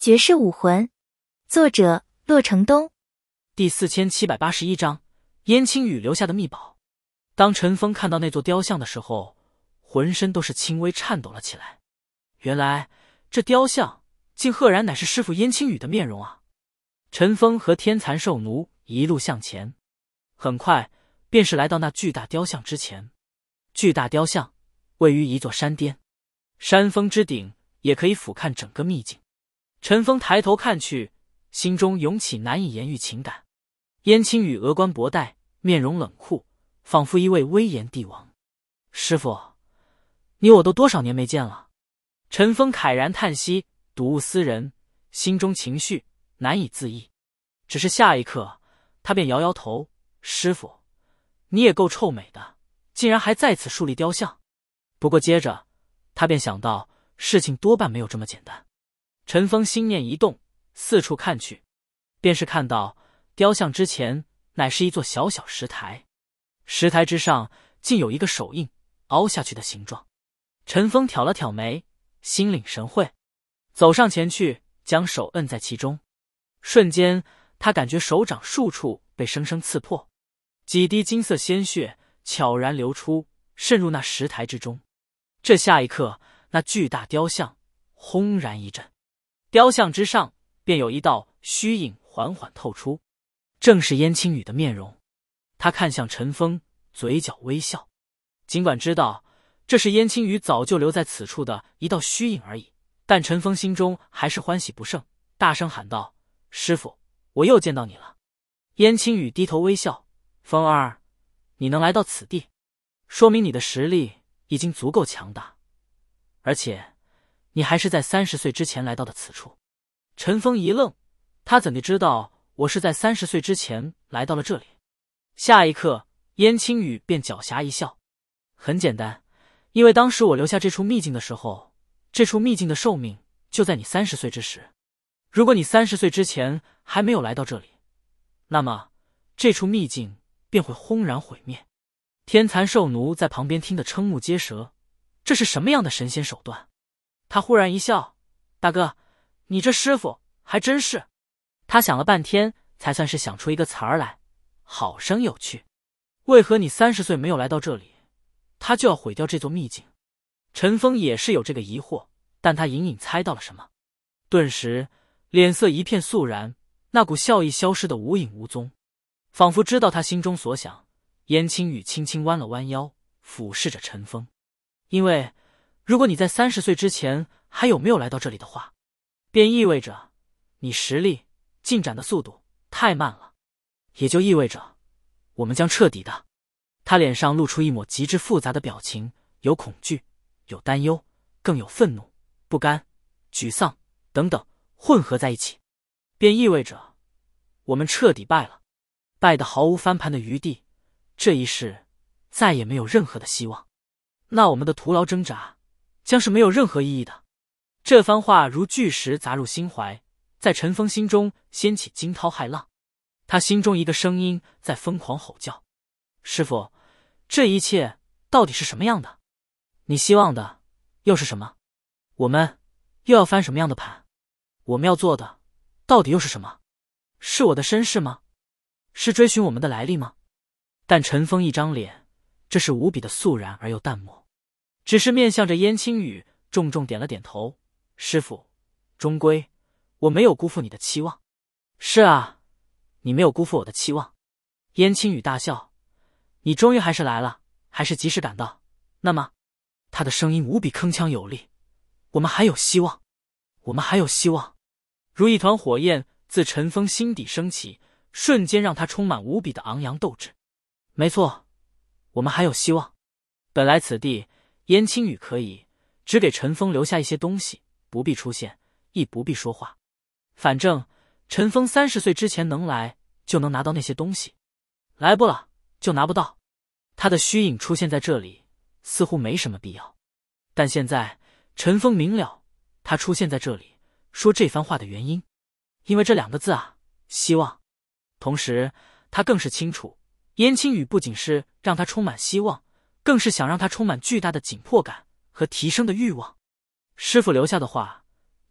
绝世武魂，作者骆承东。 第4781章，燕青雨留下的秘宝。当陈峰看到那座雕像的时候，浑身都是轻微颤抖了起来。原来这雕像竟赫然乃是师父燕青雨的面容啊！陈峰和天蚕兽奴一路向前，很快便是来到那巨大雕像之前。巨大雕像位于一座山巅，山峰之顶也可以俯瞰整个秘境。陈峰抬头看去，心中涌起难以言喻情感。燕青雨额冠博带，面容冷酷，仿佛一位威严帝王。师父，你我都多少年没见了？陈峰慨然叹息，睹物思人，心中情绪难以自抑。只是下一刻，他便摇摇头：“师父，你也够臭美的，竟然还在此树立雕像。”不过接着，他便想到事情多半没有这么简单。陈峰心念一动，四处看去，便是看到雕像之前乃是一座小小石台，石台之上竟有一个手印凹下去的形状。陈峰挑了挑眉，心领神会，走上前去，将手摁在其中。瞬间，他感觉手掌数处被生生刺破，几滴金色鲜血悄然流出，渗入那石台之中。这下一刻，那巨大雕像轰然一震，雕像之上便有一道虚影缓缓透出，正是燕青雨的面容。他看向陈峰，嘴角微笑。尽管知道这是燕青雨早就留在此处的一道虚影而已，但陈峰心中还是欢喜不胜，大声喊道：“师父，我又见到你了。”燕青雨低头微笑：“峰儿，你能来到此地，说明你的实力已经足够强大，而且你还是在30岁之前来到的此处。”陈峰一愣，他怎地知道我是在30岁之前来到了这里？下一刻，燕青雨便狡黠一笑：“很简单，因为当时我留下这处秘境的时候，这处秘境的寿命就在你30岁之时。如果你30岁之前还没有来到这里，那么这处秘境便会轰然毁灭。”天蚕兽奴在旁边听得瞠目结舌，这是什么样的神仙手段？他忽然一笑：“大哥，你这师傅还真是。”他想了半天，才算是想出一个词儿来：“好生有趣。为何你30岁没有来到这里，他就要毁掉这座秘境？”陈峰也是有这个疑惑，但他隐隐猜到了什么，顿时脸色一片肃然，那股笑意消失得无影无踪，仿佛知道他心中所想。燕青雨轻轻弯了弯腰，俯视着陈峰：“因为如果你在30岁之前还有没有来到这里的话，便意味着你实力进展的速度太慢了，也就意味着我们将彻底的……”他脸上露出一抹极致复杂的表情，有恐惧，有担忧，更有愤怒、不甘、沮丧等等混合在一起，便意味着我们彻底败了，败得毫无翻盘的余地，这一世再也没有任何的希望，那我们的徒劳挣扎将是没有任何意义的。这番话如巨石砸入心怀，在陈峰心中掀起惊涛骇浪。他心中一个声音在疯狂吼叫：“师父，这一切到底是什么样的？你希望的又是什么？我们又要翻什么样的盘？我们要做的到底又是什么？是我的身世吗？是追寻我们的来历吗？”但陈峰一张脸，这是无比的肃然而又淡漠，只是面向着燕青雨重重点了点头：“师父，终归我没有辜负你的期望。”“是啊，你没有辜负我的期望。”燕青雨大笑：“你终于还是来了，还是及时赶到。那么……”他的声音无比铿锵有力：“我们还有希望，我们还有希望。”如一团火焰自陈峰心底升起，瞬间让他充满无比的昂扬斗志。没错，我们还有希望。本来此地燕青雨可以只给陈峰留下一些东西，不必出现，亦不必说话，反正陈峰30岁之前能来就能拿到那些东西，来不了就拿不到。他的虚影出现在这里似乎没什么必要，但现在陈峰明了他出现在这里说这番话的原因，因为这2个字啊，希望。同时他更是清楚，燕青雨不仅是让他充满希望，更是想让他充满巨大的紧迫感和提升的欲望。师父留下的话，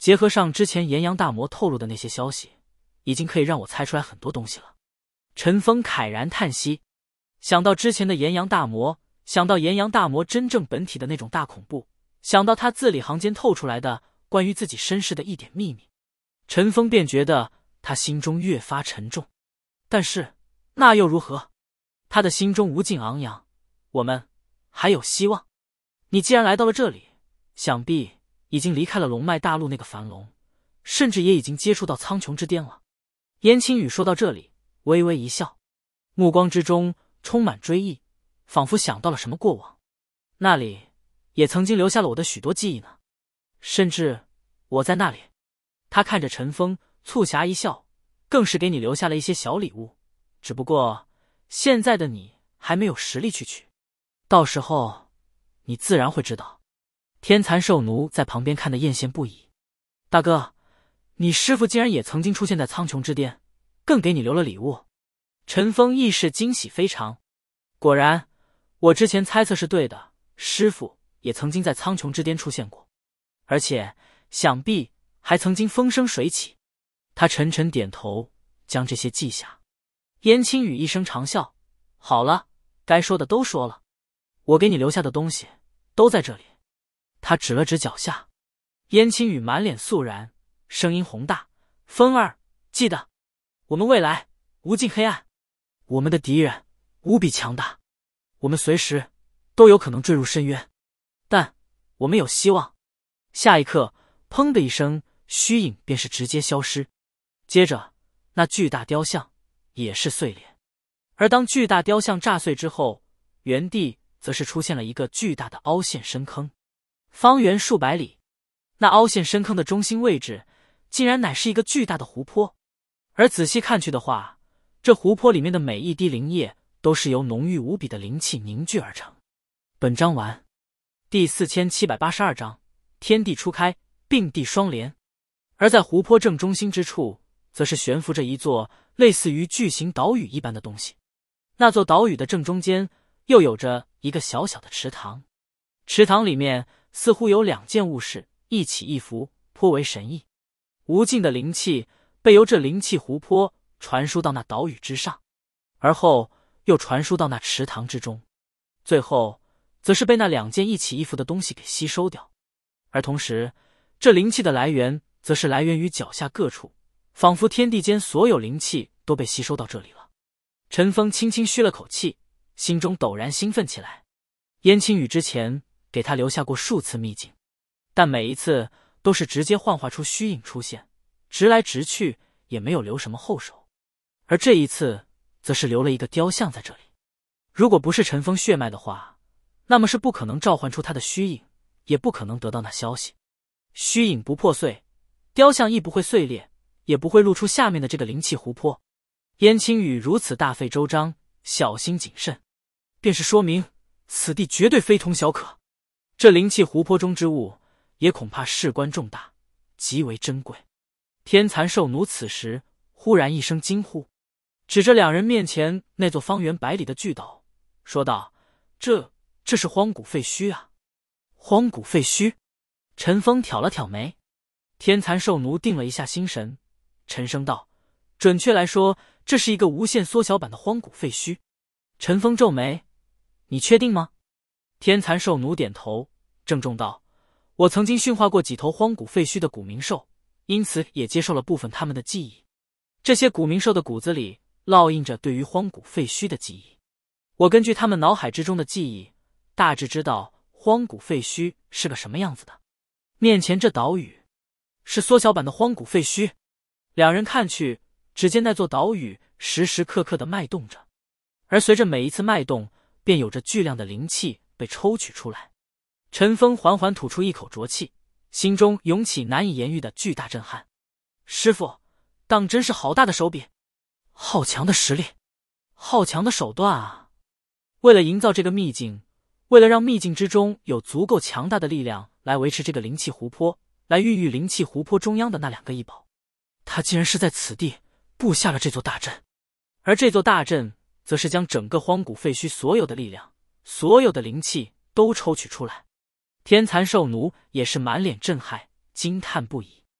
结合上之前岩阳大魔透露的那些消息，已经可以让我猜出来很多东西了。陈峰慨然叹息，想到之前的岩阳大魔，想到岩阳大魔真正本体的那种大恐怖，想到他字里行间透出来的关于自己身世的一点秘密，陈峰便觉得他心中越发沉重。但是那又如何？他的心中无尽昂扬，我们还有希望。你既然来到了这里，想必已经离开了龙脉大陆那个樊笼，甚至也已经接触到苍穹之巅了。燕青雨说到这里，微微一笑，目光之中充满追忆，仿佛想到了什么过往。那里也曾经留下了我的许多记忆呢，甚至我在那里。他看着陈峰，促狭一笑，更是给你留下了一些小礼物，只不过现在的你还没有实力去取，到时候你自然会知道。天蚕兽奴在旁边看得艳羡不已。大哥，你师父竟然也曾经出现在苍穹之巅，更给你留了礼物。陈峰亦是惊喜非常。果然，我之前猜测是对的，师父也曾经在苍穹之巅出现过，而且想必还曾经风生水起。他沉沉点头，将这些记下。燕青雨一声长笑，好了，该说的都说了，我给你留下的东西都在这里。他指了指脚下。燕青雨满脸肃然，声音宏大，风儿，记得，我们未来无尽黑暗，我们的敌人无比强大，我们随时都有可能坠入深渊，但我们有希望。下一刻，砰的一声，虚影便是直接消失，接着那巨大雕像也是碎裂。而当巨大雕像炸碎之后，原地则是出现了一个巨大的凹陷深坑，方圆数百里。那凹陷深坑的中心位置竟然乃是一个巨大的湖泊，而仔细看去的话，这湖泊里面的每一滴灵液都是由浓郁无比的灵气凝聚而成。本章完。第4782章，天地初开，并蒂双莲。而在湖泊正中心之处，则是悬浮着一座类似于巨型岛屿一般的东西。那座岛屿的正中间又有着一个小小的池塘，池塘里面似乎有两件物事一起一伏，颇为神异。无尽的灵气被由这灵气湖泊传输到那岛屿之上，而后又传输到那池塘之中，最后则是被那两件一起一伏的东西给吸收掉。而同时，这灵气的来源则是来源于脚下各处，仿佛天地间所有灵气都被吸收到这里了。陈峰轻轻吁了口气，心中陡然兴奋起来。燕青雨之前给他留下过数次秘境，但每一次都是直接幻化出虚影出现，直来直去，也没有留什么后手。而这一次则是留了一个雕像在这里。如果不是陈峰血脉的话，那么是不可能召唤出他的虚影，也不可能得到那消息。虚影不破碎，雕像亦不会碎裂，也不会露出下面的这个灵气湖泊。燕青雨如此大费周章，小心谨慎，便是说明此地绝对非同小可。这灵气湖泊中之物，也恐怕事关重大，极为珍贵。天蚕兽奴此时忽然一声惊呼，指着两人面前那座方圆百里的巨岛，说道：“这是荒古废墟啊！”荒古废墟？陈峰挑了挑眉。天蚕兽奴定了一下心神，沉声道：“准确来说，这是一个无限缩小版的荒古废墟。”陈峰皱眉：“你确定吗？”天蚕兽奴点头，郑重道：“我曾经驯化过几头荒古废墟的古冥兽，因此也接受了部分他们的记忆。这些古冥兽的骨子里烙印着对于荒古废墟的记忆。我根据他们脑海之中的记忆，大致知道荒古废墟是个什么样子的。面前这岛屿是缩小版的荒古废墟。”两人看去，只见那座岛屿时时刻刻地脉动着，而随着每一次脉动，便有着巨量的灵气被抽取出来。陈峰缓缓吐出一口浊气，心中涌起难以言喻的巨大震撼。师父，当真是好大的手笔，好强的实力，好强的手段啊！为了营造这个秘境，为了让秘境之中有足够强大的力量来维持这个灵气湖泊，来孕育灵气湖泊中央的那两个异宝，他竟然是在此地布下了这座大阵。而这座大阵则是将整个荒古废墟所有的力量，所有的灵气都抽取出来。天蚕兽奴也是满脸震撼，惊叹不已。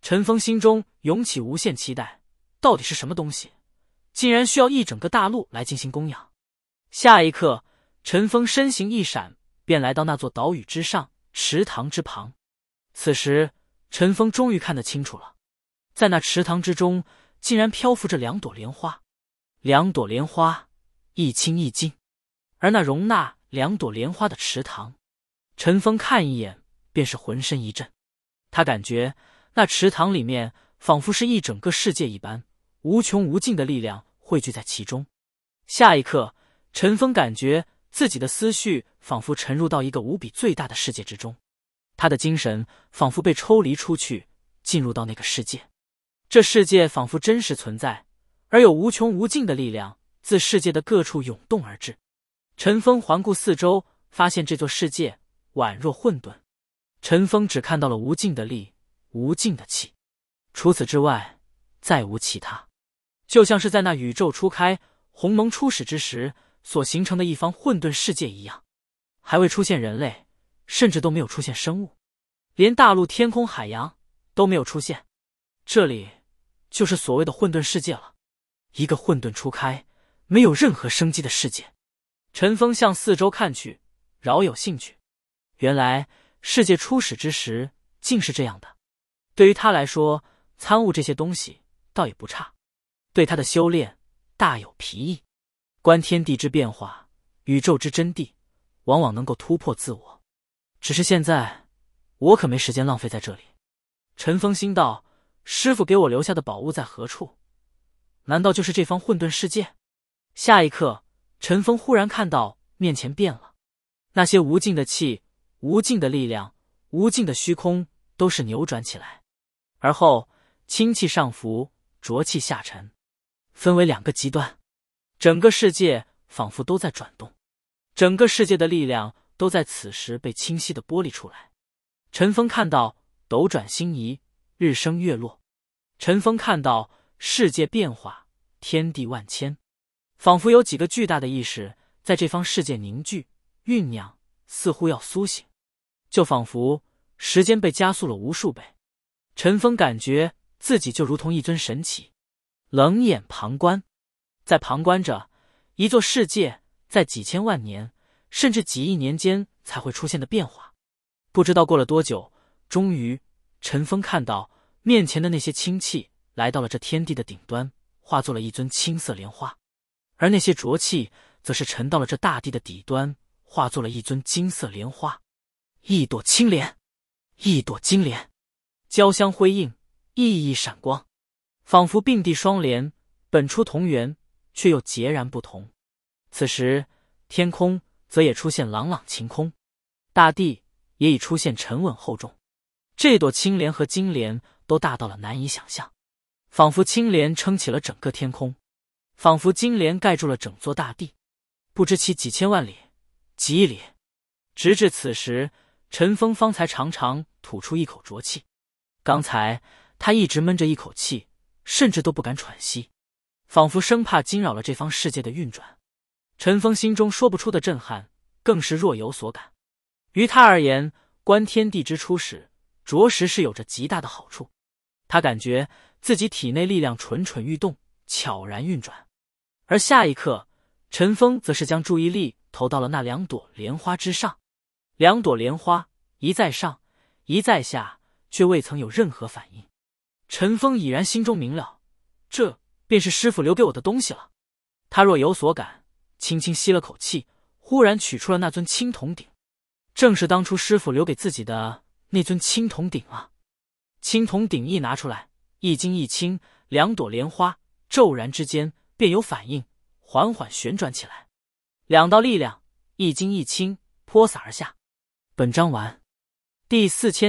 陈峰心中涌起无限期待，到底是什么东西，竟然需要一整个大陆来进行供养？下一刻，陈峰身形一闪，便来到那座岛屿之上，池塘之旁。此时，陈峰终于看得清楚了，在那池塘之中，竟然漂浮着2朵莲花。2朵莲花，一清一净。而那容纳2朵莲花的池塘，陈峰看一眼，便是浑身一震。他感觉那池塘里面仿佛是一整个世界一般，无穷无尽的力量汇聚在其中。下一刻，陈峰感觉自己的思绪仿佛沉入到一个无比最大的世界之中，他的精神仿佛被抽离出去，进入到那个世界。这世界仿佛真实存在，而有无穷无尽的力量自世界的各处涌动而至。陈峰环顾四周，发现这座世界宛若混沌。陈峰只看到了无尽的力，无尽的气，除此之外再无其他，就像是在那宇宙初开、鸿蒙初始之时所形成的一方混沌世界一样。还未出现人类，甚至都没有出现生物，连大陆、天空、海洋都没有出现。这里就是所谓的混沌世界了，一个混沌初开、没有任何生机的世界。陈峰向四周看去，饶有兴趣。原来世界初始之时竟是这样的。对于他来说，参悟这些东西倒也不差，对他的修炼大有裨益。观天地之变化，宇宙之真谛，往往能够突破自我。只是现在我可没时间浪费在这里。陈峰心道，师父给我留下的宝物在何处？难道就是这方混沌世界？下一刻，陈峰忽然看到面前变了，那些无尽的气、无尽的力量、无尽的虚空都是扭转起来，而后清气上浮，浊气下沉，分为2个极端。整个世界仿佛都在转动，整个世界的力量都在此时被清晰地剥离出来。陈峰看到斗转星移，日升月落。陈峰看到世界变化，天地万千，仿佛有几个巨大的意识在这方世界凝聚、酝酿，似乎要苏醒，就仿佛时间被加速了无数倍。陈峰感觉自己就如同一尊神祇，冷眼旁观，在旁观着一座世界在几千万年甚至几亿年间才会出现的变化。不知道过了多久，终于陈峰看到面前的那些清气来到了这天地的顶端，化作了一尊青色莲花，而那些浊气则是沉到了这大地的底端，化作了一尊金色莲花。一朵青莲，一朵金莲，交相辉映，熠熠闪光，仿佛并蒂双莲，本出同源，却又截然不同。此时天空则也出现朗朗晴空，大地也已出现沉稳厚重。这朵青莲和金莲都大到了难以想象，仿佛青莲撑起了整个天空，仿佛金莲盖住了整座大地，不知其几千万里、几亿里。直至此时，陈峰方才长长吐出一口浊气。刚才他一直闷着一口气，甚至都不敢喘息，仿佛生怕惊扰了这方世界的运转。陈峰心中说不出的震撼，更是若有所感。于他而言，观天地之初始，着实是有着极大的好处。他感觉自己体内力量蠢蠢欲动，悄然运转。而下一刻，陈峰则是将注意力投到了那2朵莲花之上。2朵莲花，一在上，一在下，却未曾有任何反应。陈峰已然心中明了，这便是师父留给我的东西了。他若有所感，轻轻吸了口气，忽然取出了那尊青铜鼎，正是当初师父留给自己的那尊青铜鼎啊。青铜鼎一拿出来，一金一青，2朵莲花骤然之间便有反应，缓缓旋转起来。2道力量，一金一青，泼洒而下。本章完。第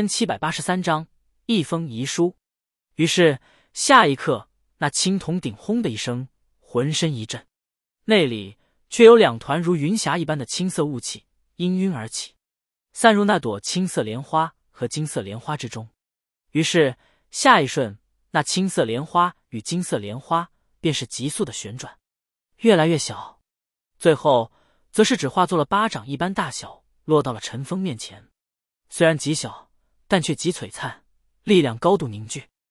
4783章一封遗书。于是下一刻，那青铜鼎轰的一声，浑身一震，内里却有2团如云霞一般的青色雾气氤氲而起，散入那朵青色莲花和金色莲花之中。于是下一瞬，那青色莲花与金色莲花便是急速的旋转，越来越小，最后则是只化作了巴掌一般大小，落到了陈峰面前。虽然极小，但却极璀璨，力量高度凝聚。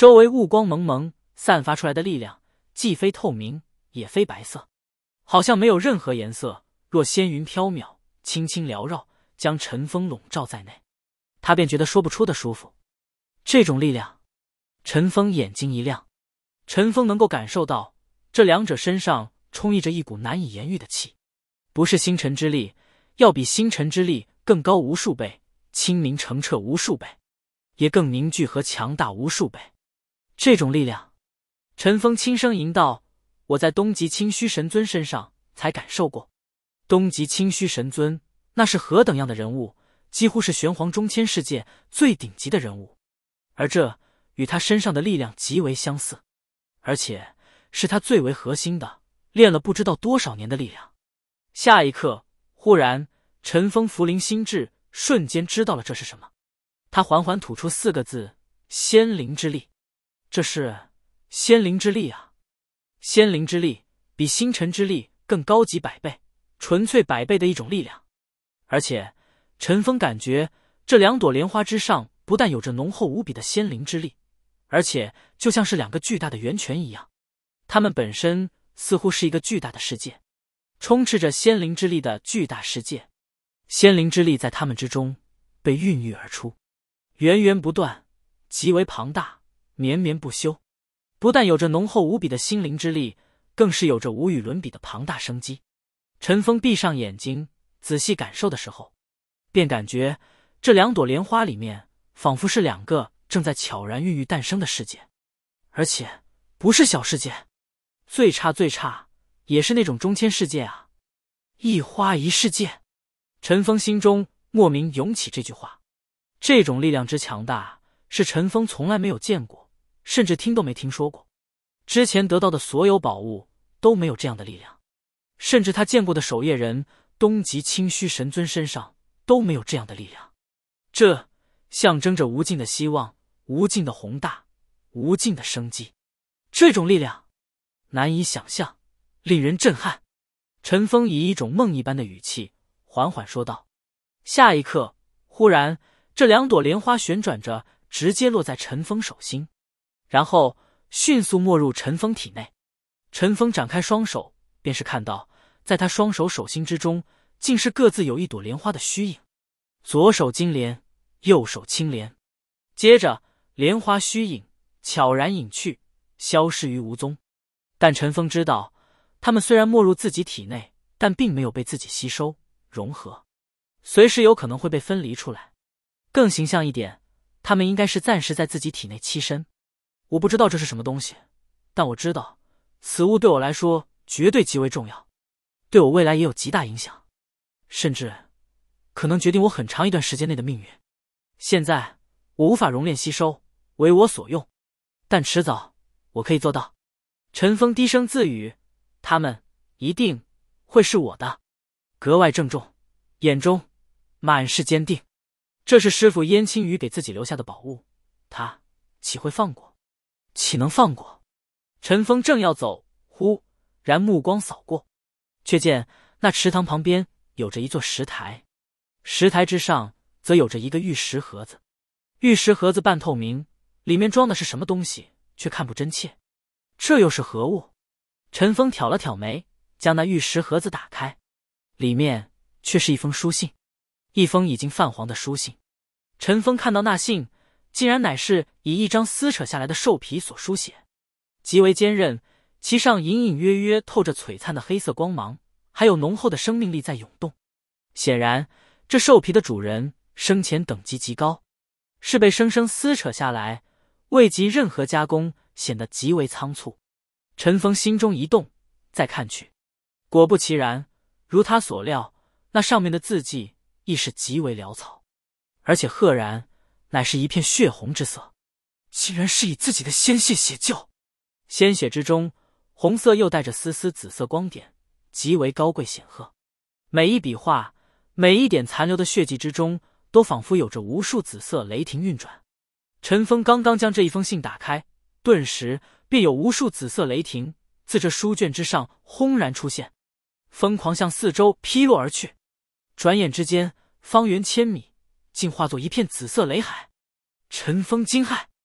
周围雾光蒙蒙，散发出来的力量既非透明，也非白色，好像没有任何颜色，若仙云飘渺，轻轻缭绕，将陈峰笼罩在内。他便觉得说不出的舒服。这种力量，陈峰眼睛一亮。陈峰能够感受到这两者身上充溢着一股难以言喻的气，不是星辰之力，要比星辰之力更高无数倍，清明澄澈无数倍，也更凝聚和强大无数倍。这种力量，陈峰轻声吟道：“我在东极清虚神尊身上才感受过。东极清虚神尊那是何等样的人物，几乎是玄黄中千世界最顶级的人物，而这与他身上的力量极为相似，而且是他最为核心的，练了不知道多少年的力量。”下一刻，忽然陈峰福灵心智，瞬间知道了这是什么。他缓缓吐出4个字：仙灵之力。这是仙灵之力啊！仙灵之力比星辰之力更高级100倍，纯粹100倍的一种力量。而且陈峰感觉这2朵莲花之上不但有着浓厚无比的仙灵之力，而且就像是2个巨大的源泉一样，它们本身似乎是一个巨大的世界，充斥着仙灵之力的巨大世界。仙灵之力在它们之中被孕育而出，源源不断，极为庞大，绵绵不休。不但有着浓厚无比的心灵之力，更是有着无与伦比的庞大生机。陈峰闭上眼睛仔细感受的时候，便感觉这2朵莲花里面仿佛是2个正在悄然孕育诞生的世界，而且不是小世界，最差也是那种中千世界啊！一花一世界。陈峰心中莫名涌起这句话。这种力量之强大，是陈峰从来没有见过，甚至听都没听说过。之前得到的所有宝物都没有这样的力量，甚至他见过的守夜人东极清虚神尊身上都没有这样的力量。这象征着无尽的希望，无尽的宏大，无尽的生机。这种力量难以想象，令人震撼。陈峰以一种梦一般的语气缓缓说道。下一刻，忽然这2朵莲花旋转着，直接落在陈峰手心，然后迅速没入陈峰体内。陈峰展开双手，便是看到在他双手手心之中，竟是各自有1朵莲花的虚影，左手金莲，右手青莲。接着莲花虚影悄然隐去，消失于无踪。但陈峰知道，他们虽然没入自己体内，但并没有被自己吸收融合，随时有可能会被分离出来。更形象一点，他们应该是暂时在自己体内栖身。我不知道这是什么东西，但我知道此物对我来说绝对极为重要，对我未来也有极大影响，甚至可能决定我很长一段时间内的命运。现在我无法熔炼吸收，为我所用，但迟早我可以做到。陈峰低声自语，他们一定会是我的。格外郑重，眼中满是坚定。这是师父燕青羽给自己留下的宝物，他岂会放过？岂能放过？陈峰正要走，忽然目光扫过，却见那池塘旁边有着一座石台，石台之上则有着一个玉石盒子。玉石盒子半透明，里面装的是什么东西却看不真切。这又是何物？陈峰挑了挑眉，将那玉石盒子打开，里面却是一封书信，一封已经泛黄的书信。陈峰看到那信，竟然乃是以一张撕扯下来的兽皮所书写，极为坚韧，其上隐隐约约透着璀璨的黑色光芒，还有浓厚的生命力在涌动。显然这兽皮的主人生前等级极高，是被生生撕扯下来，未及任何加工，显得极为仓促。陈峰心中一动，再看去，果不其然，如他所料，那上面的字迹亦是极为潦草，而且赫然乃是一片血红之色，竟然是以自己的鲜血写就。鲜血之中，红色又带着丝丝紫色光点，极为高贵显赫。每一笔画，每一点残留的血迹之中，都仿佛有着无数紫色雷霆运转。陈峰刚刚将这一封信打开，顿时便有无数紫色雷霆自这书卷之上轰然出现，疯狂向四周劈落而去。转眼之间，方圆1000米竟化作一片紫色雷海。陈峰惊骇，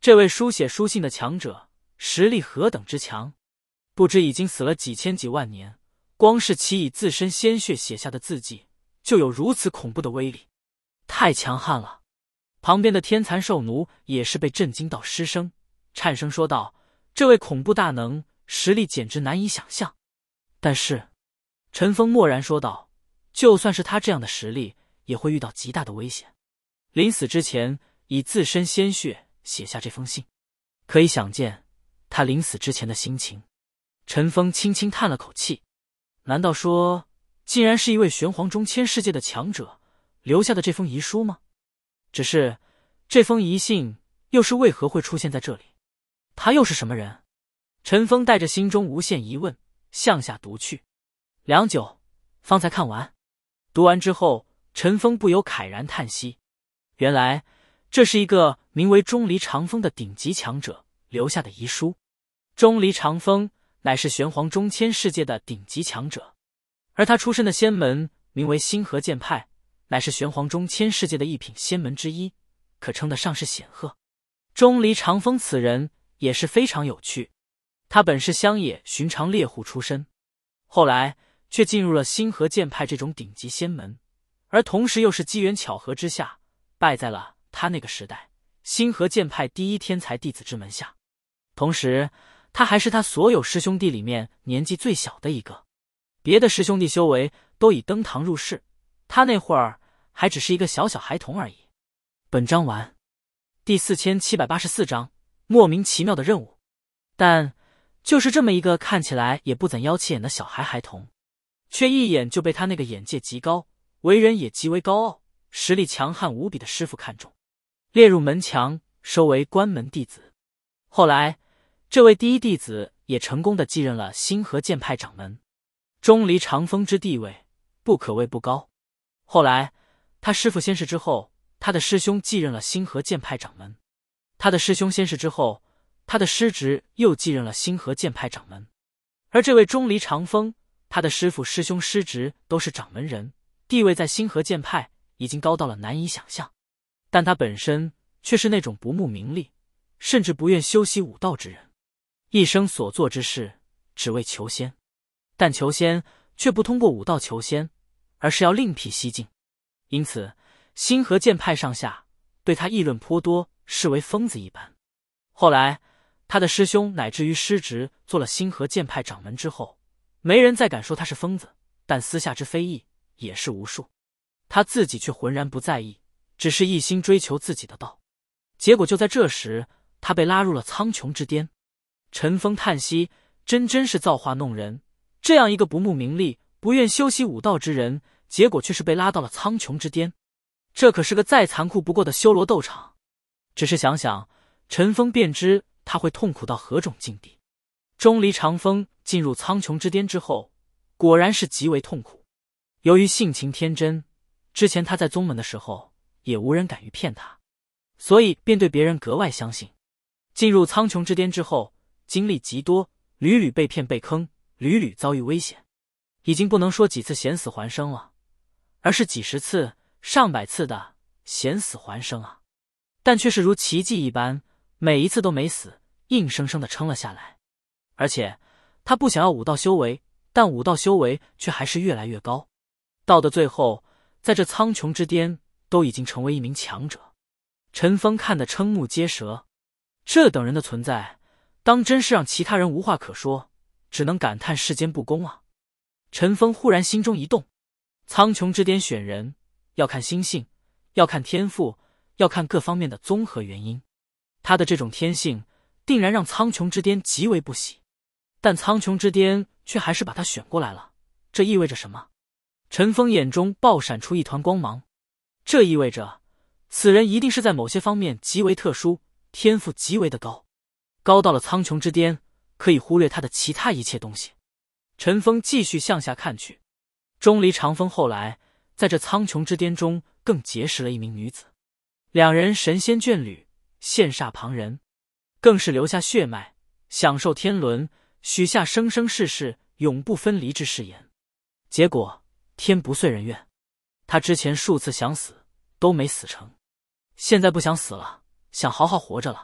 这位书写书信的强者实力何等之强，不知已经死了几千几万年，光是其以自身鲜血写下的字迹就有如此恐怖的威力，太强悍了。旁边的天蚕兽奴也是被震惊到失声，颤声说道：这位恐怖大能实力简直难以想象。但是陈峰默然说道，就算是他这样的实力也会遇到极大的危险，临死之前以自身鲜血写下这封信，可以想见他临死之前的心情。陈峰轻轻叹了口气，难道说竟然是一位玄黄中千世界的强者留下的这封遗书吗？只是这封遗信又是为何会出现在这里？他又是什么人？陈峰带着心中无限疑问向下读去，良久方才看完。读完之后，陈峰不由慨然叹息，原来这是一个名为钟离长风的顶级强者留下的遗书。钟离长风乃是玄黄中千世界的顶级强者，而他出身的仙门名为星河剑派，乃是玄黄中千世界的一品仙门之一，可称得上是显赫。钟离长风此人也是非常有趣，他本是乡野寻常猎户出身，后来却进入了星河剑派这种顶级仙门，而同时又是机缘巧合之下拜在了他那个时代星河剑派第一天才弟子之门下。同时他还是他所有师兄弟里面年纪最小的一个，别的师兄弟修为都已登堂入室，他那会儿还只是一个小小孩童而已。本章完。第4784章莫名其妙的任务。但就是这么一个看起来也不怎妖气眼的小孩童，却一眼就被他那个眼界极高，为人也极为高傲，实力强悍无比的师父看中，列入门墙，收为关门弟子。后来这位第一弟子也成功的继任了星河剑派掌门。钟离长风之地位不可谓不高，后来他师父仙逝之后，他的师兄继任了星河剑派掌门，他的师兄仙逝之后，他的师侄又继任了星河剑派掌门。而这位钟离长风，他的师父师兄师侄都是掌门人，地位在星河剑派已经高到了难以想象，但他本身却是那种不慕名利，甚至不愿修习武道之人，一生所做之事只为求仙，但求仙却不通过武道求仙，而是要另辟蹊径。因此星河剑派上下对他议论颇多，视为疯子一般。后来他的师兄乃至于师侄做了星河剑派掌门之后，没人再敢说他是疯子，但私下之非议也是无数，他自己却浑然不在意，只是一心追求自己的道。结果就在这时，他被拉入了苍穹之巅。陈峰叹息，真是造化弄人，这样一个不慕名利，不愿修习武道之人，结果却是被拉到了苍穹之巅，这可是个再残酷不过的修罗斗场。只是想想，陈峰便知他会痛苦到何种境地。钟离长风进入苍穹之巅之后，果然是极为痛苦。由于性情天真，之前他在宗门的时候也无人敢于骗他，所以便对别人格外相信。进入苍穹之巅之后，经历极多，屡屡被骗被坑，屡屡遭遇危险，已经不能说几次险死还生了，而是几十次上百次的险死还生啊！但却是如奇迹一般，每一次都没死，硬生生的撑了下来。而且他不想要武道修为，但武道修为却还是越来越高，到的最后，在这苍穹之巅都已经成为一名强者。陈峰看得瞠目结舌，这等人的存在，当真是让其他人无话可说，只能感叹世间不公啊！陈峰忽然心中一动，苍穹之巅选人要看心性，要看天赋，要看各方面的综合原因。他的这种天性定然让苍穹之巅极为不喜，但苍穹之巅却还是把他选过来了，这意味着什么？陈峰眼中爆闪出一团光芒，这意味着此人一定是在某些方面极为特殊，天赋极为的高，高到了苍穹之巅可以忽略他的其他一切东西。陈峰继续向下看去，钟离长风后来在这苍穹之巅中更结识了一名女子，两人神仙眷侣，羡煞旁人，更是留下血脉，享受天伦，许下生生世世永不分离之誓言。结果天不遂人愿，他之前数次想死都没死成，现在不想死了，想好好活着了，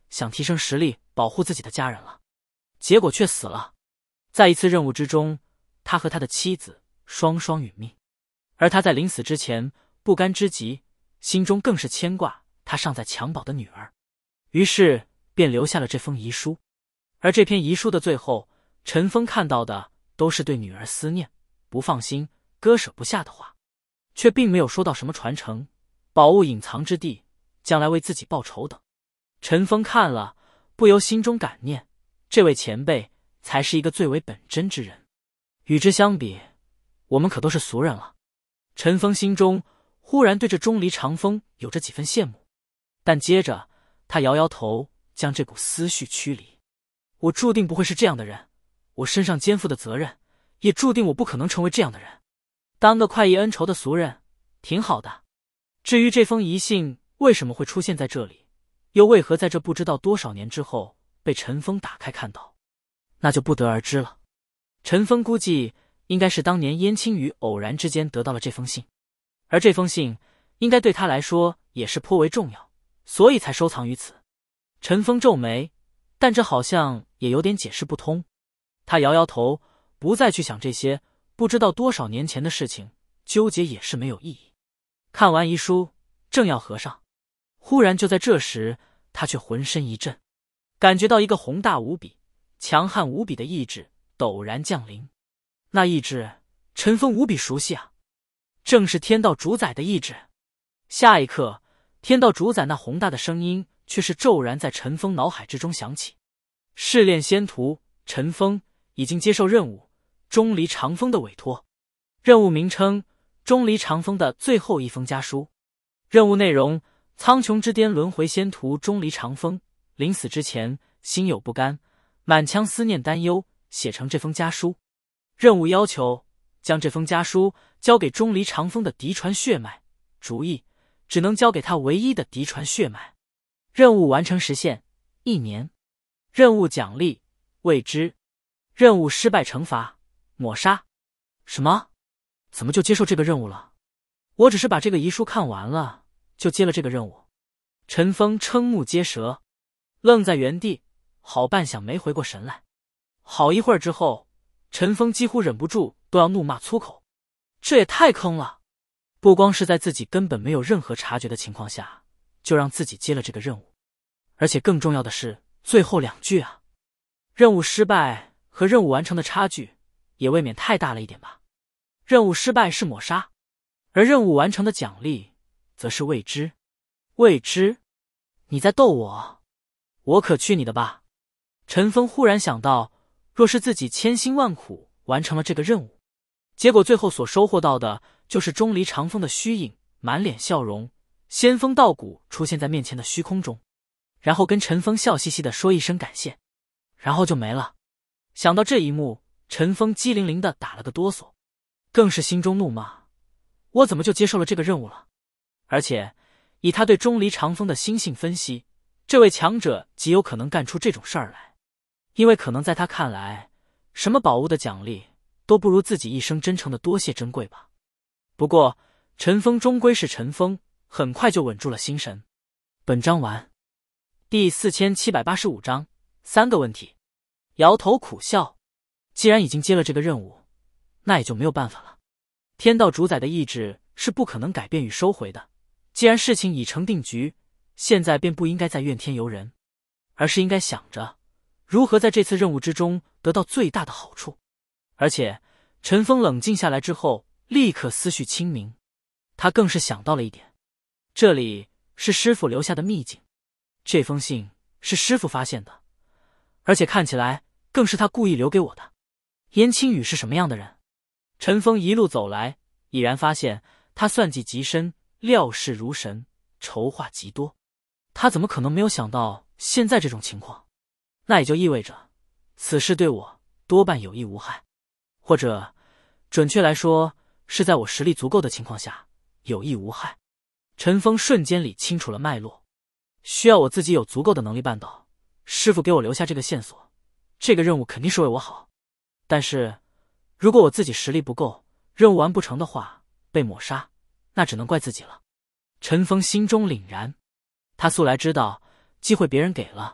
想提升实力保护自己的家人了，结果却死了。在一次任务之中，他和他的妻子双双殒命，而他在临死之前不甘之极，心中更是牵挂他尚在襁褓的女儿，于是便留下了这封遗书。而这篇遗书的最后，陈峰看到的都是对女儿思念、不放心、割舍不下的话，却并没有说到什么传承、宝物隐藏之地、将来为自己报仇等。陈峰看了，不由心中感念，这位前辈才是一个最为本真之人。与之相比，我们可都是俗人了。陈峰心中忽然对这钟离长风有着几分羡慕，但接着他摇摇头，将这股思绪驱离。我注定不会是这样的人，我身上肩负的责任，也注定我不可能成为这样的人。当个快意恩仇的俗人，挺好的。至于这封遗信为什么会出现在这里，又为何在这不知道多少年之后被陈峰打开看到，那就不得而知了。陈峰估计应该是当年燕青雨偶然之间得到了这封信，而这封信应该对他来说也是颇为重要，所以才收藏于此。陈峰皱眉，但这好像也有点解释不通。他摇摇头，不再去想这些不知道多少年前的事情，纠结也是没有意义。看完遗书，正要合上，忽然就在这时，他却浑身一震，感觉到一个宏大无比、强悍无比的意志陡然降临。那意志，陈峰无比熟悉啊，正是天道主宰的意志。下一刻，天道主宰那宏大的声音却是骤然在陈峰脑海之中响起：试炼仙徒陈峰已经接受任务，钟离长风的委托。任务名称：钟离长风的最后一封家书。任务内容：苍穹之巅轮回仙徒钟离长风临死之前心有不甘，满腔思念担忧，写成这封家书。任务要求：将这封家书交给钟离长风的嫡传血脉，注意，只能交给他唯一的嫡传血脉。任务完成时限1年。任务奖励：未知。任务失败惩罚：抹杀。什么？怎么就接受这个任务了？我只是把这个遗书看完了，就接了这个任务。陈峰瞠目结舌，愣在原地，好半晌没回过神来。好一会儿之后，陈峰几乎忍不住都要怒骂粗口，这也太坑了！不光是在自己根本没有任何察觉的情况下，就让自己接了这个任务，而且更重要的是最后2句啊，任务失败和任务完成的差距也未免太大了一点吧。任务失败是抹杀，而任务完成的奖励则是未知。未知？你在逗我？我可去你的吧！陈峰忽然想到，若是自己千辛万苦完成了这个任务，结果最后所收获到的就是钟离长风的虚影，满脸笑容，仙风道骨出现在面前的虚空中，然后跟陈峰笑嘻嘻地说一声感谢，然后就没了。想到这一幕，陈峰机灵灵地打了个哆嗦，更是心中怒骂：我怎么就接受了这个任务了？而且以他对钟离长风的心性分析，这位强者极有可能干出这种事儿来，因为可能在他看来，什么宝物的奖励都不如自己一生真诚的多谢珍贵吧。不过陈峰终归是陈峰，很快就稳住了心神。本章完。第4785章3个问题。摇头苦笑，既然已经接了这个任务，那也就没有办法了。天道主宰的意志是不可能改变与收回的，既然事情已成定局，现在便不应该再怨天尤人，而是应该想着如何在这次任务之中得到最大的好处。而且陈峰冷静下来之后，立刻思绪清明，他更是想到了一点，这里是师父留下的秘境，这封信是师父发现的，而且看起来更是他故意留给我的。燕青雨是什么样的人？陈峰一路走来，已然发现他算计极深，料事如神，筹划极多。他怎么可能没有想到现在这种情况？那也就意味着此事对我多半有益无害，或者准确来说，是在我实力足够的情况下有益无害。陈峰瞬间理清楚了脉络，需要我自己有足够的能力办到。师父给我留下这个线索，这个任务肯定是为我好，但是如果我自己实力不够，任务完不成的话，被抹杀，那只能怪自己了。陈峰心中凛然，他素来知道机会别人给了，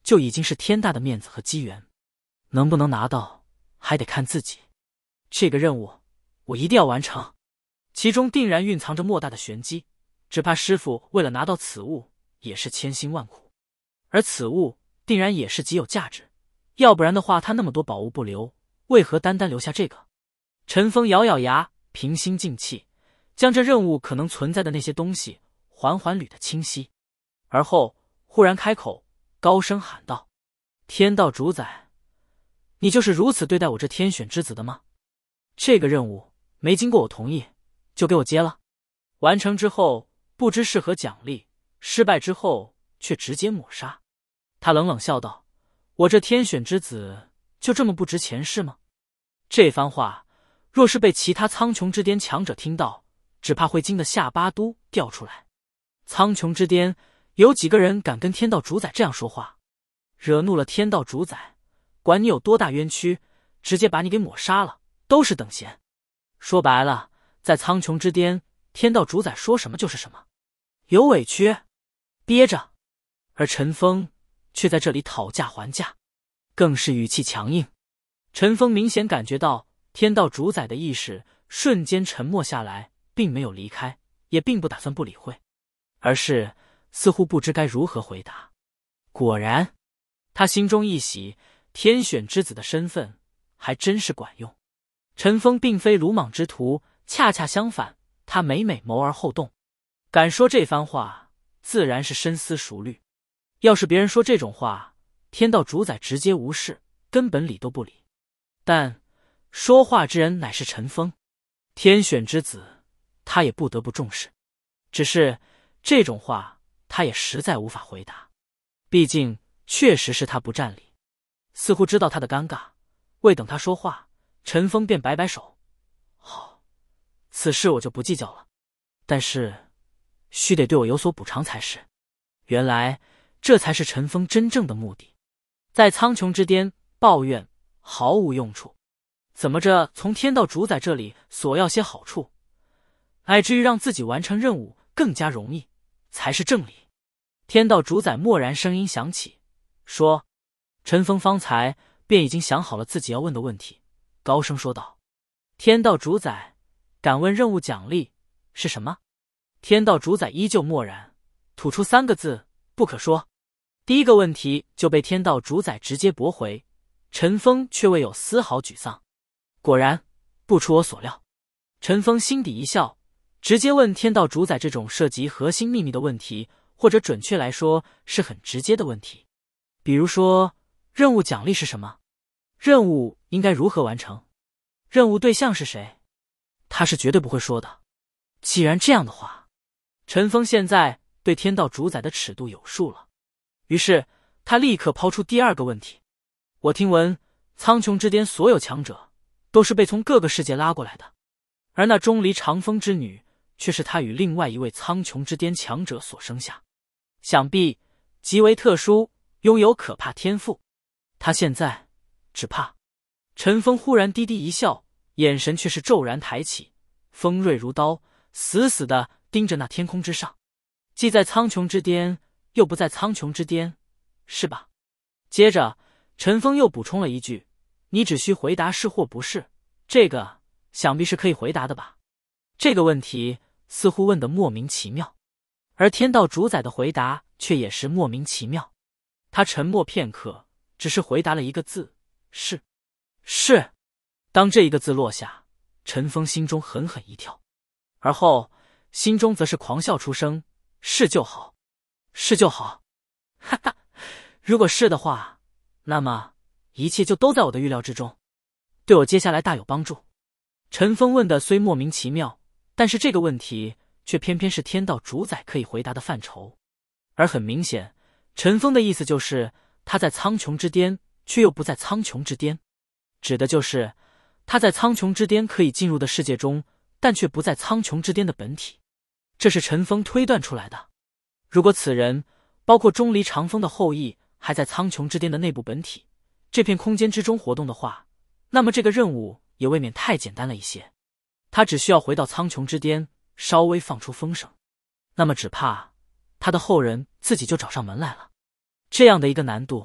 就已经是天大的面子和机缘，能不能拿到还得看自己。这个任务我一定要完成，其中定然蕴藏着莫大的玄机，只怕师傅为了拿到此物也是千辛万苦，而此物定然也是极有价值，要不然的话他那么多宝物不留，为何单单留下这个？陈峰咬咬牙，平心静气，将这任务可能存在的那些东西缓缓捋得清晰，而后忽然开口，高声喊道：天道主宰，你就是如此对待我这天选之子的吗？这个任务没经过我同意就给我接了，完成之后不知是何奖励，失败之后却直接抹杀。他冷冷笑道：我这天选之子就这么不值钱是吗？这番话若是被其他苍穹之巅强者听到，只怕会惊得下巴都掉出来。苍穹之巅有几个人敢跟天道主宰这样说话？惹怒了天道主宰，管你有多大冤屈，直接把你给抹杀了，都是等闲。说白了，在苍穹之巅，天道主宰说什么就是什么，有委屈憋着，而陈峰却在这里讨价还价，更是语气强硬。陈峰明显感觉到天道主宰的意识瞬间沉默下来，并没有离开，也并不打算不理会，而是似乎不知该如何回答。果然，他心中一喜，天选之子的身份还真是管用。陈峰并非鲁莽之徒，恰恰相反，他每谋而后动，敢说这番话，自然是深思熟虑。要是别人说这种话，天道主宰直接无视，根本理都不理。但说话之人乃是陈峰，天选之子，他也不得不重视。只是这种话，他也实在无法回答，毕竟确实是他不占理。似乎知道他的尴尬，未等他说话，陈峰便摆摆手：好，此事我就不计较了，但是须得对我有所补偿才是。原来这才是陈峰真正的目的。在苍穹之巅抱怨毫无用处，怎么着从天道主宰这里索要些好处，乃至于让自己完成任务更加容易，才是正理。天道主宰蓦然声音响起，说：陈峰方才便已经想好了自己要问的问题，高声说道：天道主宰，敢问任务奖励是什么？天道主宰依旧默然，吐出3个字：不可说。第一个问题就被天道主宰直接驳回，陈峰却未有丝毫沮丧。果然不出我所料。陈峰心底一笑，直接问天道主宰这种涉及核心秘密的问题，或者准确来说是很直接的问题，比如说任务奖励是什么，任务应该如何完成，任务对象是谁，他是绝对不会说的。既然这样的话，陈峰现在对天道主宰的尺度有数了，于是他立刻抛出第2个问题：我听闻苍穹之巅所有强者都是被从各个世界拉过来的，而那钟离长风之女却是他与另外一位苍穹之巅强者所生下，想必极为特殊，拥有可怕天赋。他现在只怕……陈峰忽然低低一笑，眼神却是骤然抬起，锋锐如刀，死死地盯着那天空之上，既在苍穹之巅，又不在苍穹之巅，是吧？接着陈峰又补充了一句：你只需回答是或不是，这个想必是可以回答的吧？这个问题似乎问得莫名其妙，而天道主宰的回答却也是莫名其妙。他沉默片刻，只是回答了一个字：是。是。当这一个字落下，陈峰心中狠狠一跳，而后心中则是狂笑出声：是就好，是就好，哈哈！如果是的话，那么一切就都在我的预料之中，对我接下来大有帮助。陈峰问的虽莫名其妙，但是这个问题却偏偏是天道主宰可以回答的范畴，而很明显，陈峰的意思就是他在苍穹之巅，却又不在苍穹之巅，指的就是他在苍穹之巅可以进入的世界中，但却不在苍穹之巅的本体。这是陈峰推断出来的。如果此人包括钟离长风的后裔还在苍穹之巅的内部本体这片空间之中活动的话，那么这个任务也未免太简单了一些。他只需要回到苍穹之巅，稍微放出风声，那么只怕他的后人自己就找上门来了。这样的一个难度，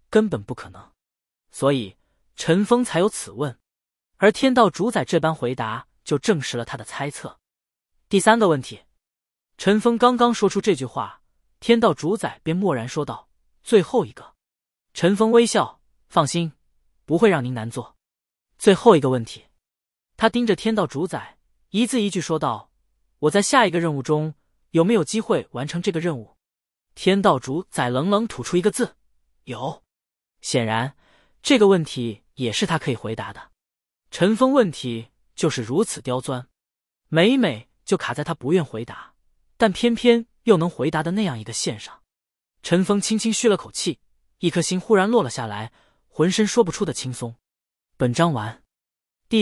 根本不可能，所以陈峰才有此问。而天道主宰这般回答，就证实了他的猜测。第3个问题，陈峰刚刚说出这句话，天道主宰便默然说道：“最后一个。”陈峰微笑：“放心，不会让您难做。”最后一个问题，他盯着天道主宰，一字一句说道：“我在下一个任务中有没有机会完成这个任务？”天道主宰冷冷吐出一个字：“有。”显然，这个问题也是他可以回答的。陈峰问题就是如此刁钻，每每就卡在他不愿回答，但偏偏又能回答的那样一个线上。陈峰轻轻吁了口气，一颗心忽然落了下来，浑身说不出的轻松。本章完。第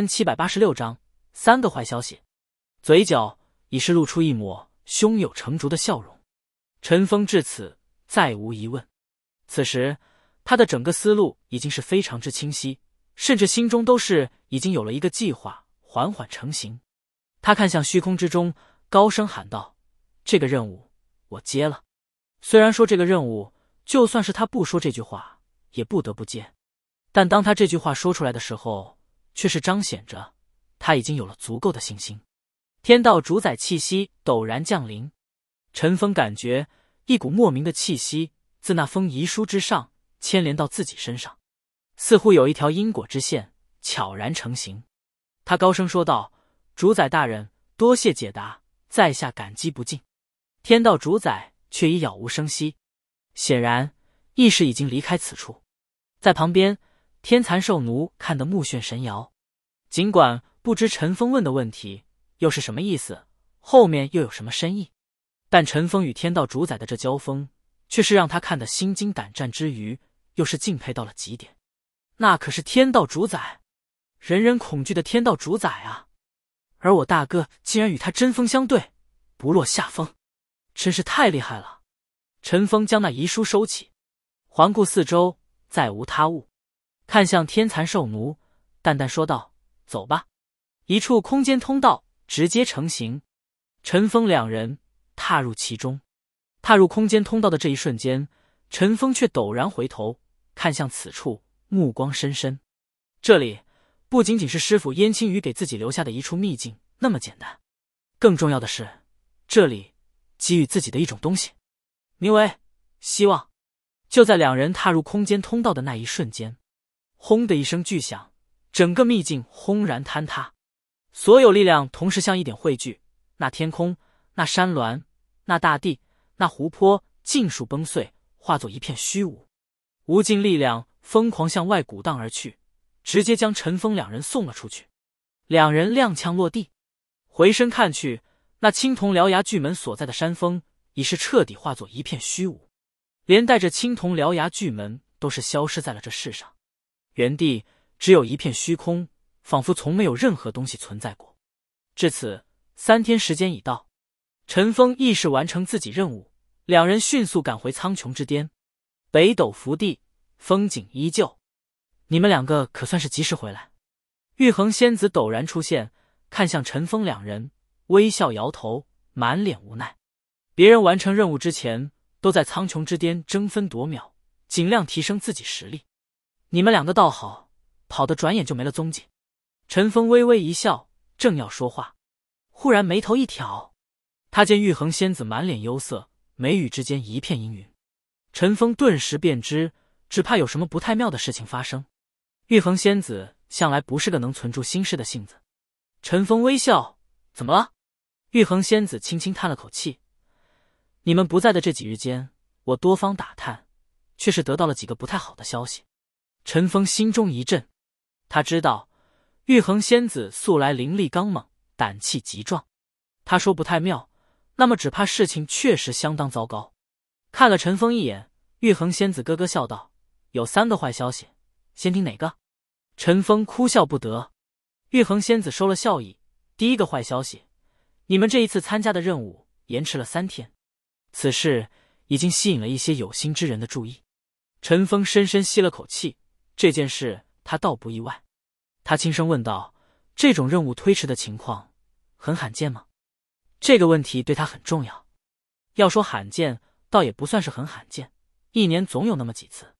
4786章3个坏消息。嘴角已是露出一抹胸有成竹的笑容。陈峰至此再无疑问，此时他的整个思路已经是非常之清晰，甚至心中都是已经有了一个计划，缓缓成型。他看向虚空之中，高声喊道：“这个任务我接了。”虽然说这个任务就算是他不说这句话也不得不接，但当他这句话说出来的时候，却是彰显着他已经有了足够的信心。天道主宰气息陡然降临，陈峰感觉一股莫名的气息自那封遗书之上牵连到自己身上，似乎有一条因果之线悄然成型。他高声说道：“主宰大人，多谢解答，在下感激不尽。”天道主宰却已杳无声息，显然意识已经离开此处。在旁边，天蚕兽奴看得目眩神摇，尽管不知陈峰问的问题又是什么意思，后面又有什么深意，但陈峰与天道主宰的这交锋，却是让他看得心惊胆战之余，又是敬佩到了极点。那可是天道主宰，人人恐惧的天道主宰啊！而我大哥竟然与他针锋相对，不落下风，真是太厉害了。陈峰将那遗书收起，环顾四周，再无他物，看向天蚕兽奴，淡淡说道：“走吧。”一处空间通道直接成型，陈峰两人踏入其中。踏入空间通道的这一瞬间，陈峰却陡然回头看向此处，目光深深。这里不仅仅是师傅燕青羽给自己留下的一处秘境那么简单，更重要的是，这里给予自己的一种东西，名为希望。就在两人踏入空间通道的那一瞬间，轰的一声巨响，整个秘境轰然坍塌，所有力量同时向一点汇聚，那天空，那山峦，那大地，那湖泊尽数崩碎，化作一片虚无。无尽力量疯狂向外鼓荡而去，直接将陈峰两人送了出去。两人踉跄落地，回身看去，那青铜獠牙巨门所在的山峰已是彻底化作一片虚无，连带着青铜獠牙巨门都是消失在了这世上。原地只有一片虚空，仿佛从没有任何东西存在过。至此，3天时间已到，陈峰亦是完成自己任务，两人迅速赶回苍穹之巅。北斗福地，风景依旧。你们两个可算是及时回来。玉衡仙子陡然出现，看向陈峰两人，微笑摇头，满脸无奈。别人完成任务之前，都在苍穹之巅争分夺秒，尽量提升自己实力。你们两个倒好，跑得转眼就没了踪迹。陈峰微微一笑，正要说话，忽然眉头一挑，他见玉衡仙子满脸忧色，眉宇之间一片阴云。陈峰顿时便知，只怕有什么不太妙的事情发生。玉衡仙子向来不是个能存住心事的性子。陈峰微笑：“怎么了？”玉衡仙子轻轻叹了口气：“你们不在的这几日间，我多方打探，却是得到了几个不太好的消息。”陈峰心中一震，他知道玉衡仙子素来灵力刚猛，胆气极壮。他说不太妙，那么只怕事情确实相当糟糕。看了陈峰一眼，玉衡仙子咯咯笑道：“有3个坏消息，先听哪个？”陈峰哭笑不得。玉衡仙子收了笑意：“第一个坏消息，你们这一次参加的任务延迟了3天。”此事已经吸引了一些有心之人的注意。陈峰深深吸了口气，这件事他倒不意外。他轻声问道：“这种任务推迟的情况很罕见吗？”这个问题对他很重要。要说罕见，倒也不算是很罕见，1年总有那么几次。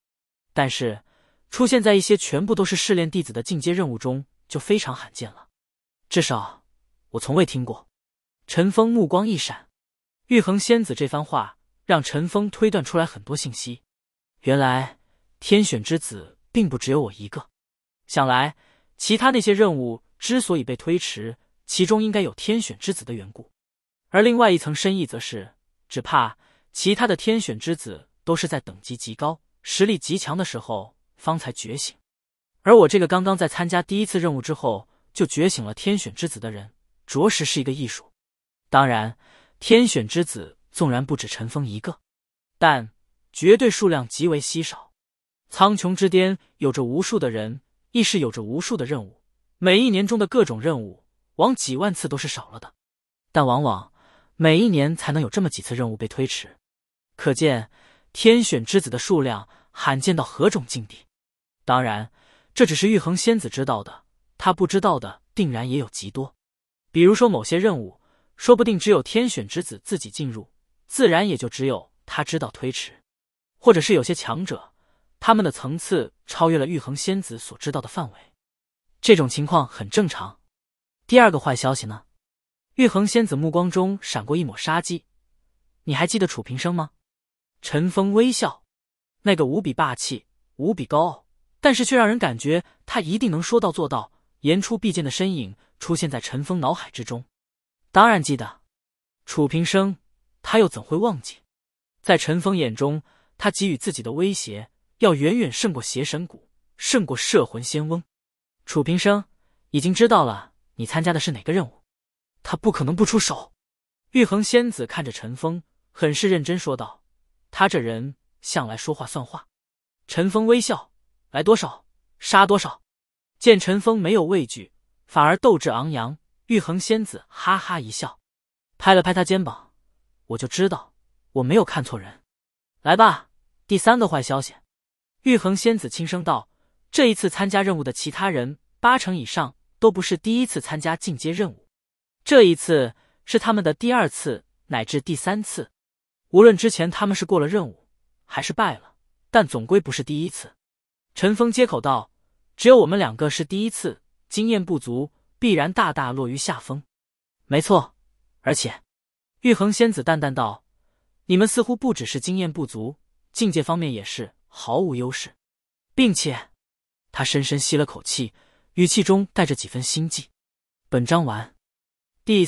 但是出现在一些全部都是试炼弟子的进阶任务中就非常罕见了，至少我从未听过。陈峰目光一闪，玉衡仙子这番话让陈峰推断出来很多信息，原来天选之子并不只有我一个，想来其他那些任务之所以被推迟，其中应该有天选之子的缘故。而另外一层深意则是，只怕其他的天选之子都是在等级极高、实力极强的时候方才觉醒，而我这个刚刚在参加第一次任务之后就觉醒了天选之子的人，着实是一个艺术。当然，天选之子纵然不止陈峰一个，但绝对数量极为稀少。苍穹之巅有着无数的人，亦是有着无数的任务，每一年中的各种任务往几万次都是少了的，但往往每一年才能有这么几次任务被推迟，可见天选之子的数量罕见到何种境地。当然，这只是玉衡仙子知道的，她不知道的定然也有极多。比如说某些任务，说不定只有天选之子自己进入，自然也就只有他知道推迟。或者是有些强者，他们的层次超越了玉衡仙子所知道的范围，这种情况很正常。第二个坏消息呢？玉衡仙子目光中闪过一抹杀机。你还记得楚平生吗？陈峰微笑，那个无比霸气、无比高傲，但是却让人感觉他一定能说到做到、言出必践的身影出现在陈峰脑海之中。当然记得，楚平生，他又怎会忘记？在陈峰眼中，他给予自己的威胁要远远胜过邪神谷，胜过摄魂仙翁。楚平生已经知道了你参加的是哪个任务，他不可能不出手。玉衡仙子看着陈峰，很是认真说道，他这人向来说话算话。陈峰微笑，来多少杀多少。见陈峰没有畏惧，反而斗志昂扬，玉衡仙子哈哈一笑，拍了拍他肩膀，我就知道我没有看错人。来吧，第三个坏消息。玉衡仙子轻声道，这一次参加任务的其他人80%以上都不是第一次参加进阶任务，这一次是他们的第2次乃至第3次。无论之前他们是过了任务还是败了，但总归不是第一次。陈峰接口道，只有我们2个是第一次，经验不足，必然大大落于下风。没错，而且玉衡仙子淡淡道，你们似乎不只是经验不足，境界方面也是毫无优势，并且他深深吸了口气，语气中带着几分心悸。本章完。第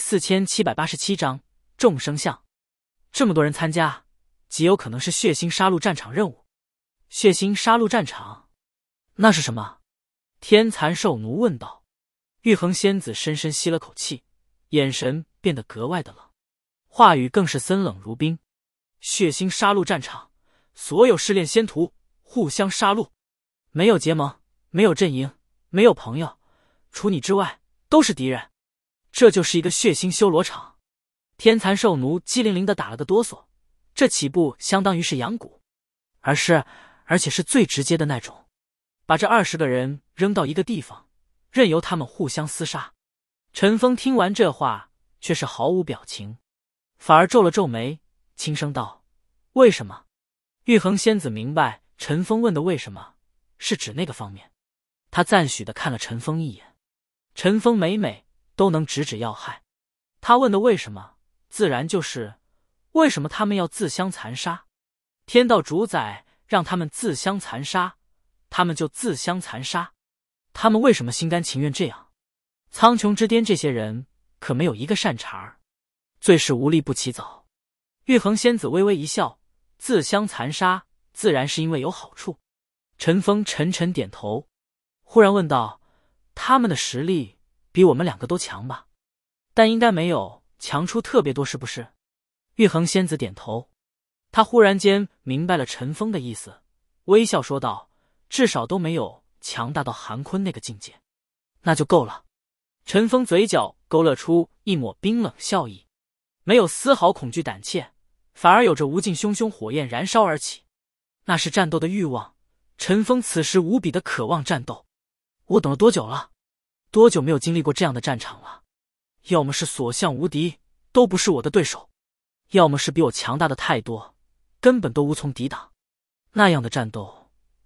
4787章众生相。这么多人参加，极有可能是血腥杀戮战场任务。血腥杀戮战场？那是什么？天蚕兽奴问道。玉衡仙子深深吸了口气，眼神变得格外的冷，话语更是森冷如冰。血腥杀戮战场，所有试炼仙徒互相杀戮，没有结盟，没有阵营，没有朋友，除你之外都是敌人，这就是一个血腥修罗场。天蚕兽奴机灵灵的打了个哆嗦，这起步相当于是养蛊，而且是最直接的那种，把这20个人扔到一个地方，任由他们互相厮杀。陈峰听完这话却是毫无表情，反而皱了皱眉，轻声道，为什么？玉衡仙子明白陈峰问的为什么是指那个方面，他赞许地看了陈峰一眼。陈峰每都能直指要害，他问的为什么自然就是为什么他们要自相残杀。天道主宰让他们自相残杀，他们就自相残杀，他们为什么心甘情愿这样？苍穹之巅这些人可没有一个善茬儿，最是无利不起早。玉衡仙子微微一笑，自相残杀自然是因为有好处。陈峰沉沉点头，忽然问道，他们的实力比我们2个都强吧？但应该没有强出特别多，是不是？玉衡仙子点头，他忽然间明白了陈峰的意思，微笑说道，至少都没有强大到韩坤那个境界，那就够了。陈峰嘴角勾勒出一抹冰冷笑意，没有丝毫恐惧胆怯，反而有着无尽熊熊火焰燃烧而起，那是战斗的欲望。陈峰此时无比的渴望战斗。我等了多久了？多久没有经历过这样的战场了？要么是所向无敌，都不是我的对手，要么是比我强大的太多，根本都无从抵挡。那样的战斗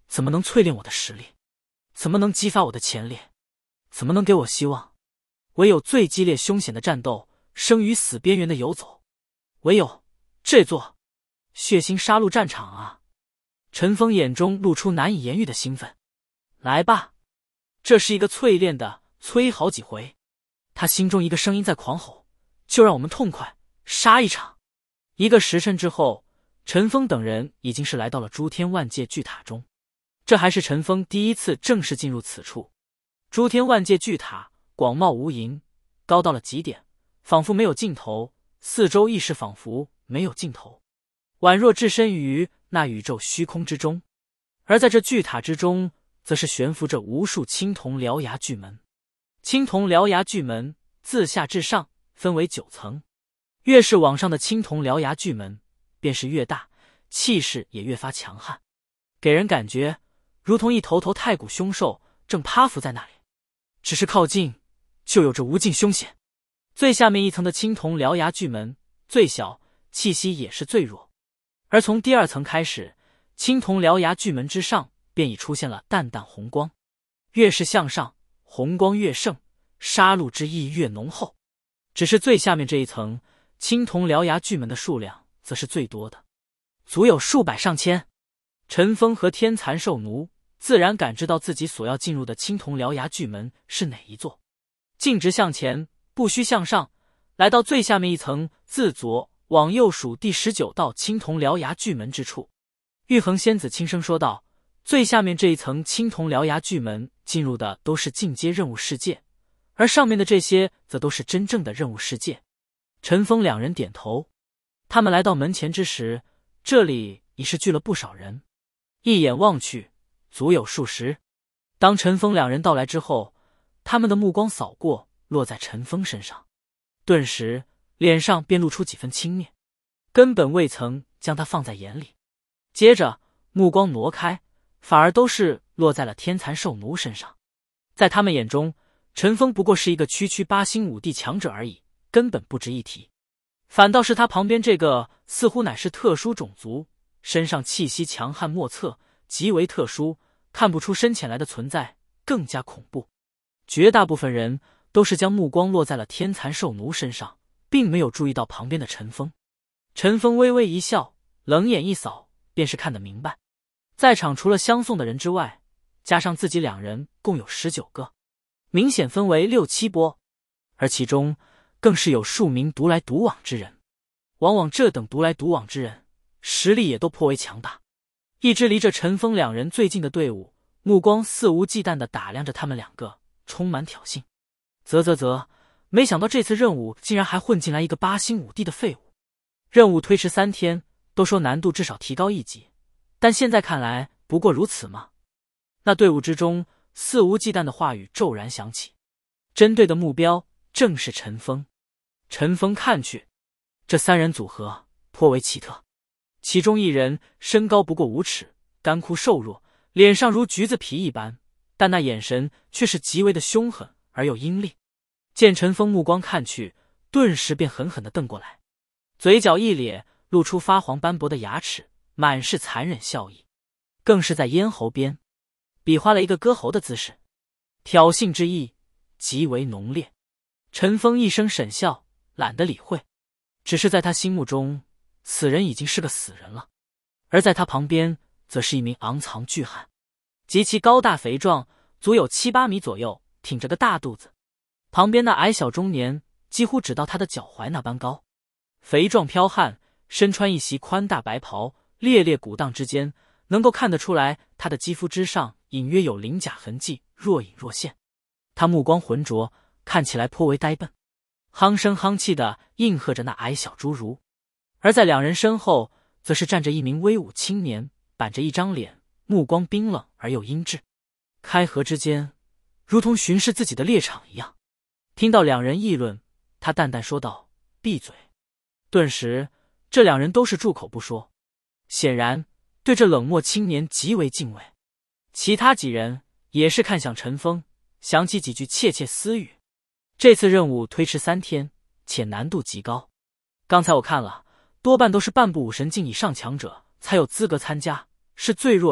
怎么能淬炼我的实力？怎么能激发我的潜力？怎么能给我希望？唯有最激烈凶险的战斗，生与死边缘的游走，唯有这座血腥杀戮战场啊！陈峰眼中露出难以言喻的兴奋。来吧，这是一个淬炼的，催好几回。他心中一个声音在狂吼，就让我们痛快杀一场。1个时辰之后，陈峰等人已经是来到了诸天万界巨塔中。这还是陈峰第一次正式进入此处。诸天万界巨塔广袤无垠，高到了极点，仿佛没有尽头，四周亦是仿佛没有尽头，宛若置身于那宇宙虚空之中。而在这巨塔之中，则是悬浮着无数青铜獠牙巨门。青铜獠牙巨门自下至上分为9层，越是往上的青铜獠牙巨门便是越大，气势也越发强悍，给人感觉如同一头头太古凶兽正趴伏在那里，只是靠近就有着无尽凶险。最下面一层的青铜獠牙巨门最小，气息也是最弱，而从第2层开始，青铜獠牙巨门之上便已出现了淡淡红光，越是向上，红光越盛，杀戮之意越浓厚。只是最下面这一层青铜獠牙巨门的数量则是最多的，足有数百上千。陈峰和天蚕兽奴自然感知到自己所要进入的青铜獠牙巨门是哪一座，径直向前，不需向上，来到最下面一层，自左往右数第19道青铜獠牙巨门之处。玉衡仙子轻声说道：最下面这一层青铜獠牙巨门进入的都是进阶任务世界，而上面的这些则都是真正的任务世界。陈峰两人点头。他们来到门前之时，这里已是聚了不少人，一眼望去足有数十。当陈峰两人到来之后，他们的目光扫过，落在陈峰身上，顿时脸上便露出几分轻蔑，根本未曾将他放在眼里。接着目光挪开，反而都是落在了天蚕兽奴身上。在他们眼中，陈峰不过是一个区区8星5帝强者而已，根本不值一提。反倒是他旁边这个似乎乃是特殊种族，身上气息强悍莫测，极为特殊，看不出深浅来的存在更加恐怖。绝大部分人都是将目光落在了天蚕兽奴身上，并没有注意到旁边的陈峰。陈峰微微一笑，冷眼一扫，便是看得明白，在场除了相送的人之外，加上自己2人，共有19个，明显分为6、7波，而其中更是有数名独来独往之人。往往这等独来独往之人，实力也都颇为强大。一支离着陈峰2人最近的队伍，目光肆无忌惮地打量着他们2个，充满挑衅。啧，没想到这次任务竟然还混进来一个8星5帝的废物。任务推迟3天，都说难度至少提高1级，但现在看来不过如此吗？那队伍之中肆无忌惮的话语骤然响起，针对的目标正是陈峰。陈峰看去，这3人组合颇为奇特。其中一人身高不过5尺，干枯瘦弱，脸上如橘子皮一般，但那眼神却是极为的凶狠而又阴厉。见陈峰目光看去，顿时便狠狠地瞪过来，嘴角一咧，露出发黄斑驳的牙齿，满是残忍笑意，更是在咽喉边比划了一个割喉的姿势，挑衅之意极为浓烈。陈峰一声沈笑，懒得理会，只是在他心目中，此人已经是个死人了。而在他旁边则是一名昂藏巨汉，极其高大肥壮，足有7、8米左右，挺着个大肚子。旁边那矮小中年几乎只到他的脚踝那般高，肥壮剽悍，身穿一袭宽大白袍，猎猎鼓荡之间，能够看得出来他的肌肤之上隐约有鳞甲痕迹，若隐若现。他目光浑浊，看起来颇为呆笨，夯声夯气地应和着那矮小侏儒。而在2人身后，则是站着一名威武青年，板着一张脸，目光冰冷而又阴鸷，开合之间如同巡视自己的猎场一样。听到2人议论，他淡淡说道：闭嘴。顿时这2人都是住口不说，显然对这冷漠青年极为敬畏。其他几人也是看向陈峰，想起几句窃窃私语。这次任务推迟3天，且难度极高，刚才我看了，多半都是半步武神境以上强者才有资格参加，是最弱的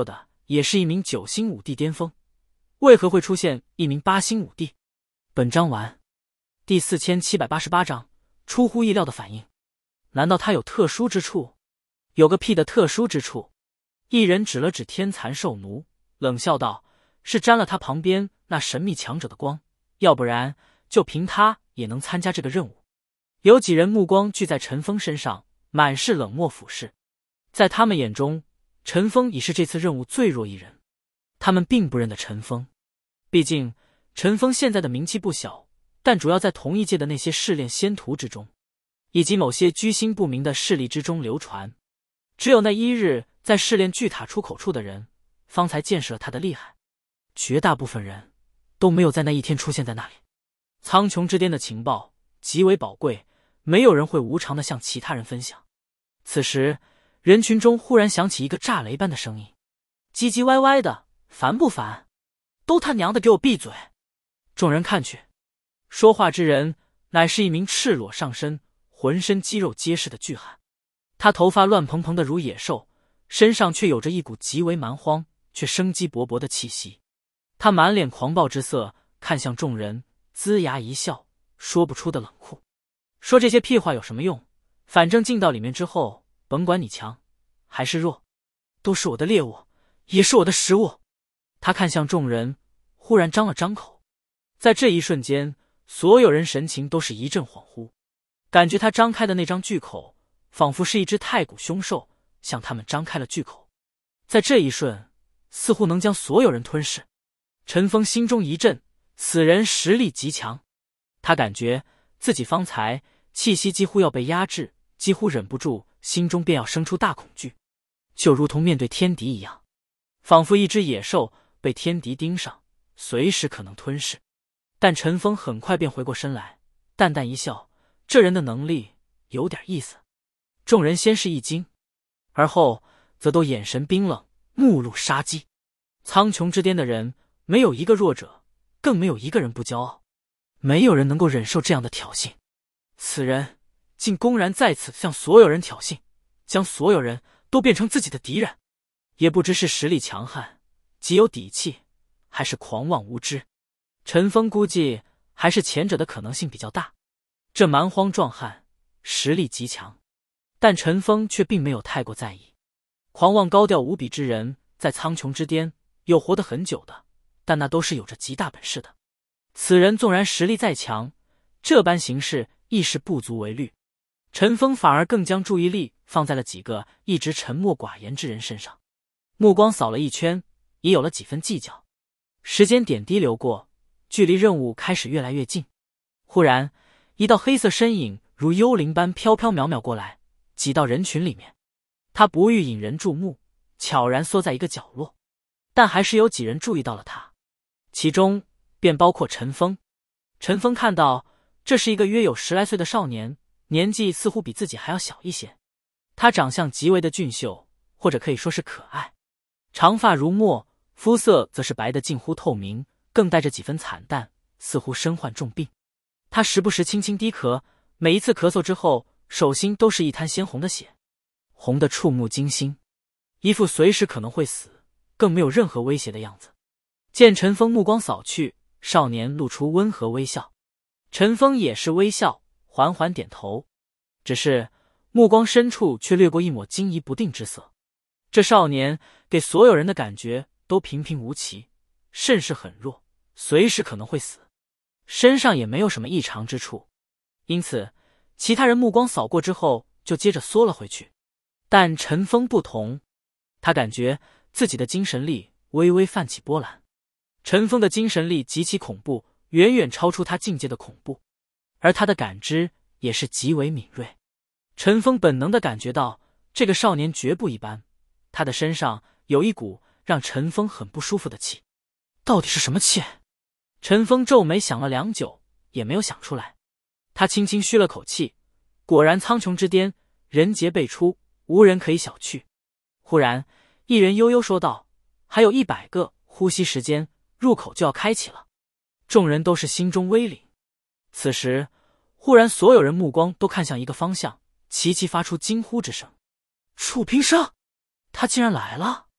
也是一名9星武帝巅峰，为何会出现一名8星武帝？本章完。第4788章，出乎意料的反应。难道他有特殊之处？有个屁的特殊之处！一人指了指天蚕兽奴，冷笑道：“是沾了他旁边那神秘强者的光，要不然就凭他也能参加这个任务。”有几人目光聚在陈峰身上，满是冷漠俯视。在他们眼中，陈峰已是这次任务最弱一人。他们并不认得陈峰，毕竟陈峰现在的名气不小，但主要在同一届的那些试炼仙徒之中，以及某些居心不明的势力之中流传。只有那一日在试炼巨塔出口处的人，方才见识了他的厉害。绝大部分人都没有在那一天出现在那里。苍穹之巅的情报极为宝贵，没有人会无偿地向其他人分享。此时人群中忽然响起一个炸雷般的声音，唧唧歪歪的，烦不烦？都他娘的给我闭嘴！众人看去，说话之人乃是一名赤裸上身、浑身肌肉结实的巨汉。他头发乱蓬蓬的如野兽，身上却有着一股极为蛮荒却生机勃勃的气息。他满脸狂暴之色，看向众人，龇牙一笑，说不出的冷酷。说这些屁话有什么用？反正进到里面之后，甭管你强还是弱，都是我的猎物，也是我的食物。他看向众人，忽然张了张口。在这一瞬间，所有人神情都是一阵恍惚，感觉他张开的那张巨口仿佛是一只太古凶兽向他们张开了巨口，在这一瞬似乎能将所有人吞噬。陈峰心中一震，此人实力极强。他感觉自己方才气息几乎要被压制，几乎忍不住心中便要生出大恐惧，就如同面对天敌一样，仿佛一只野兽被天敌盯上，随时可能吞噬。但陈峰很快便回过身来，淡淡一笑，这人的能力有点意思。众人先是一惊，而后则都眼神冰冷，目露杀机。苍穹之巅的人没有一个弱者，更没有一个人不骄傲，没有人能够忍受这样的挑衅。此人竟公然在此向所有人挑衅，将所有人都变成自己的敌人，也不知是实力强悍极有底气，还是狂妄无知。陈峰估计还是前者的可能性比较大。这蛮荒壮汉实力极强，但陈峰却并没有太过在意。狂妄高调无比之人在苍穹之巅有活得很久的，但那都是有着极大本事的。此人纵然实力再强，这般行事亦是不足为虑。陈峰反而更将注意力放在了几个一直沉默寡言之人身上，目光扫了一圈，也有了几分计较。时间点滴流过，距离任务开始越来越近。忽然一道黑色身影如幽灵般飘飘渺渺过来，挤到人群里面。他不欲引人注目，悄然缩在一个角落，但还是有几人注意到了他，其中便包括陈峰。陈峰看到这是一个约有10来岁的少年，年纪似乎比自己还要小一些。他长相极为的俊秀，或者可以说是可爱，长发如墨，肤色则是白得近乎透明，更带着几分惨淡，似乎身患重病。他时不时轻轻低咳，每一次咳嗽之后，手心都是一滩鲜红的血，红得触目惊心，一副随时可能会死，更没有任何威胁的样子。见陈峰目光扫去，少年露出温和微笑。陈峰也是微笑，缓缓点头，只是目光深处却掠过一抹惊疑不定之色。这少年给所有人的感觉都平平无奇，甚是很弱，随时可能会死，身上也没有什么异常之处，因此其他人目光扫过之后就接着缩了回去。但陈峰不同，他感觉自己的精神力微微泛起波澜。陈峰的精神力极其恐怖，远远超出他境界的恐怖，而他的感知也是极为敏锐。陈峰本能地感觉到这个少年绝不一般，他的身上有一股让陈峰很不舒服的气。到底是什么气？陈峰皱眉想了良久，也没有想出来。他轻轻吁了口气，果然苍穹之巅人杰辈出，无人可以小觑。忽然一人悠悠说道：“还有100个呼吸时间，入口就要开启了。”众人都是心中微凛。此时忽然所有人目光都看向一个方向，齐齐发出惊呼之声。楚平生，他竟然来了！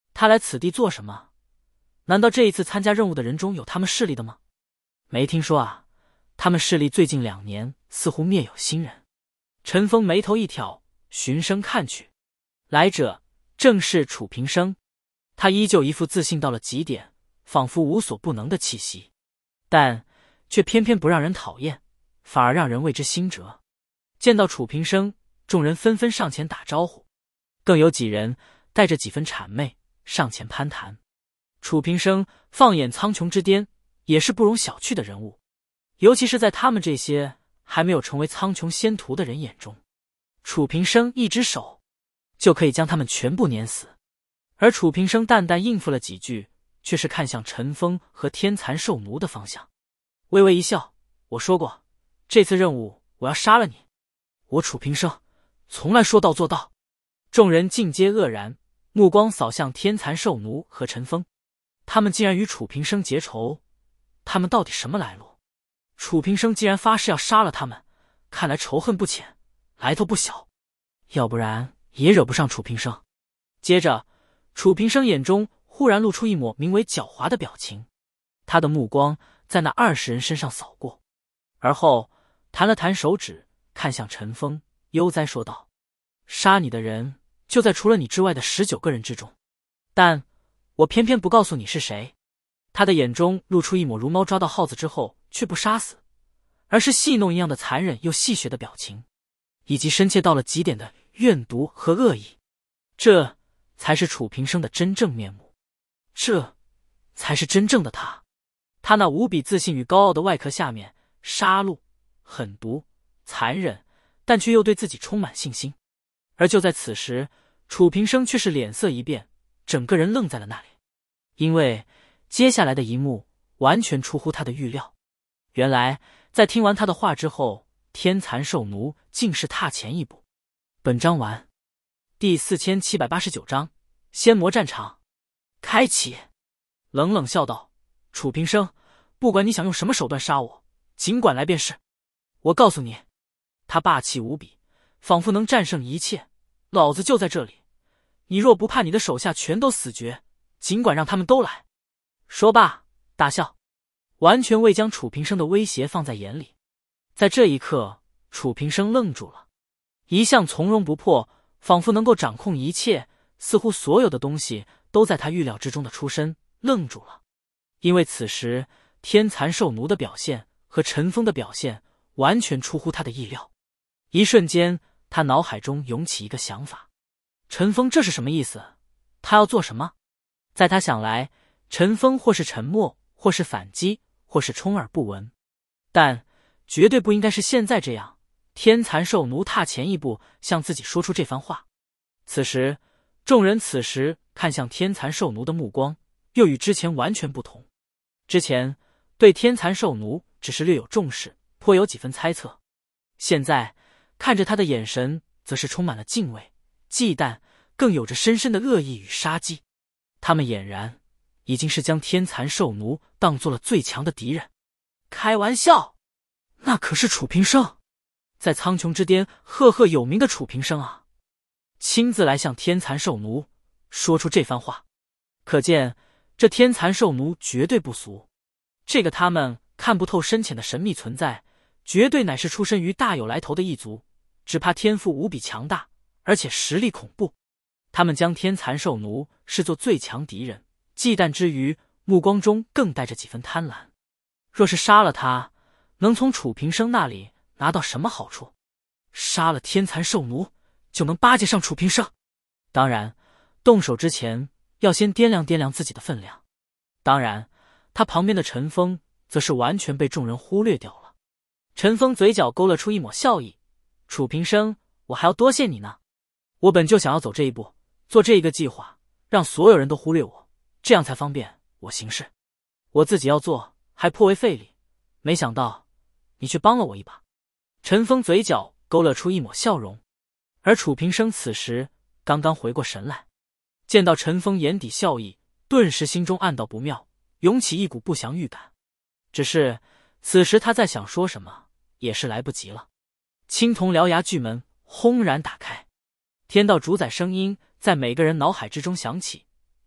他来此地做什么？难道这一次参加任务的人中有他们势力的吗？没听说啊，他们势力最近2年似乎灭有新人。陈峰眉头一挑，循声看去，来者正是楚平生。他依旧一副自信到了极点，仿佛无所不能的气息，但却偏偏不让人讨厌，反而让人为之心折。见到楚平生，众人纷纷上前打招呼，更有几人带着几分谄媚上前攀谈。楚平生放眼苍穹之巅，也是不容小觑的人物，尤其是在他们这些还没有成为苍穹仙徒的人眼中，楚平生一只手就可以将他们全部碾死。而楚平生淡淡应付了几句，却是看向陈峰和天蚕兽奴的方向，微微一笑：“我说过，这次任务我要杀了你。我楚平生从来说到做到。”众人尽皆愕然，目光扫向天蚕兽奴和陈峰，他们竟然与楚平生结仇，他们到底什么来路？楚平生既然发誓要杀了他们，看来仇恨不浅，来头不小，要不然也惹不上楚平生。接着楚平生眼中忽然露出一抹名为狡猾的表情，他的目光在那20人身上扫过，而后弹了弹手指，看向陈峰，悠哉说道：“杀你的人就在除了你之外的19个人之中，但我偏偏不告诉你是谁。”他的眼中露出一抹如猫抓到耗子之后却不杀死，而是戏弄一样的残忍又戏谑的表情，以及深切到了极点的怨毒和恶意。这才是楚平生的真正面目，这才是真正的他。他那无比自信与高傲的外壳下面，杀戮、狠毒、残忍，但却又对自己充满信心。而就在此时，楚平生却是脸色一变，整个人愣在了那里，因为接下来的一幕完全出乎他的预料。原来在听完他的话之后，天蚕兽奴竟是踏前一步。本章完。第4789章仙魔战场开启。冷冷笑道：“楚平生，不管你想用什么手段杀我，尽管来便是。我告诉你。”他霸气无比，仿佛能战胜一切。老子就在这里，你若不怕你的手下全都死绝，尽管让他们都来。说罢大笑，完全未将楚平生的威胁放在眼里。在这一刻，楚平生愣住了，一向从容不迫，仿佛能够掌控一切，似乎所有的东西都在他预料之中的出身，愣住了。因为此时天蚕兽奴的表现和陈峰的表现完全出乎他的意料。一瞬间，他脑海中涌起一个想法：陈峰这是什么意思？他要做什么？在他想来，陈峰或是沉默，或是反击，或是充耳不闻，但绝对不应该是现在这样。天蚕兽奴踏前一步，向自己说出这番话。此时众人看向天蚕兽奴的目光又与之前完全不同。之前对天蚕兽奴只是略有重视，颇有几分猜测，现在看着他的眼神则是充满了敬畏、忌惮，更有着深深的恶意与杀机。他们俨然已经是将天蚕兽奴当作了最强的敌人。开玩笑，那可是楚平生，在苍穹之巅赫赫有名的楚平生啊，亲自来向天蚕兽奴说出这番话，可见这天蚕兽奴绝对不俗。这个他们看不透深浅的神秘存在，绝对乃是出身于大有来头的一族，只怕天赋无比强大，而且实力恐怖。他们将天蚕兽奴视作最强敌人，忌惮之余，目光中更带着几分贪婪。若是杀了他，能从楚平生那里拿到什么好处？杀了天蚕兽奴，就能巴结上楚平生。当然，动手之前要先掂量掂量自己的分量。当然，他旁边的陈峰则是完全被众人忽略掉了。陈峰嘴角勾勒出一抹笑意：“楚平生，我还要多谢你呢。我本就想要走这一步，做这一个计划，让所有人都忽略我，这样才方便我行事。我自己要做，还颇为费力，没想到你却帮了我一把。”陈峰嘴角勾勒出一抹笑容，而楚平生此时刚刚回过神来，见到陈峰眼底笑意，顿时心中暗道不妙，涌起一股不祥预感。只是此时他在想说什么也是来不及了。青铜獠牙巨门轰然打开，天道主宰声音在每个人脑海之中响起，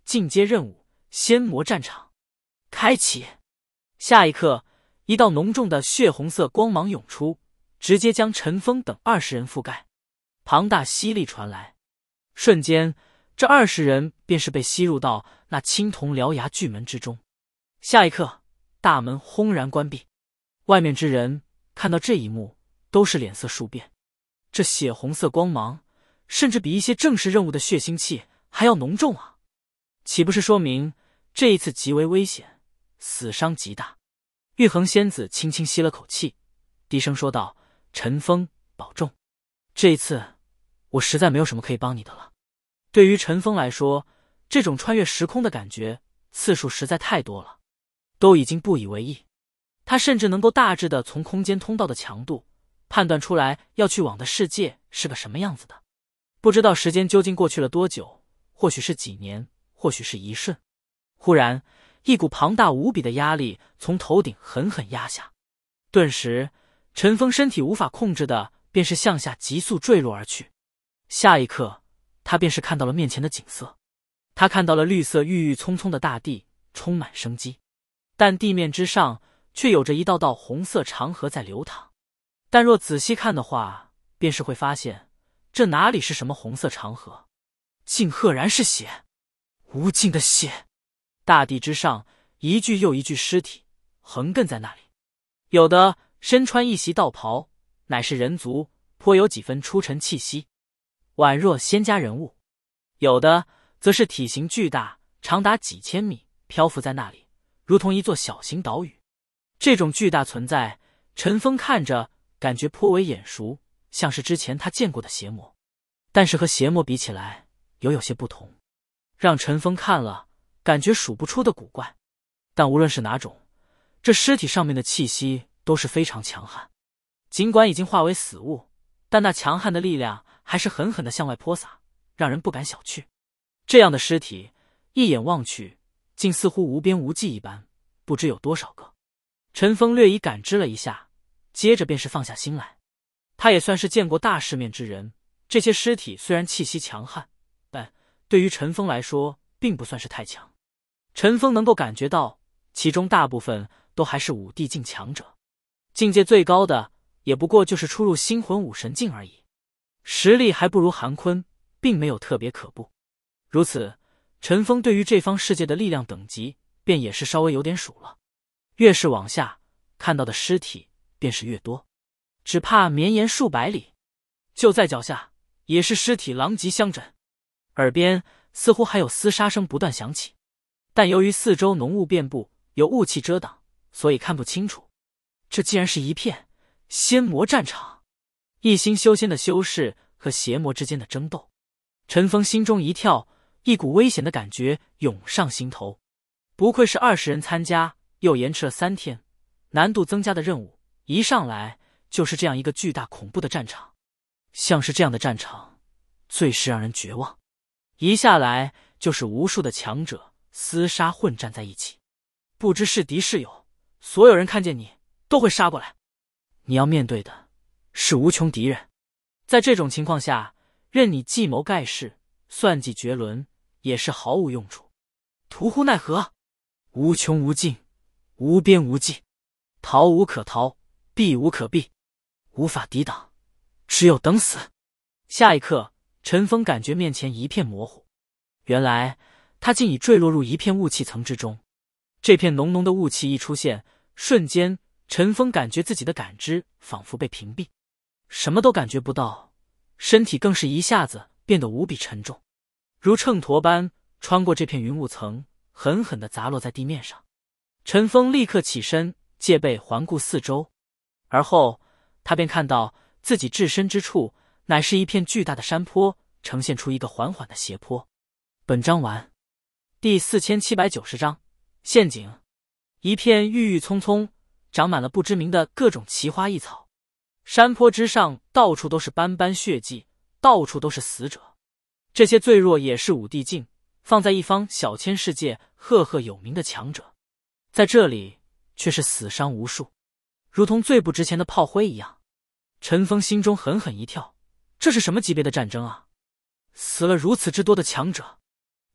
进阶任务仙魔战场开启。下一刻，一道浓重的血红色光芒涌出，直接将陈峰等20人覆盖。庞大吸力传来，瞬间这20人便是被吸入到那青铜獠牙巨门之中。下一刻，大门轰然关闭。外面之人看到这一幕，都是脸色数变。这血红色光芒，甚至比一些正式任务的血腥气还要浓重啊！岂不是说明这一次极为危险，死伤极大？玉衡仙子轻轻吸了口气，低声说道：“陈峰，保重。这一次，我实在没有什么可以帮你的了。”对于陈峰来说，这种穿越时空的感觉次数实在太多了，都已经不以为意。他甚至能够大致的从空间通道的强度判断出来要去往的世界是个什么样子的。不知道时间究竟过去了多久，或许是几年，或许是一瞬。忽然，一股庞大无比的压力从头顶狠狠压下，顿时陈峰身体无法控制的便是向下急速坠落而去。下一刻，他便是看到了面前的景色。他看到了绿色郁郁葱葱的大地，充满生机，但地面之上却有着一道道红色长河在流淌。但若仔细看的话，便是会发现这哪里是什么红色长河，竟赫然是血，无尽的血。大地之上，一具又一具尸体横亘在那里，有的身穿一袭道袍，乃是人族，颇有几分出尘气息，宛若仙家人物；有的则是体型巨大，长达几千米，漂浮在那里，如同一座小型岛屿。这种巨大存在，陈峰看着感觉颇为眼熟，像是之前他见过的邪魔，但是和邪魔比起来，有些不同，让陈峰看了感觉数不出的古怪。但无论是哪种，这尸体上面的气息都是非常强悍，尽管已经化为死物，但那强悍的力量还是狠狠地向外泼洒，让人不敢小觑。这样的尸体一眼望去，竟似乎无边无际一般，不知有多少个。陈峰略一感知了一下，接着便是放下心来。他也算是见过大世面之人，这些尸体虽然气息强悍，但对于陈峰来说并不算是太强。陈峰能够感觉到其中大部分都还是5帝境强者，境界最高的也不过就是出入星魂武神境而已，实力还不如韩坤，并没有特别可怖。如此，陈峰对于这方世界的力量等级便也是稍微有点数了。越是往下看到的尸体便是越多，只怕绵延数百里。就在脚下也是尸体狼藉相枕，耳边似乎还有厮杀声不断响起，但由于四周浓雾遍布，有雾气遮挡，所以看不清楚。这竟然是一片仙魔战场，一心修仙的修士和邪魔之间的争斗。陈峰心中一跳，一股危险的感觉涌上心头。不愧是20人参加，又延迟了3天，难度增加的任务，一上来就是这样一个巨大恐怖的战场。像是这样的战场，最是让人绝望。一下来就是无数的强者厮杀混战在一起，不知是敌是友，所有人看见你都会杀过来。你要面对的是无穷敌人，在这种情况下，任你计谋盖世，算计绝伦，也是毫无用处，徒呼奈何。无穷无尽，无边无际，逃无可逃，避无可避，无法抵挡，只有等死。下一刻，陈峰感觉面前一片模糊，原来他竟已坠落入一片雾气层之中。这片浓浓的雾气一出现，瞬间陈峰感觉自己的感知仿佛被屏蔽，什么都感觉不到，身体更是一下子变得无比沉重，如秤砣般穿过这片云雾层，狠狠地砸落在地面上。陈峰立刻起身，戒备环顾四周，而后他便看到自己置身之处乃是一片巨大的山坡，呈现出一个缓缓的斜坡。本章完。第4790章陷阱。一片郁郁葱葱，长满了不知名的各种奇花异草，山坡之上到处都是斑斑血迹，到处都是死者。这些最弱也是5帝境，放在一方小千世界赫赫有名的强者，在这里却是死伤无数，如同最不值钱的炮灰一样。陈峰心中狠狠一跳，这是什么级别的战争啊？死了如此之多的强者，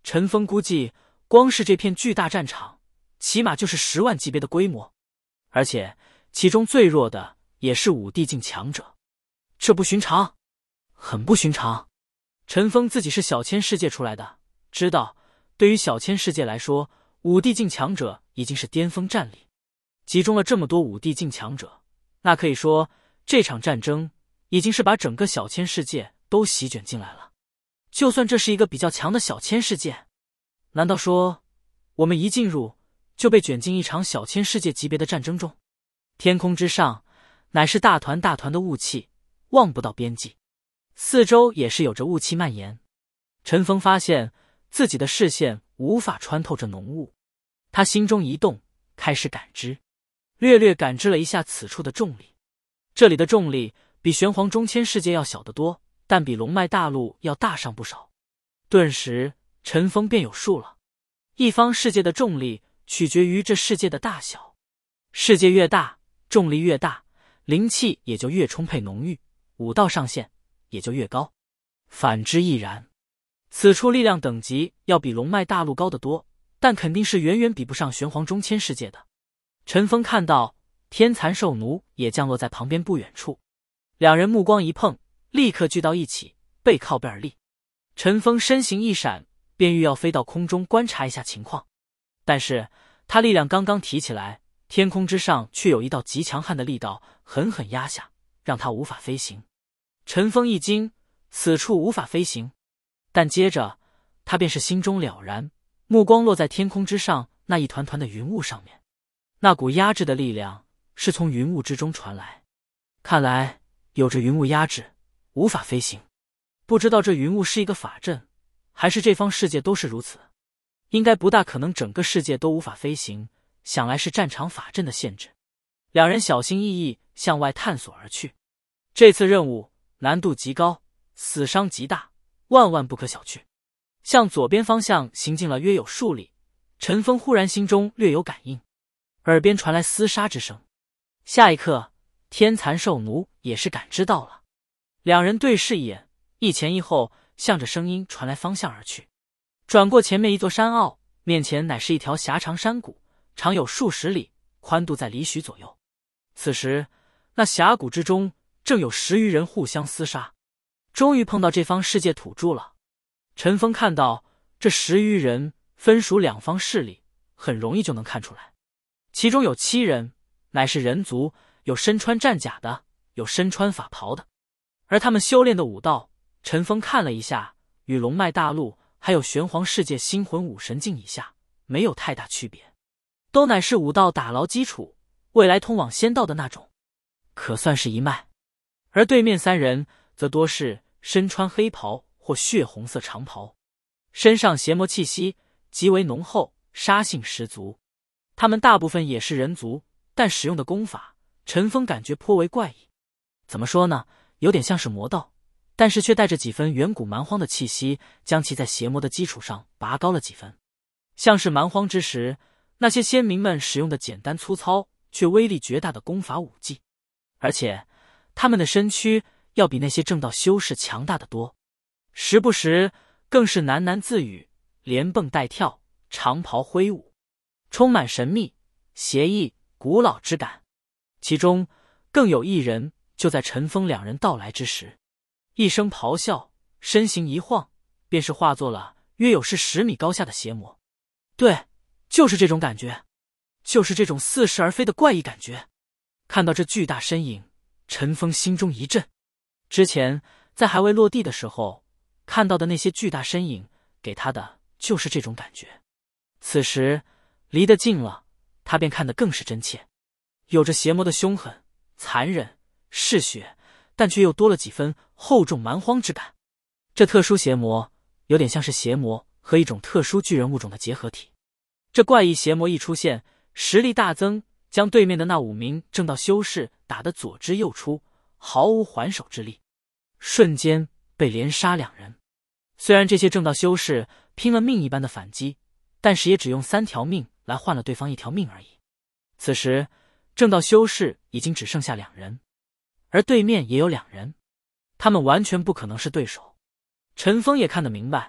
陈峰估计，光是这片巨大战场，起码就是10万级别的规模，而且其中最弱的也是5帝境强者，这不寻常，很不寻常。陈峰自己是小千世界出来的，知道对于小千世界来说，5帝境强者已经是巅峰战力，集中了这么多5帝境强者，那可以说这场战争已经是把整个小千世界都席卷进来了。就算这是一个比较强的小千世界，难道说我们一进入就被卷进一场小千世界级别的战争中？天空之上乃是大团大团的雾气，望不到边际，四周也是有着雾气蔓延。陈峰发现自己的视线无法穿透这浓雾，他心中一动，开始感知，略略感知了一下此处的重力。这里的重力比玄黄中千世界要小得多，但比龙脉大陆要大上不少。顿时陈峰便有数了，一方世界的重力取决于这世界的大小，世界越大，重力越大，灵气也就越充沛浓郁，武道上限也就越高，反之亦然。此处力量等级要比龙脉大陆高得多，但肯定是远远比不上玄黄中千世界的。陈峰看到天蚕兽奴也降落在旁边不远处，两人目光一碰，立刻聚到一起，背靠背而立。陈峰身形一闪，便欲要飞到空中观察一下情况，但是他力量刚刚提起来，天空之上却有一道极强悍的力道狠狠压下，让他无法飞行。陈峰一惊，此处无法飞行，但接着他便是心中了然，目光落在天空之上那一团团的云雾上面，那股压制的力量是从云雾之中传来，看来有着云雾压制，无法飞行。不知道这云雾是一个法阵，还是这方世界都是如此，应该不大可能整个世界都无法飞行，想来是战场法阵的限制。两人小心翼翼向外探索而去，这次任务难度极高，死伤极大，万万不可小觑。向左边方向行进了约有数里，陈峰忽然心中略有感应，耳边传来厮杀之声。下一刻，天蚕兽奴也是感知到了，两人对视一眼，一前一后向着声音传来方向而去。转过前面一座山坳，面前乃是一条狭长山谷，长有数十里，宽度在里许左右。此时那峡谷之中正有10余人互相厮杀，终于碰到这方世界土著了。陈峰看到这10余人分属两方势力，很容易就能看出来，其中有7人乃是人族，有身穿战甲的，有身穿法袍的，而他们修炼的武道，陈峰看了一下，与龙脉大陆还有玄黄世界星魂武神境以下没有太大区别，都乃是武道打牢基础，未来通往仙道的那种，可算是一脉。而对面3人则多是身穿黑袍或血红色长袍，身上邪魔气息极为浓厚，杀性十足。他们大部分也是人族，但使用的功法陈峰感觉颇为怪异。怎么说呢，有点像是魔道，但是却带着几分远古蛮荒的气息，将其在邪魔的基础上拔高了几分。像是蛮荒之时那些先民们使用的简单粗糙却威力绝大的功法武技，而且他们的身躯要比那些正道修士强大得多，时不时更是喃喃自语，连蹦带跳，长袍挥舞，充满神秘、邪异、古老之感。其中更有一人就在陈峰两人到来之时，一声咆哮，身形一晃，便是化作了约有是10米高下的邪魔。对，就是这种感觉，就是这种似是而非的怪异感觉。看到这巨大身影，陈峰心中一震。之前在还未落地的时候看到的那些巨大身影，给他的就是这种感觉。此时离得近了，他便看得更是真切，有着邪魔的凶狠、残忍、嗜血，但却又多了几分厚重蛮荒之感。这特殊邪魔有点像是邪魔和一种特殊巨人物种的结合体。这怪异邪魔一出现，实力大增，将对面的那5名正道修士打得左支右出，毫无还手之力，瞬间被连杀2人。虽然这些正道修士拼了命一般的反击，但是也只用3条命来换了对方1条命而已。此时正道修士已经只剩下2人，而对面也有2人，他们完全不可能是对手。陈峰也看得明白，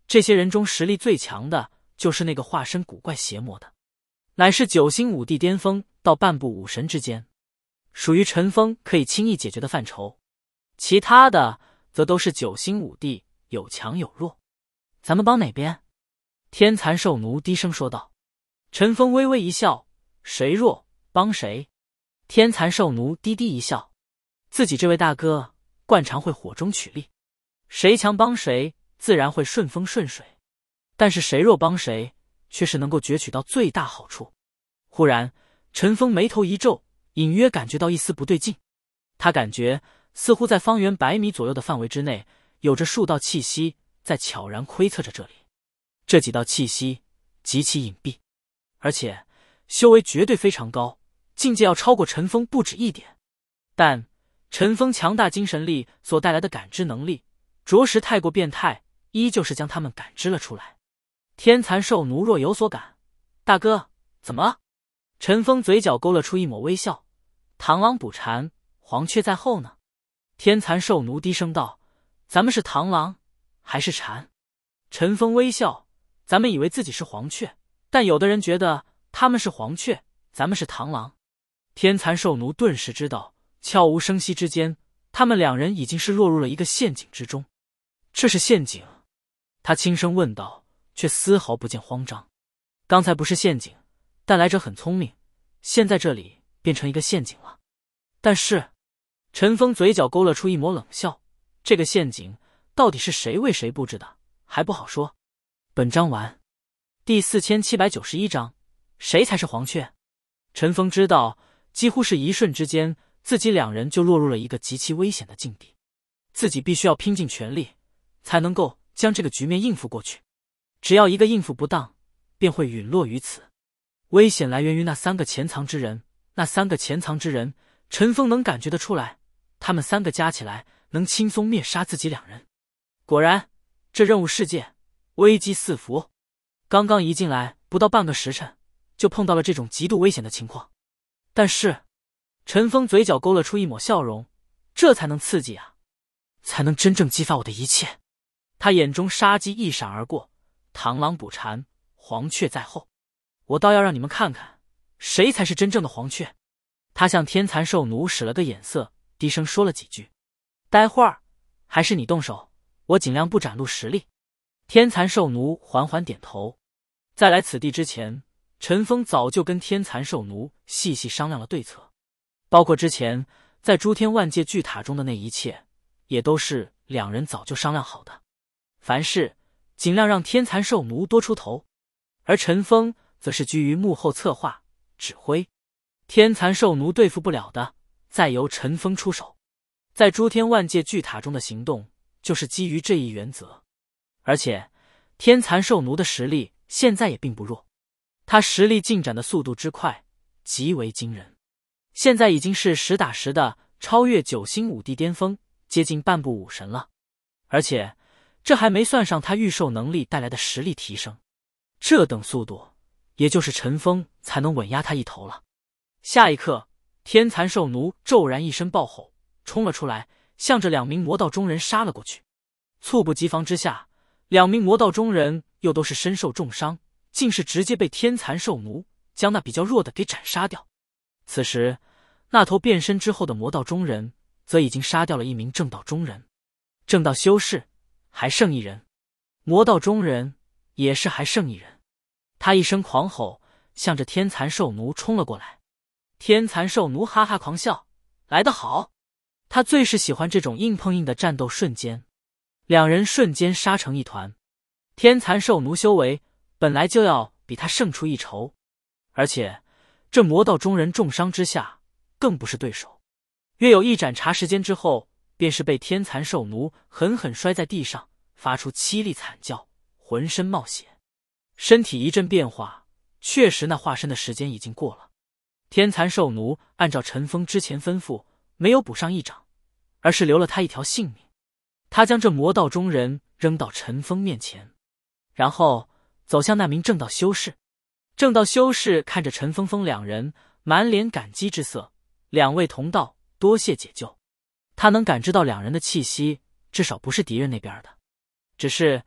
这些人中实力最强的就是那个化身古怪邪魔的，乃是9星5帝巅峰到半步武神之间，属于陈峰可以轻易解决的范畴。其他的则都是9星5帝，有强有弱。咱们帮哪边？天蚕兽奴低声说道。陈峰微微一笑，谁弱帮谁。天蚕兽奴低低一笑，自己这位大哥惯常会火中取栗，谁强帮谁自然会顺风顺水，但是谁弱帮谁却是能够攫取到最大好处。忽然陈峰眉头一皱，隐约感觉到一丝不对劲。他感觉似乎在方圆100米左右的范围之内，有着数道气息在悄然窥测着这里。这几道气息极其隐蔽，而且修为绝对非常高，境界要超过陈峰不止一点。但陈峰强大精神力所带来的感知能力着实太过变态，依旧是将他们感知了出来。天蚕兽奴若有所感，大哥怎么了？陈峰嘴角勾勒出一抹微笑，螳螂捕蝉，黄雀在后呢。天蚕兽奴低声道，咱们是螳螂还是蝉？陈峰微笑，咱们以为自己是黄雀，但有的人觉得他们是黄雀，咱们是螳螂。天蚕兽奴顿时知道，悄无声息之间，他们两人已经是落入了一个陷阱之中。这是陷阱？他轻声问道，却丝毫不见慌张。刚才不是陷阱，但来者很聪明，现在这里变成一个陷阱了。但是陈峰嘴角勾勒出一抹冷笑，这个陷阱到底是谁为谁布置的，还不好说。本章完。第4791章，谁才是黄雀？陈峰知道，几乎是一瞬之间，自己两人就落入了一个极其危险的境地，自己必须要拼尽全力，才能够将这个局面应付过去。只要一个应付不当，便会陨落于此。危险来源于那3个潜藏之人，那3个潜藏之人，陈峰能感觉得出来，他们3个加起来能轻松灭杀自己两人。果然，这任务世界危机四伏。刚刚一进来不到半个时辰，就碰到了这种极度危险的情况。但是陈峰嘴角勾勒出一抹笑容，这才能刺激啊，才能真正激发我的一切。他眼中杀机一闪而过，螳螂捕蝉，黄雀在后，我倒要让你们看看谁才是真正的黄雀。他向天蚕兽奴使了个眼色，低声说了几句，待会儿还是你动手，我尽量不展露实力。天蚕兽奴缓缓点头。在来此地之前，陈峰早就跟天蚕兽奴细细商量了对策，包括之前在诸天万界巨塔中的那一切，也都是两人早就商量好的。凡事尽量让天蚕兽奴多出头，而陈峰则是居于幕后策划指挥。天蚕兽奴对付不了的，再由陈峰出手。在诸天万界巨塔中的行动就是基于这一原则。而且天蚕兽奴的实力现在也并不弱，他实力进展的速度之快极为惊人，现在已经是实打实的超越9星5帝巅峰，接近半步武神了。而且这还没算上他御兽能力带来的实力提升，这等速度也就是陈峰才能稳压他一头了。下一刻，天蚕兽奴骤然一声暴吼，冲了出来，向着2名魔道中人杀了过去。猝不及防之下，2名魔道中人又都是身受重伤，竟是直接被天蚕兽奴将那比较弱的给斩杀掉。此时那头变身之后的魔道中人则已经杀掉了1名正道中人，正道修士还剩1人，魔道中人也是还剩1人。他一声狂吼，向着天蚕兽奴冲了过来。天蚕兽奴哈哈狂笑，来得好，他最是喜欢这种硬碰硬的战斗瞬间。2人瞬间杀成一团。天蚕兽奴修为本来就要比他胜出一筹，而且这魔道中人重伤之下更不是对手。约有1盏茶时间之后，便是被天蚕兽奴狠狠摔在地上，发出凄厉惨叫，浑身冒血，身体一阵变化，确实那化身的时间已经过了。天蚕兽奴按照陈峰之前吩咐，没有补上1掌，而是留了他一条性命。他将这魔道中人扔到陈峰面前，然后走向那名正道修士。正道修士看着陈峰2人，满脸感激之色。2位同道，多谢解救。他能感知到2人的气息，至少不是敌人那边的。只是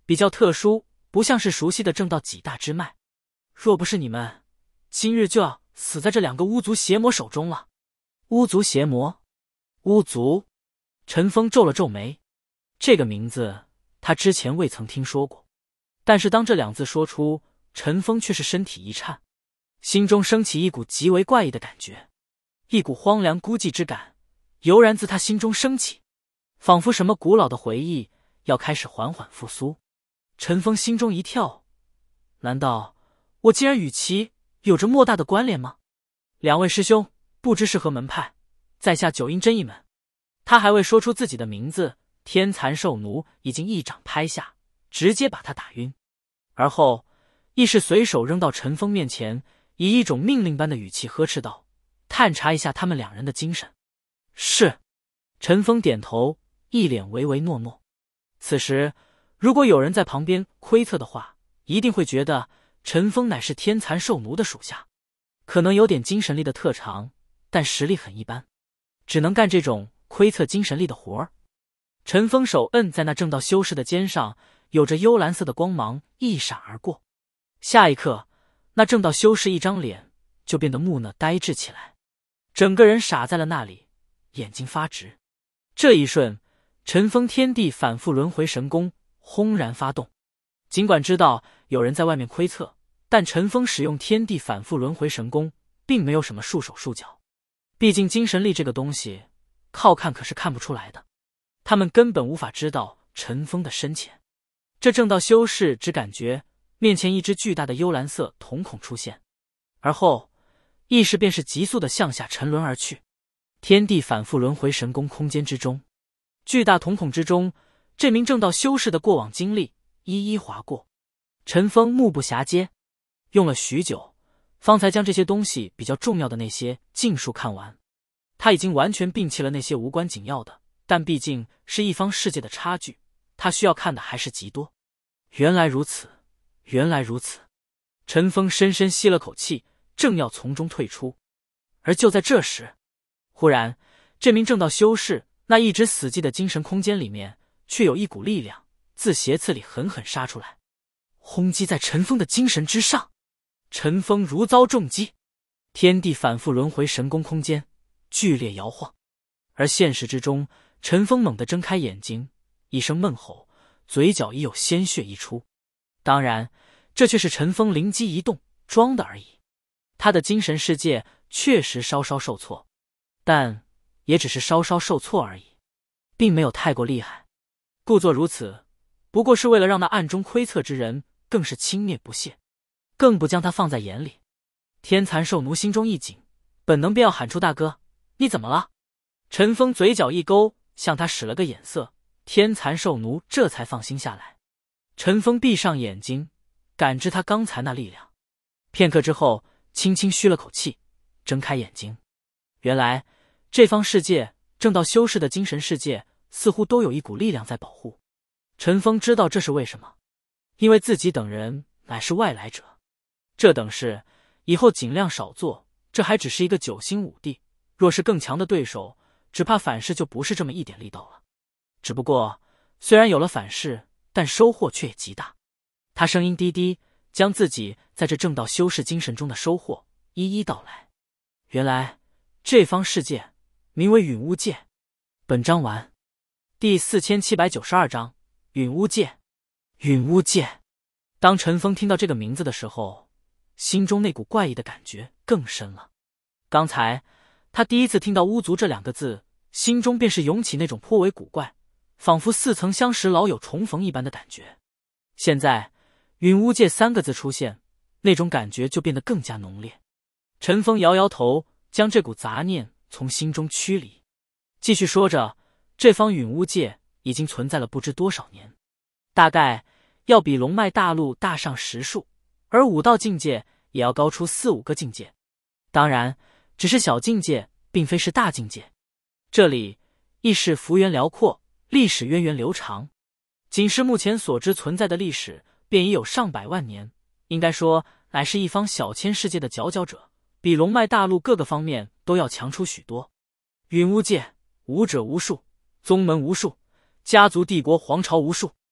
比较特殊，不像是熟悉的正道几大支脉。若不是你们，今日就要死在这两个巫族邪魔手中了。巫族邪魔，巫族。陈峰皱了皱眉，这个名字他之前未曾听说过，但是当这两字说出，陈峰却是身体一颤，心中升起一股极为怪异的感觉，一股荒凉孤寂之感油然自他心中升起，仿佛什么古老的回忆要开始缓缓复苏。陈峰心中一跳，难道我竟然与其有着莫大的关联吗？两位师兄不知是何门派，在下九阴真一门。他还未说出自己的名字，天蚕兽奴已经一掌拍下，直接把他打晕，而后亦是随手扔到陈峰面前，以一种命令般的语气呵斥道：“探查一下他们两人的精神。”是。陈峰点头，一脸唯唯诺诺。此时如果有人在旁边窥测的话，一定会觉得陈峰乃是天蚕兽奴的属下，可能有点精神力的特长，但实力很一般，只能干这种窥测精神力的活儿。陈峰手摁在那正道修士的肩上，有着幽蓝色的光芒一闪而过，下一刻那正道修士一张脸就变得木讷呆滞起来，整个人傻在了那里，眼睛发直。这一瞬，陈峰天地反复轮回神功轰然发动。尽管知道有人在外面窥测，但陈峰使用天地反复轮回神功并没有什么束手束脚，毕竟精神力这个东西靠看可是看不出来的，他们根本无法知道陈峰的深浅。这正道修士只感觉面前一只巨大的幽蓝色瞳孔出现，而后意识便是急速的向下沉沦而去。天地反复轮回神功空间之中，巨大瞳孔之中，这名正道修士的过往经历一一划过。陈峰目不暇接，用了许久，方才将这些东西比较重要的那些尽数看完。他已经完全摒弃了那些无关紧要的，但毕竟是一方世界的差距，他需要看的还是极多。原来如此，原来如此。陈峰深深吸了口气，正要从中退出，而就在这时，忽然这名正道修士那一直死寂的精神空间里面，却有一股力量自斜刺里狠狠杀出来，轰击在陈峰的精神之上。陈峰如遭重击，天地反复轮回神功空间剧烈摇晃，而现实之中，陈峰猛地睁开眼睛，一声闷吼，嘴角已有鲜血溢出。当然，这却是陈峰灵机一动装的而已。他的精神世界确实稍稍受挫，但也只是稍稍受挫而已，并没有太过厉害。故作如此，不过是为了让那暗中窥测之人更是轻蔑不屑，更不将他放在眼里。天蚕兽奴心中一紧，本能便要喊出：“大哥，你怎么了？”陈峰嘴角一勾，向他使了个眼色，天蚕兽奴这才放心下来。陈峰闭上眼睛，感知他刚才那力量，片刻之后轻轻吁了口气，睁开眼睛。原来这方世界正道修士的精神世界似乎都有一股力量在保护。陈峰知道这是为什么，因为自己等人乃是外来者，这等事以后尽量少做。这还只是一个9星5帝，若是更强的对手，只怕反噬就不是这么一点力道了。只不过虽然有了反噬，但收获却也极大。他声音低低，将自己在这正道修士精神中的收获一一道来。原来这方世界名为陨巫界。本章完。第4792章陨巫界。陨巫界。当陈峰听到这个名字的时候，心中那股怪异的感觉更深了。刚才他第一次听到巫族这2个字，心中便是涌起那种颇为古怪，仿佛似曾相识老友重逢一般的感觉。现在陨巫界3个字出现，那种感觉就变得更加浓烈。陈峰摇摇头，将这股杂念从心中驱离，继续说着，这方陨巫界已经存在了不知多少年，大概要比龙脉大陆大上10数，而武道境界也要高出4、5个境界。当然只是小境界，并非是大境界。这里亦是幅员辽阔，历史渊源流长，仅是目前所知存在的历史便已有上百万年，应该说乃是一方小千世界的佼佼者，比龙脉大陆各个方面都要强出许多。陨巫界武者无数，宗门无数，家族帝国皇朝无数，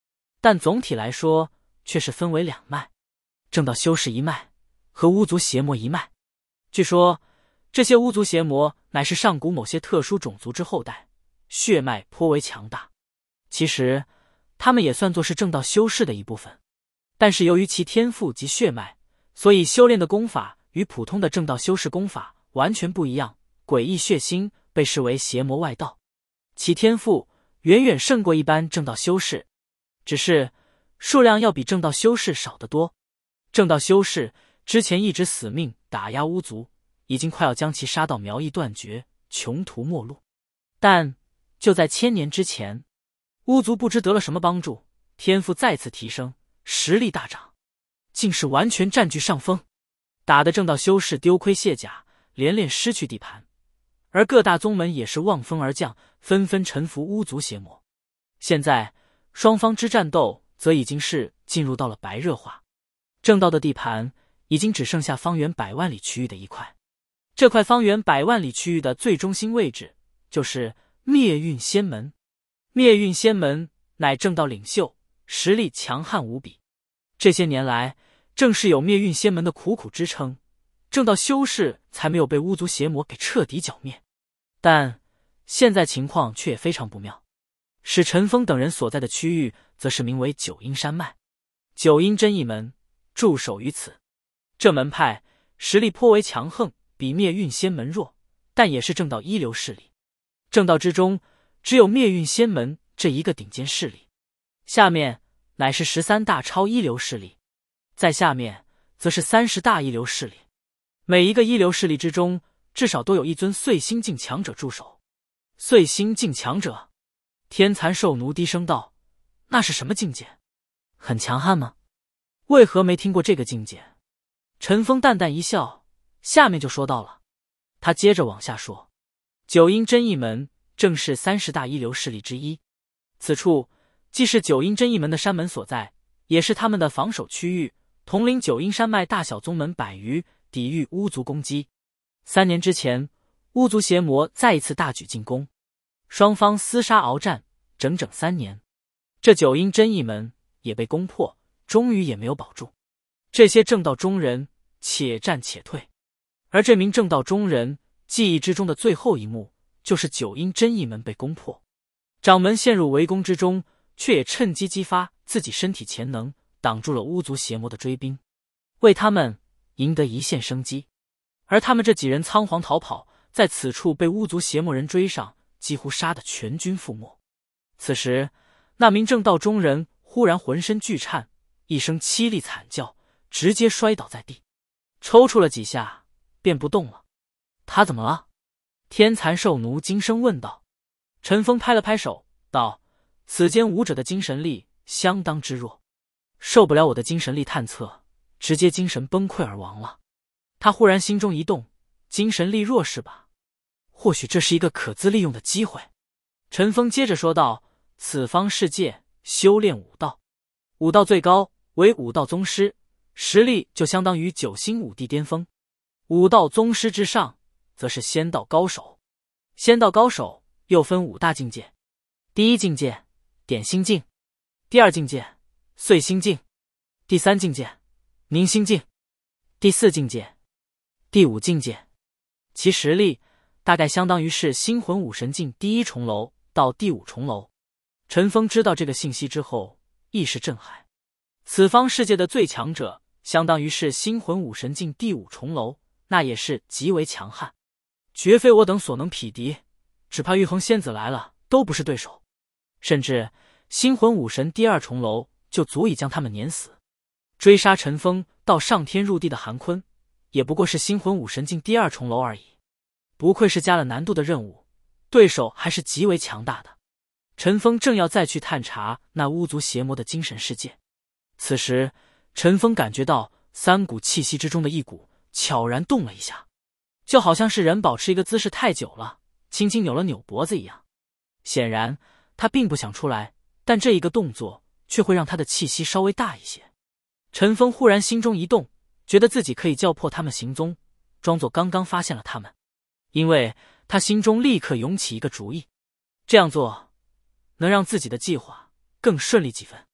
但总体来说却是分为两脉，正道修士一脉和巫族邪魔一脉。据说这些巫族邪魔乃是上古某些特殊种族之后代，血脉颇为强大。其实他们也算作是正道修士的一部分，但是由于其天赋及血脉，所以修炼的功法与普通的正道修士功法完全不一样，诡异血腥，被视为邪魔外道。其天赋远远胜过一般正道修士，只是数量要比正道修士少得多。正道修士之前一直死命打压巫族，已经快要将其杀到苗裔断绝，穷途末路。但就在1000年之前，巫族不知得了什么帮助，天赋再次提升，实力大涨，竟是完全占据上风，打得正道修士丢盔卸甲，连连失去地盘。而各大宗门也是望风而降，纷纷臣服巫族邪魔。现在双方之战斗则已经是进入到了白热化，正道的地盘已经只剩下方圆100万里区域的一块。这块方圆100万里区域的最中心位置就是灭运仙门。灭运仙门乃正道领袖，实力强悍无比。这些年来正是有灭运仙门的苦苦支撑，正道修士才没有被巫族邪魔给彻底剿灭。但现在情况却也非常不妙，使陈峰等人所在的区域则是名为九阴山脉。九阴真意门驻守于此，这门派实力颇为强横，比灭运仙门弱，但也是正道一流势力。正道之中只有灭运仙门这一个顶尖势力，下面乃是13大超一流势力，在下面则是30大一流势力。每一个一流势力之中至少都有一尊碎星境强者驻守。碎星境强者？天蚕兽奴低声道：“那是什么境界？很强悍吗？为何没听过这个境界？”陈峰淡淡一笑，下面就说到了。他接着往下说：“九阴真意门正是30大一流势力之一，此处既是九阴真意门的山门所在，也是他们的防守区域，统领九阴山脉大小宗门100余，抵御巫族攻击。3年之前，巫族邪魔再一次大举进攻，双方厮杀鏖战整整3年，这九阴真意门也被攻破，终于也没有保住。这些正道中人且战且退，而这名正道中人记忆之中的最后一幕，就是九阴真意门被攻破，掌门陷入围攻之中，却也趁机激发自己身体潜能，挡住了巫族邪魔的追兵，为他们赢得一线生机。而他们这几人仓皇逃跑，在此处被巫族邪魔人追上，几乎杀得全军覆没。此时那名正道中人忽然浑身剧颤，一声凄厉惨叫，直接摔倒在地，抽搐了几下便不动了。他怎么了？天蚕兽奴惊声问道。陈峰拍了拍手道：“此间武者的精神力相当之弱，受不了我的精神力探测，直接精神崩溃而亡了。”他忽然心中一动，精神力弱是吧？或许这是一个可资利用的机会。陈峰接着说道：“此方世界修炼武道，武道最高为武道宗师，实力就相当于9星武帝巅峰。武道宗师之上，则是仙道高手。仙道高手又分5大境界：第一境界点心境，第二境界碎心境，第3境界明心境，第4境界第5境界。其实力大概相当于是星魂武神境第1重楼到第5重楼。”陈峰知道这个信息之后，一时震撼。此方世界的最强者相当于是星魂武神境第5重楼，那也是极为强悍，绝非我等所能匹敌，只怕玉衡仙子来了都不是对手，甚至星魂武神第2重楼就足以将他们碾死。追杀陈峰到上天入地的韩坤，也不过是星魂武神境第2重楼而已。不愧是加了难度的任务，对手还是极为强大的。陈峰正要再去探查那巫族邪魔的精神世界，此时陈峰感觉到3股气息之中的一股悄然动了一下，就好像是人保持一个姿势太久了，轻轻扭了扭脖子一样。显然他并不想出来，但这一个动作却会让他的气息稍微大一些。陈峰忽然心中一动，觉得自己可以叫破他们行踪，装作刚刚发现了他们，因为他心中立刻涌起一个主意，这样做能让自己的计划更顺利几分。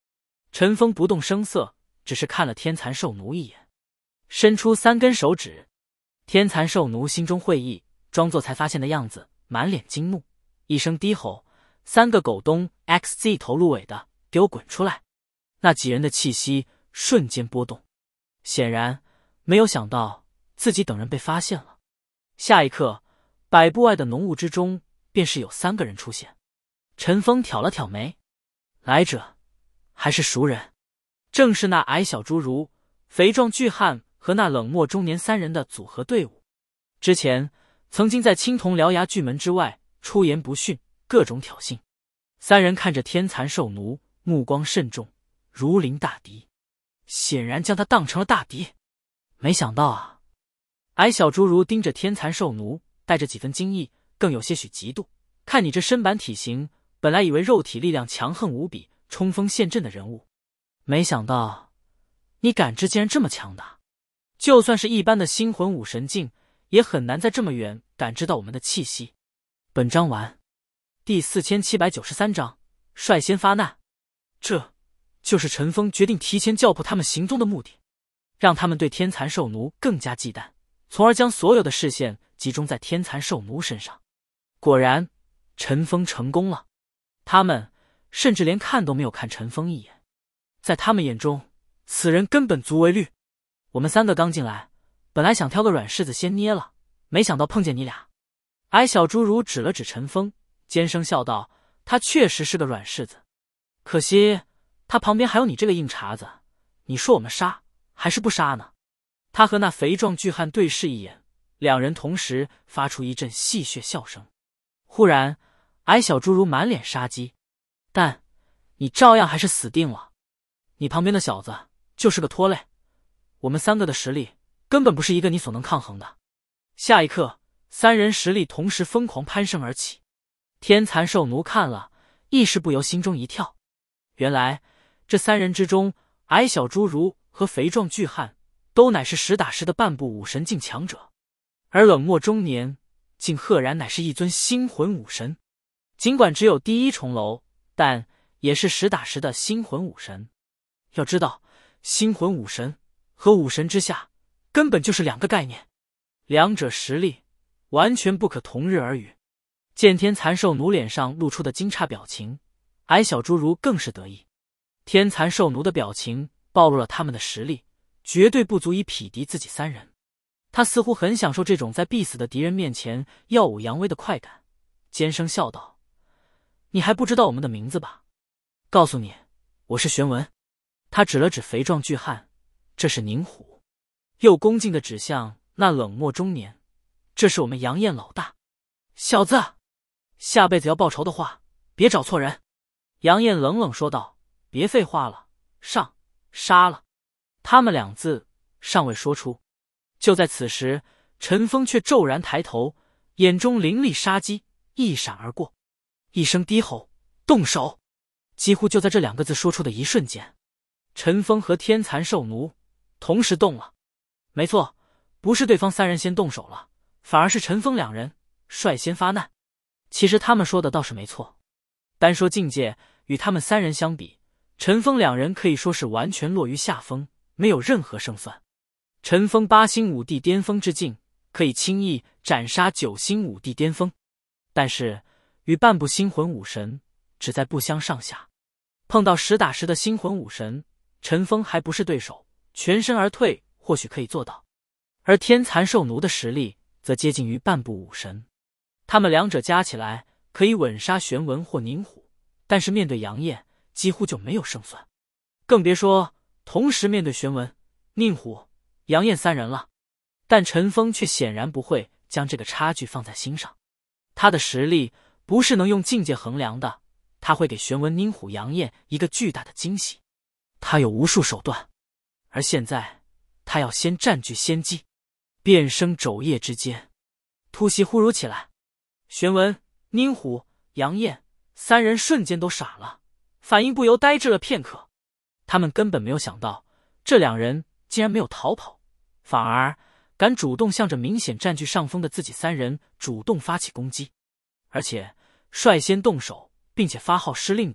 陈峰不动声色，只是看了天蚕兽奴一眼，伸出3根手指。天蚕兽奴心中会意，装作才发现的样子，满脸惊怒，一声低吼，3个狗东 XZ 头露尾的给我滚出来！那几人的气息瞬间波动，显然没有想到自己等人被发现了。下一刻，100步外的浓雾之中便是有3个人出现。陈峰挑了挑眉，来者还是熟人，正是那矮小侏儒、肥壮巨汉和那冷漠中年3人的组合队伍。之前曾经在青铜獠牙巨门之外出言不逊，各种挑衅。3人看着天蚕兽奴，目光慎重，如临大敌，显然将他当成了大敌。没想到啊！矮小侏儒盯着天蚕兽奴，带着几分惊异，更有些许嫉妒。看你这身板体型，本来以为肉体力量强横无比，冲锋陷阵的人物，没想到你感知竟然这么强大。就算是一般的星魂武神境，也很难在这么远感知到我们的气息。本章完。第4793章，率先发难。这就是陈峰决定提前教破他们行踪的目的，让他们对天蚕兽奴更加忌惮，从而将所有的视线集中在天蚕兽奴身上。果然，陈峰成功了。他们甚至连看都没有看陈峰一眼，在他们眼中，此人根本足为虑。我们3个刚进来，本来想挑个软柿子先捏了，没想到碰见你俩。矮小侏儒指了指陈峰，尖声笑道：“他确实是个软柿子，可惜他旁边还有你这个硬茬子。你说我们杀还是不杀呢？”他和那肥壮巨汉对视一眼，两人同时发出一阵戏谑笑声。忽然，矮小侏儒满脸杀机：“但你照样还是死定了！你旁边的小子就是个拖累，我们3个的实力根本不是一个你所能抗衡的。”下一刻，3人实力同时疯狂攀升而起。天蚕兽奴看了，一时不由心中一跳。原来这3人之中，矮小侏儒和肥壮巨汉都乃是实打实的半步武神境强者，而冷漠中年竟赫然乃是一尊星魂武神。尽管只有第1重楼，但也是实打实的星魂武神。要知道，星魂武神和武神之下根本就是2个概念，两者实力完全不可同日而语。见天蚕兽奴脸上露出的惊诧表情，矮小侏儒更是得意。天蚕兽奴的表情暴露了他们的实力，绝对不足以匹敌自己3人。他似乎很享受这种在必死的敌人面前耀武扬威的快感，尖声笑道：“你还不知道我们的名字吧？告诉你，我是玄文。”他指了指肥壮巨汉：“这是宁虎。”又恭敬地指向那冷漠中年：“这是我们杨艳老大。小子，下辈子要报仇的话，别找错人。”杨艳冷冷说道：“别废话了，上，杀了！”他们2字尚未说出，就在此时，陈峰却骤然抬头，眼中凌厉杀机一闪而过，一声低吼：“动手！”几乎就在这2个字说出的一瞬间，陈峰和天蚕兽奴同时动了。没错，不是对方3人先动手了，反而是陈峰2人率先发难。其实他们说的倒是没错，单说境界，与他们3人相比，陈峰2人可以说是完全落于下风，没有任何胜算。陈峰8星武帝巅峰之境，可以轻易斩杀9星武帝巅峰，但是与半步星魂武神只在不相上下。碰到实打实的星魂武神，陈峰还不是对手，全身而退或许可以做到，而天蚕兽奴的实力则接近于半步武神。他们2者加起来可以稳杀玄文或宁虎，但是面对杨艳几乎就没有胜算，更别说同时面对玄文、宁虎、杨艳3人了。但陈峰却显然不会将这个差距放在心上，他的实力不是能用境界衡量的，他会给玄文、宁虎、杨艳一个巨大的惊喜。他有无数手段，而现在他要先占据先机。变生肘腋之间，突袭忽如起来，玄文、宁虎、杨艳3人瞬间都傻了，反应不由呆滞了片刻。他们根本没有想到，这2人竟然没有逃跑，反而敢主动向着明显占据上风的自己3人主动发起攻击，而且率先动手并且发号施令的，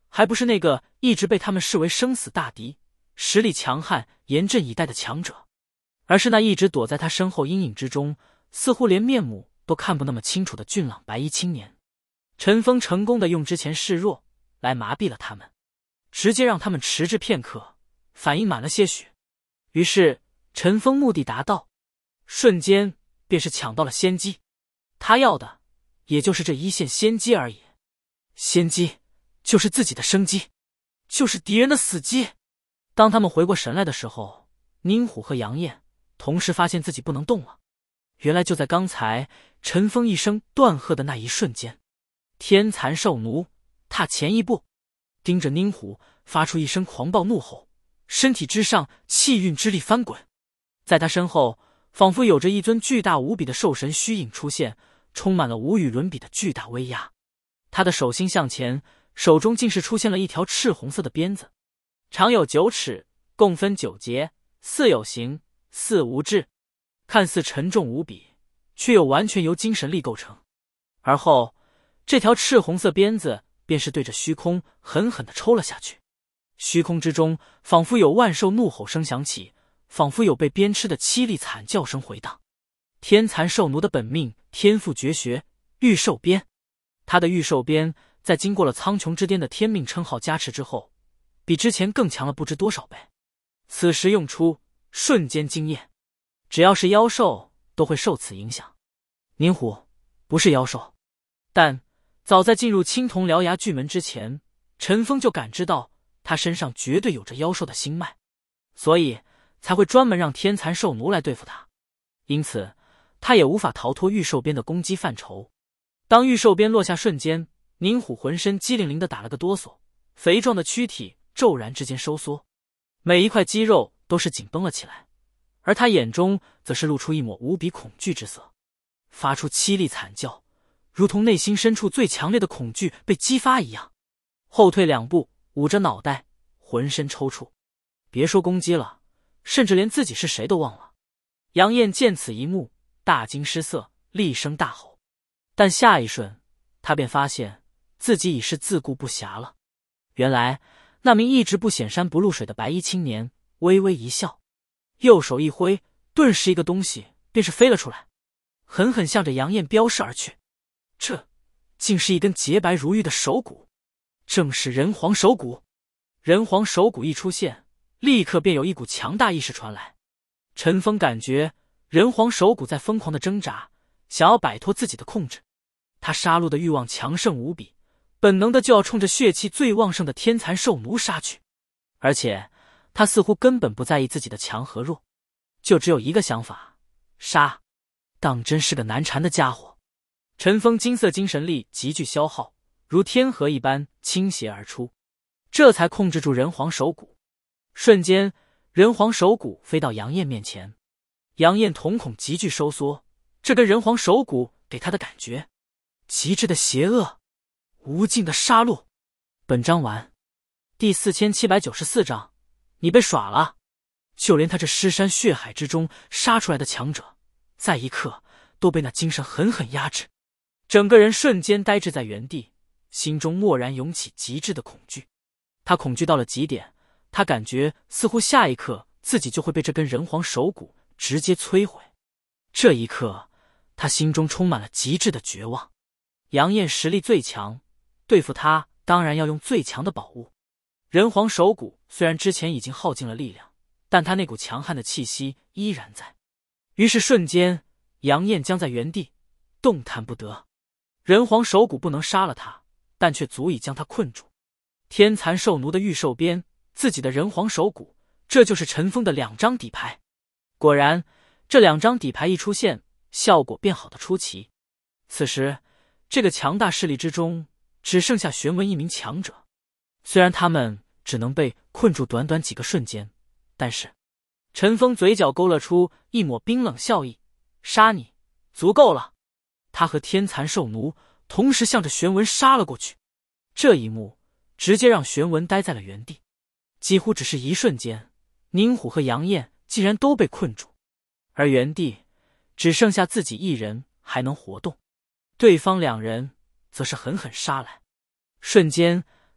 还不是那个一直被他们视为生死大敌、实力强悍、严阵以待的强者，而是那一直躲在他身后阴影之中，似乎连面目都看不那么清楚的俊朗白衣青年。陈峰成功的用之前示弱来麻痹了他们，直接让他们迟滞片刻，反应慢了些许。于是陈峰目的达到，瞬间便是抢到了先机。他要的也就是这一线先机而已。先机就是自己的生机，就是敌人的死机。当他们回过神来的时候，宁虎和杨艳同时发现自己不能动了。原来就在刚才陈峰一声断喝的那一瞬间，天蚕兽奴踏前一步，盯着宁虎发出一声狂暴怒吼，身体之上气运之力翻滚。在他身后仿佛有着一尊巨大无比的兽神虚影出现，充满了无与伦比的巨大威压。他的手心向前，手中竟是出现了一条赤红色的鞭子，长有9尺，共分9节，似有形，似无质，看似沉重无比，却又完全由精神力构成。而后这条赤红色鞭子便是对着虚空狠狠地抽了下去。虚空之中仿佛有万兽怒吼声响起，仿佛有被鞭笞的凄厉惨叫声回荡。天蚕兽奴的本命天赋绝学御兽鞭，他的御兽鞭在经过了苍穹之巅的天命称号加持之后，比之前更强了不知多少倍。此时用出，瞬间惊艳，只要是妖兽都会受此影响。宁虎不是妖兽，但早在进入青铜獠牙巨门之前，陈峰就感知到他身上绝对有着妖兽的心脉，所以才会专门让天蚕兽奴来对付他。因此他也无法逃脱御兽鞭的攻击范畴。当御兽鞭落下瞬间，宁虎浑身激灵灵的打了个哆嗦，肥壮的躯体骤然之间收缩，每一块肌肉都是紧绷了起来，而他眼中则是露出一抹无比恐惧之色，发出凄厉惨叫，如同内心深处最强烈的恐惧被激发一样。后退2步，捂着脑袋，浑身抽搐。别说攻击了，甚至连自己是谁都忘了。杨艳见此一幕，大惊失色，厉声大吼。但下一瞬，他便发现自己已是自顾不暇了。原来那名一直不显山不露水的白衣青年微微一笑，右手一挥，顿时一个东西便是飞了出来，狠狠向着杨艳飙射而去。这竟是一根洁白如玉的手骨，正是人皇手骨。人皇手骨一出现，立刻便有一股强大意识传来。陈峰感觉人皇手骨在疯狂的挣扎，想要摆脱自己的控制。他杀戮的欲望强盛无比，本能的就要冲着血气最旺盛的天蚕兽奴杀去。而且他似乎根本不在意自己的强和弱，就只有一个想法：杀。当真是个难缠的家伙。陈峰金色精神力急剧消耗，如天河一般倾泻而出，这才控制住人皇手骨。瞬间，人皇手骨飞到杨艳面前。杨艳瞳孔急剧收缩，这根人皇手骨给他的感觉极致的邪恶，无尽的杀戮。本章完。第4794章，你被耍了。就连他这尸山血海之中杀出来的强者，在一刻都被那精神狠狠压制，整个人瞬间呆滞在原地，心中蓦然涌起极致的恐惧。他恐惧到了极点，他感觉似乎下一刻自己就会被这根人皇手骨直接摧毁。这一刻他心中充满了极致的绝望。杨艳实力最强，对付他当然要用最强的宝物。人皇手骨虽然之前已经耗尽了力量，但他那股强悍的气息依然在。于是瞬间，杨艳僵在原地，动弹不得。人皇手骨不能杀了他，但却足以将他困住。天蚕兽奴的御兽鞭，自己的人皇手骨，这就是陈峰的2张底牌。果然，这2张底牌一出现，效果便好得出奇。此时这个强大势力之中，只剩下玄文一名强者。虽然他们只能被困住短短几个瞬间，但是陈峰嘴角勾勒出一抹冰冷笑意，杀你足够了。他和天蚕兽奴同时向着玄文杀了过去。这一幕直接让玄文呆在了原地。几乎只是一瞬间，宁虎和杨艳竟然都被困住，而原地只剩下自己一人还能活动，对方2人则是狠狠杀来。瞬间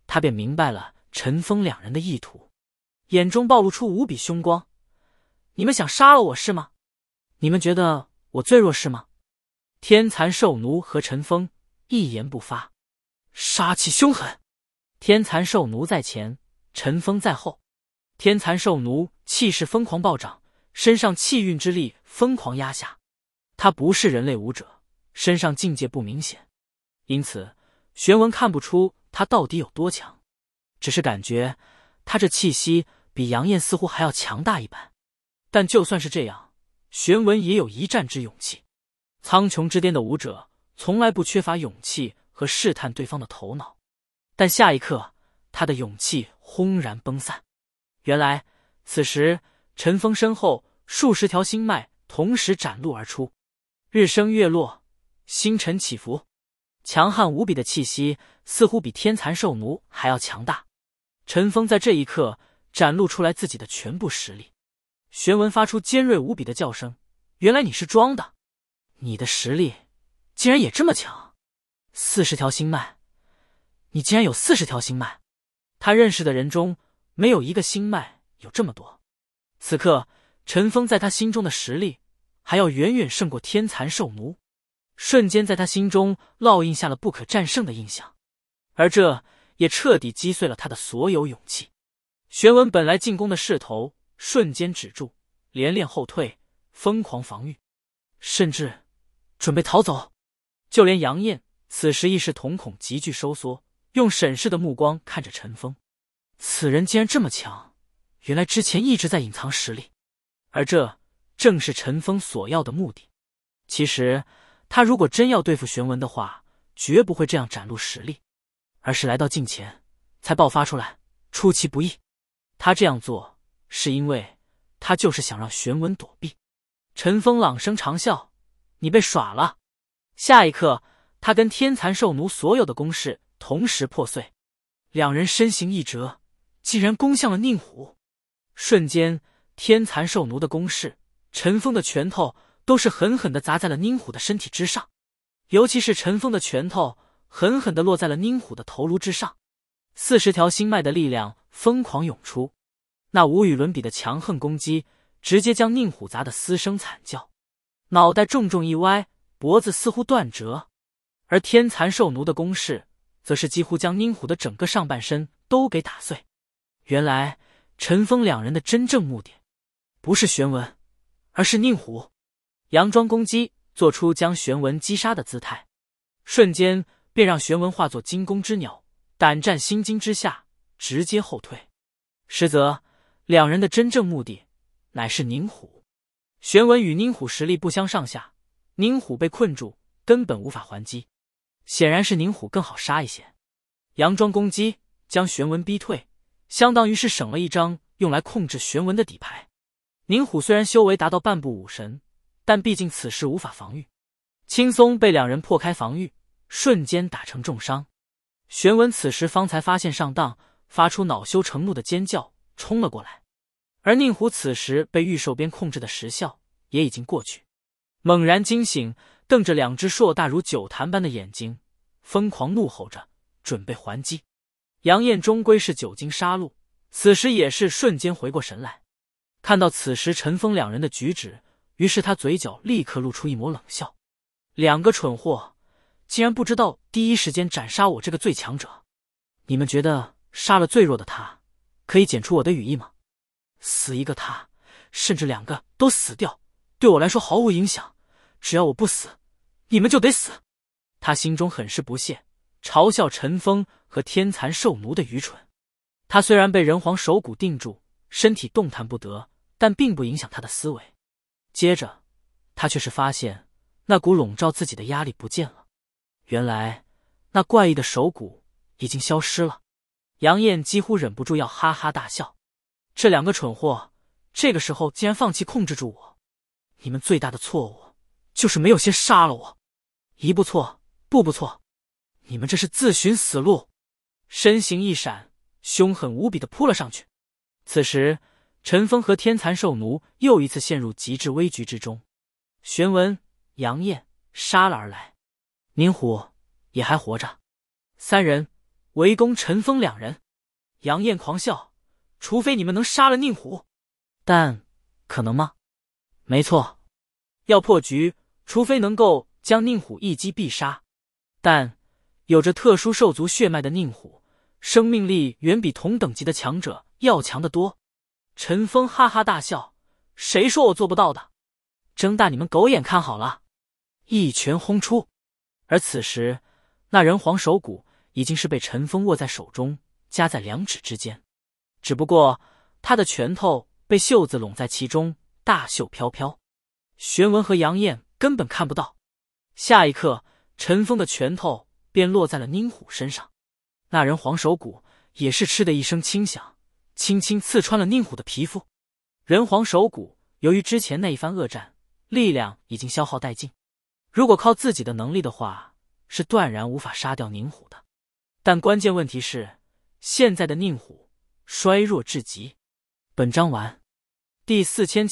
他便明白了陈峰两人的意图，眼中暴露出无比凶光。你们想杀了我是吗？你们觉得我最弱是吗？天蚕兽奴和陈峰一言不发，杀气凶狠。天蚕兽奴在前，陈峰在后。天蚕兽奴气势疯狂暴涨，身上气运之力疯狂压下。他不是人类武者，身上境界不明显，因此玄文看不出他到底有多强，只是感觉他这气息比杨艳似乎还要强大一般。但就算是这样，玄文也有一战之勇气。苍穹之巅的武者从来不缺乏勇气和试探对方的头脑，但下一刻他的勇气轰然崩散。原来此时陈峰身后数十条星脉同时展露而出，日升月落，星辰起伏，强悍无比的气息似乎比天蚕兽奴还要强大。陈峰在这一刻展露出来自己的全部实力。玄文发出尖锐无比的叫声，原来你是装的，你的实力竟然也这么强，40条星脉，你竟然有40条星脉。他认识的人中没有一个星脉有这么多。此刻陈峰在他心中的实力还要远远胜过天蚕兽奴，瞬间在他心中烙印下了不可战胜的印象，而这也彻底击碎了他的所有勇气。玄文本来进攻的势头瞬间止住，连连后退，疯狂防御，甚至准备逃走。就连杨艳此时亦是瞳孔急剧收缩，用审视的目光看着陈峰。此人竟然这么强，原来之前一直在隐藏实力，而这正是陈峰所要的目的。其实他如果真要对付玄文的话，绝不会这样展露实力，而是来到近前才爆发出来，出其不意。他这样做是因为他就是想让玄文躲避。陈峰朗声长啸，你被耍了。下一刻他跟天蚕兽奴所有的攻势同时破碎，两人身形一折，竟然攻向了宁虎。瞬间天蚕兽奴的攻势，陈峰的拳头都是狠狠地砸在了宁虎的身体之上，尤其是陈峰的拳头狠狠地落在了宁虎的头颅之上。40条星脉的力量疯狂涌出，那无与伦比的强横攻击直接将宁虎砸得嘶声惨叫，脑袋重重一歪，脖子似乎断折。而天蚕兽奴的攻势则是几乎将宁虎的整个上半身都给打碎。原来陈峰两人的真正目的不是玄文，而是宁虎。佯装攻击，做出将玄文击杀的姿态，瞬间便让玄文化作惊弓之鸟，胆战心惊之下直接后退。实则两人的真正目的乃是宁虎。玄文与宁虎实力不相上下，宁虎被困住，根本无法还击，显然是宁虎更好杀一些。佯装攻击将玄文逼退，相当于是省了一张用来控制玄文的底牌。宁虎虽然修为达到半步武神，但毕竟此时无法防御，轻松被两人破开防御，瞬间打成重伤。玄文此时方才发现上当，发出恼羞成怒的尖叫，冲了过来。而宁虎此时被玉兽鞭控制的时效也已经过去，猛然惊醒，瞪着两只硕大如酒坛般的眼睛，疯狂怒吼着，准备还击。杨艳终归是久经杀戮，此时也是瞬间回过神来，看到此时陈峰两人的举止，于是他嘴角立刻露出一抹冷笑。两个蠢货，竟然不知道第一时间斩杀我这个最强者。你们觉得杀了最弱的他，可以减除我的羽翼吗？死一个他，甚至两个都死掉，对我来说毫无影响，只要我不死，你们就得死。他心中很是不屑，嘲笑陈峰和天蚕兽奴的愚蠢。他虽然被人皇手骨定住，身体动弹不得，但并不影响他的思维。接着他却是发现那股笼罩自己的压力不见了，原来那怪异的手骨已经消失了。杨艳几乎忍不住要哈哈大笑，这两个蠢货这个时候竟然放弃控制住我，你们最大的错误就是没有先杀了我，一步错，步步错，你们这是自寻死路。身形一闪，凶狠无比地扑了上去。此时陈峰和天蚕兽奴又一次陷入极致危局之中，玄文、杨艳杀了而来，宁虎也还活着，三人围攻陈峰两人。杨艳狂笑，除非你们能杀了宁虎，但可能吗？没错，要破局，除非能够将宁虎一击必杀。但有着特殊兽族血脉的宁虎，生命力远比同等级的强者要强得多。陈峰哈哈大笑，谁说我做不到的？睁大你们狗眼看好了！一拳轰出。而此时那人皇手骨已经是被陈峰握在手中，夹在两指之间，只不过他的拳头被袖子拢在其中，大袖飘飘。玄文和杨艳根本看不到。下一刻，陈峰的拳头便落在了宁虎身上。那人皇手骨也是嗤的一声轻响，轻轻刺穿了宁虎的皮肤。人皇手骨由于之前那一番恶战，力量已经消耗殆尽，如果靠自己的能力的话，是断然无法杀掉宁虎的。但关键问题是，现在的宁虎衰弱至极。本章完。第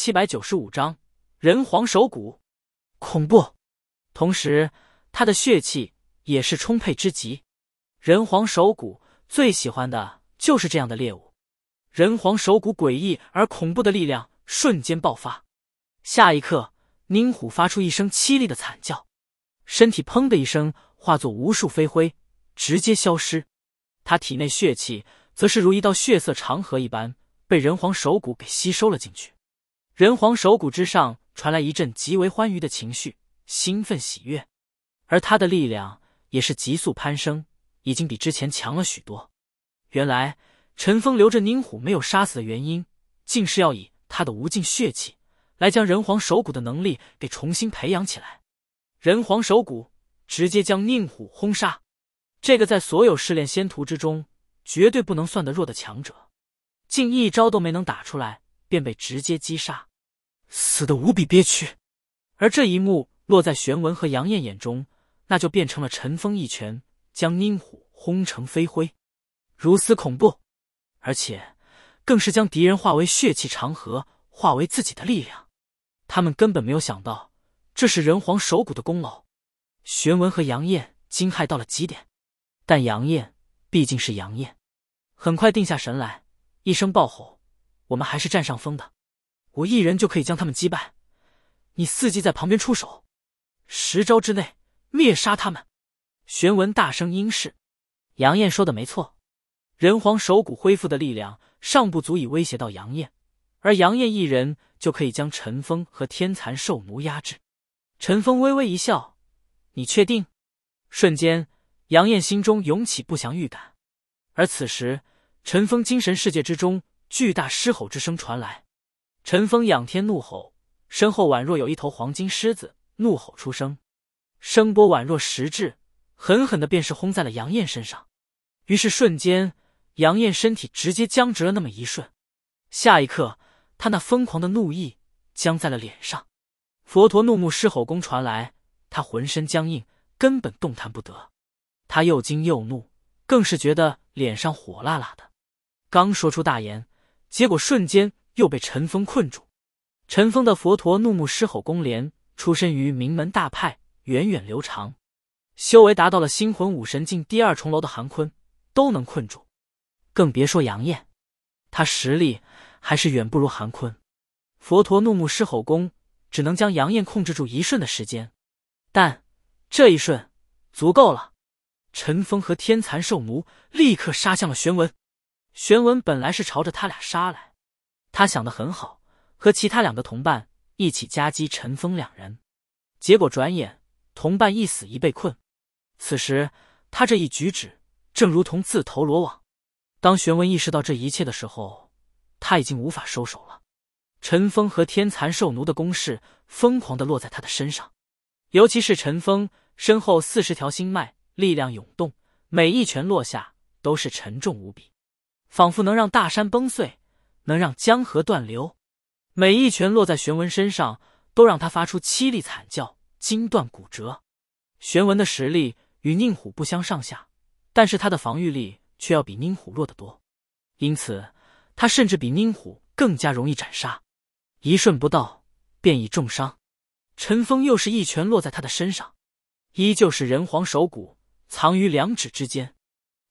4795章人皇手骨。恐怖。同时他的血气也是充沛之极。人皇手骨最喜欢的就是这样的猎物。人皇手骨诡异而恐怖的力量瞬间爆发。下一刻，宁虎发出一声凄厉的惨叫，身体砰的一声化作无数飞灰，直接消失。他体内血气则是如一道血色长河一般，被人皇手骨给吸收了进去。人皇手骨之上传来一阵极为欢愉的情绪，兴奋喜悦，而他的力量也是急速攀升，已经比之前强了许多。原来陈峰留着宁虎没有杀死的原因，竟是要以他的无尽血气来将人皇手骨的能力给重新培养起来。人皇手骨直接将宁虎轰杀，这个在所有试炼仙徒之中绝对不能算得弱的强者，竟一招都没能打出来，便被直接击杀，死得无比憋屈。而这一幕落在玄文和杨艳眼中，那就变成了陈峰一拳将宁虎轰成飞灰，如此恐怖，而且更是将敌人化为血气长河，化为自己的力量。他们根本没有想到这是人皇手骨的功劳。玄文和杨艳惊骇到了极点，但杨艳毕竟是杨艳，很快定下神来，一声暴吼，我们还是占上风的，我一人就可以将他们击败，你伺机在旁边出手，10招之内灭杀他们。玄文大声应是。杨艳说的没错，人皇手骨恢复的力量尚不足以威胁到杨艳，而杨艳一人就可以将陈峰和天蚕兽奴压制。陈峰微微一笑，你确定？瞬间杨艳心中涌起不祥预感。而此时陈峰精神世界之中巨大狮吼之声传来，陈峰仰天怒吼，身后宛若有一头黄金狮子怒吼出声，声波宛若实质，狠狠地便是轰在了杨艳身上。于是瞬间杨艳身体直接僵直了那么一瞬，下一刻他那疯狂的怒意僵在了脸上。佛陀怒目狮吼功传来，他浑身僵硬，根本动弹不得。他又惊又怒，更是觉得脸上火辣辣的，刚说出大言，结果瞬间又被陈峰困住。陈峰的佛陀怒目狮吼功连出身于名门大派，源远流长，修为达到了星魂武神境第2重楼的韩坤都能困住，更别说杨艳，他实力还是远不如韩坤。佛陀怒目狮吼功只能将杨艳控制住1瞬的时间，但这1瞬足够了。陈峰和天蚕兽奴立刻杀向了玄文。玄文本来是朝着他俩杀来，他想得很好，和其他2个同伴一起夹击陈峰2人，结果转眼同伴一死一被困。此时他这一举止正如同自投罗网。当玄文意识到这一切的时候，他已经无法收手了。陈峰和天蚕兽奴的攻势疯狂地落在他的身上，尤其是陈峰身后40条星脉力量涌动，每一拳落下都是沉重无比，仿佛能让大山崩碎，能让江河断流。每一拳落在玄文身上，都让他发出凄厉惨叫，筋断骨折。玄文的实力与宁虎不相上下，但是他的防御力却要比宁虎弱得多，因此他甚至比宁虎更加容易斩杀。1瞬不到便已重伤。陈峰又是一拳落在他的身上，依旧是人皇手骨藏于2指之间。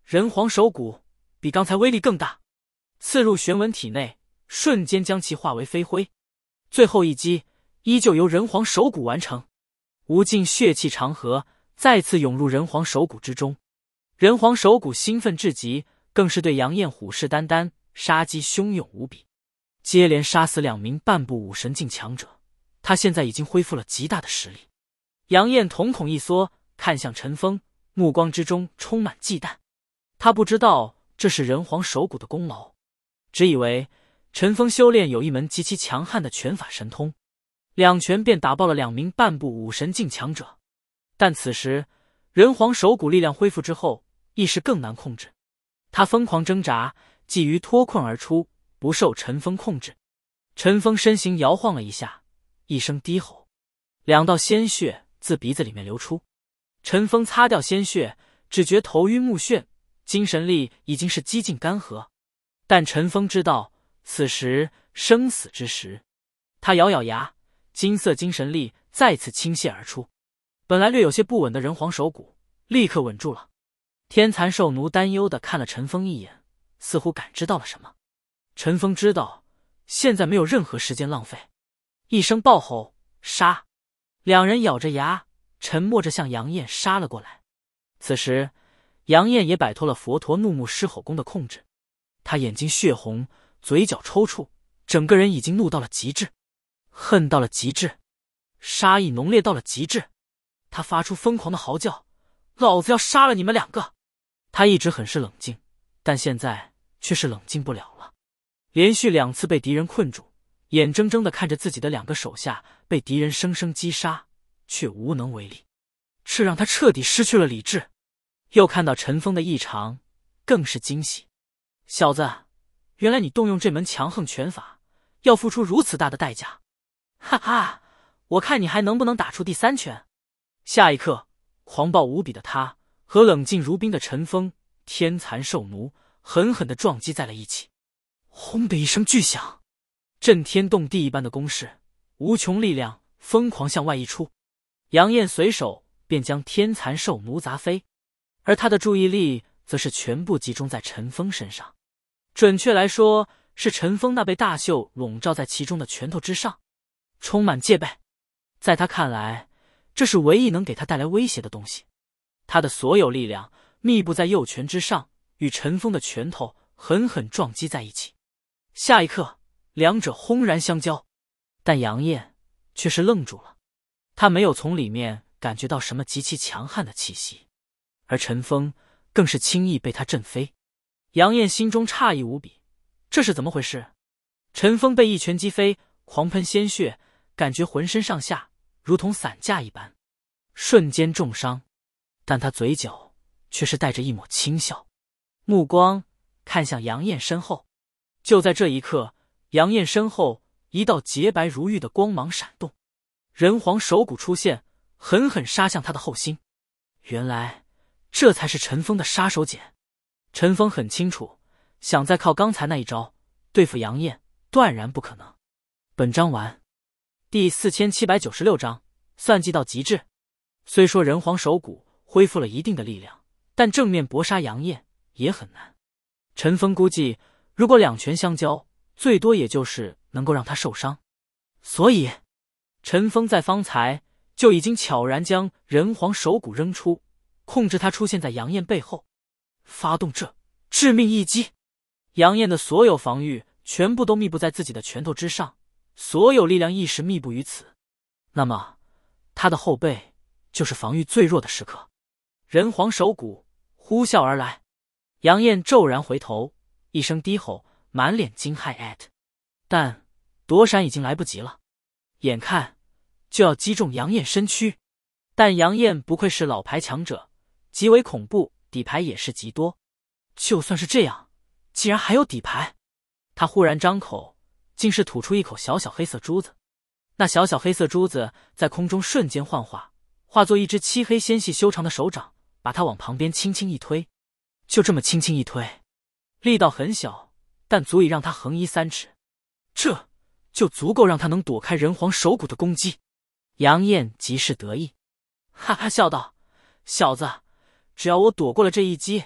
人皇手骨比刚才威力更大，刺入玄文体内，瞬间将其化为飞灰。最后一击依旧由人皇手骨完成，无尽血气长河再次涌入人皇手骨之中。人皇手骨兴奋至极，更是对杨艳虎视眈眈，杀机汹涌无比，接连杀死2名半步武神境强者。他现在已经恢复了极大的实力。杨艳瞳孔一缩，看向陈峰，目光之中充满忌惮。他不知道这是人皇手骨的功劳，只以为陈峰修炼有一门极其强悍的拳法神通，2拳便打爆了2名半步武神境强者。但此时人皇手骨力量恢复之后，意识更难控制。他疯狂挣扎，觊觎脱困而出，不受陈峰控制。陈峰身形摇晃了一下，一声低吼，2道鲜血自鼻子里面流出。陈峰擦掉鲜血，只觉头晕目眩，精神力已经是几近干涸。但陈峰知道此时生死之时，他咬咬牙，金色精神力再次倾泻而出。本来略有些不稳的人皇手骨立刻稳住了。天蚕兽奴担忧地看了陈峰一眼，似乎感知到了什么。陈峰知道现在没有任何时间浪费，一声暴吼，杀！2人咬着牙沉默着向杨艳杀了过来。此时杨艳也摆脱了佛陀怒目狮吼功的控制，他眼睛血红，嘴角抽搐，整个人已经怒到了极致，恨到了极致，杀意浓烈到了极致。他发出疯狂的嚎叫，老子要杀了你们2个！他一直很是冷静，但现在却是冷静不了了。连续2次被敌人困住，眼睁睁地看着自己的2个手下被敌人生生击杀，却无能为力，这让他彻底失去了理智。又看到陈峰的异常，更是惊喜。小子，原来你动用这门强横拳法要付出如此大的代价，哈哈，我看你还能不能打出第3拳。下一刻，狂暴无比的他和冷静如冰的陈峰、天蚕兽奴狠狠地撞击在了一起。轰的一声巨响，震天动地一般的攻势，无穷力量疯狂向外溢出。杨艳随手便将天蚕兽奴砸飞，而他的注意力则是全部集中在陈峰身上，准确来说是陈峰那被大袖笼罩在其中的拳头之上，充满戒备。在他看来，这是唯一能给他带来威胁的东西。他的所有力量密布在右拳之上，与陈峰的拳头狠狠撞击在一起。下一刻，2者轰然相交，但杨艳却是愣住了，他没有从里面感觉到什么极其强悍的气息，而陈峰更是轻易被他震飞。杨艳心中诧异无比，这是怎么回事？陈峰被一拳击飞，狂喷鲜血，感觉浑身上下如同散架一般，瞬间重伤，但他嘴角却是带着一抹轻笑，目光看向杨艳身后。就在这一刻，杨艳身后一道洁白如玉的光芒闪动，人皇手骨出现，狠狠杀向他的后心。原来这才是陈峰的杀手锏。陈峰很清楚，想再靠刚才那一招对付杨艳断然不可能。本章完。第4796章，算计到极致。虽说人皇手骨恢复了一定的力量，但正面搏杀杨艳也很难。陈峰估计如果2拳相交，最多也就是能够让他受伤，所以陈峰在方才就已经悄然将人皇手骨扔出，控制他出现在杨艳背后，发动这致命一击。杨艳的所有防御全部都密布在自己的拳头之上，所有力量一时密布于此，那么他的后背就是防御最弱的时刻。人皇手骨呼啸而来，杨艳骤然回头，一声低吼，满脸惊骇，但躲闪已经来不及了，眼看就要击中杨艳身躯。但杨艳不愧是老牌强者，极为恐怖，底牌也是极多。就算是这样，竟然还有底牌。他忽然张口，竟是吐出一口小小黑色珠子。那小小黑色珠子在空中瞬间幻化，化作一只漆黑纤细修长的手掌，把他往旁边轻轻一推。就这么轻轻一推，力道很小，但足以让他横移3尺，这就足够让他能躲开人皇手骨的攻击。杨艳极是得意，哈哈笑道：小子，只要我躲过了这一击，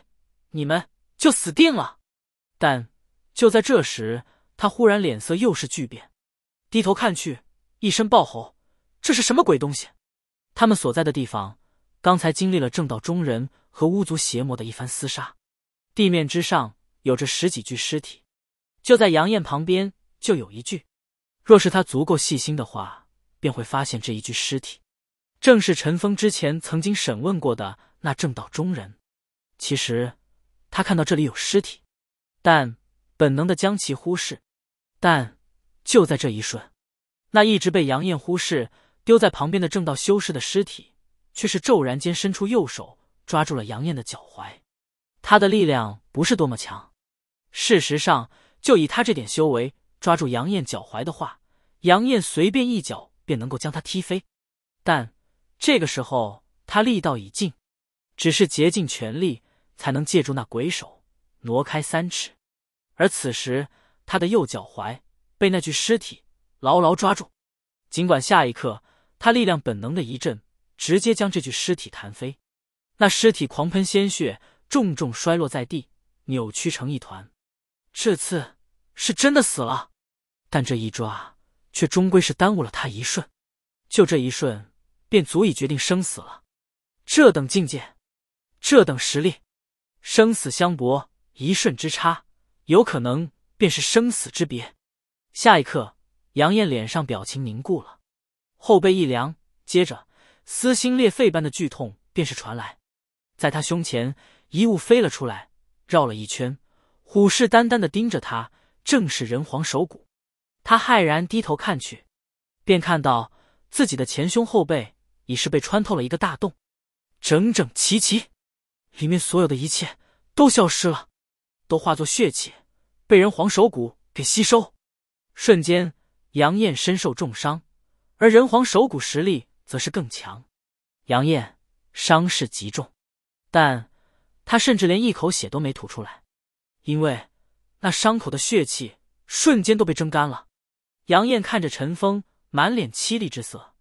你们就死定了！但就在这时，他忽然脸色又是巨变，低头看去，一声暴吼：“这是什么鬼东西？”他们所在的地方刚才经历了正道中人和巫族邪魔的一番厮杀，地面之上有着10几具尸体，就在杨艳旁边就有一具。若是他足够细心的话，便会发现这一具尸体正是陈峰之前曾经审问过的那正道中人。其实他看到这里有尸体，但本能的将其忽视。但就在这一瞬，那一直被杨艳忽视丢在旁边的正道修士的尸体却是骤然间伸出右手抓住了杨艳的脚踝。他的力量不是多么强，事实上就以他这点修为抓住杨艳脚踝的话，杨艳随便一脚便能够将他踢飞。但这个时候他力道已尽，只是竭尽全力才能借助那鬼手挪开3尺。而此时他的右脚踝被那具尸体牢牢抓住，尽管下一刻他力量本能的一震，直接将这具尸体弹飞。那尸体狂喷鲜血，重重摔落在地，扭曲成一团。这次是真的死了，但这一抓却终归是耽误了他一瞬，就这一瞬便足以决定生死了。这等境界，这等实力，生死相搏，一瞬之差，有可能便是生死之别。下一刻，杨艳脸上表情凝固了，后背一凉，接着撕心裂肺般的剧痛便是传来。在他胸前一物飞了出来，绕了一圈，虎视眈眈地盯着他，正是人皇手骨。他骇然低头看去，便看到自己的前胸后背已是被穿透了一个大洞，整整齐齐，里面所有的一切都消失了，都化作血气，被人皇手骨给吸收。瞬间，杨艳身受重伤，而人皇手骨实力则是更强。杨艳伤势极重，但他甚至连一口血都没吐出来，因为那伤口的血气瞬间都被蒸干了。杨艳看着陈峰，满脸凄厉之色：“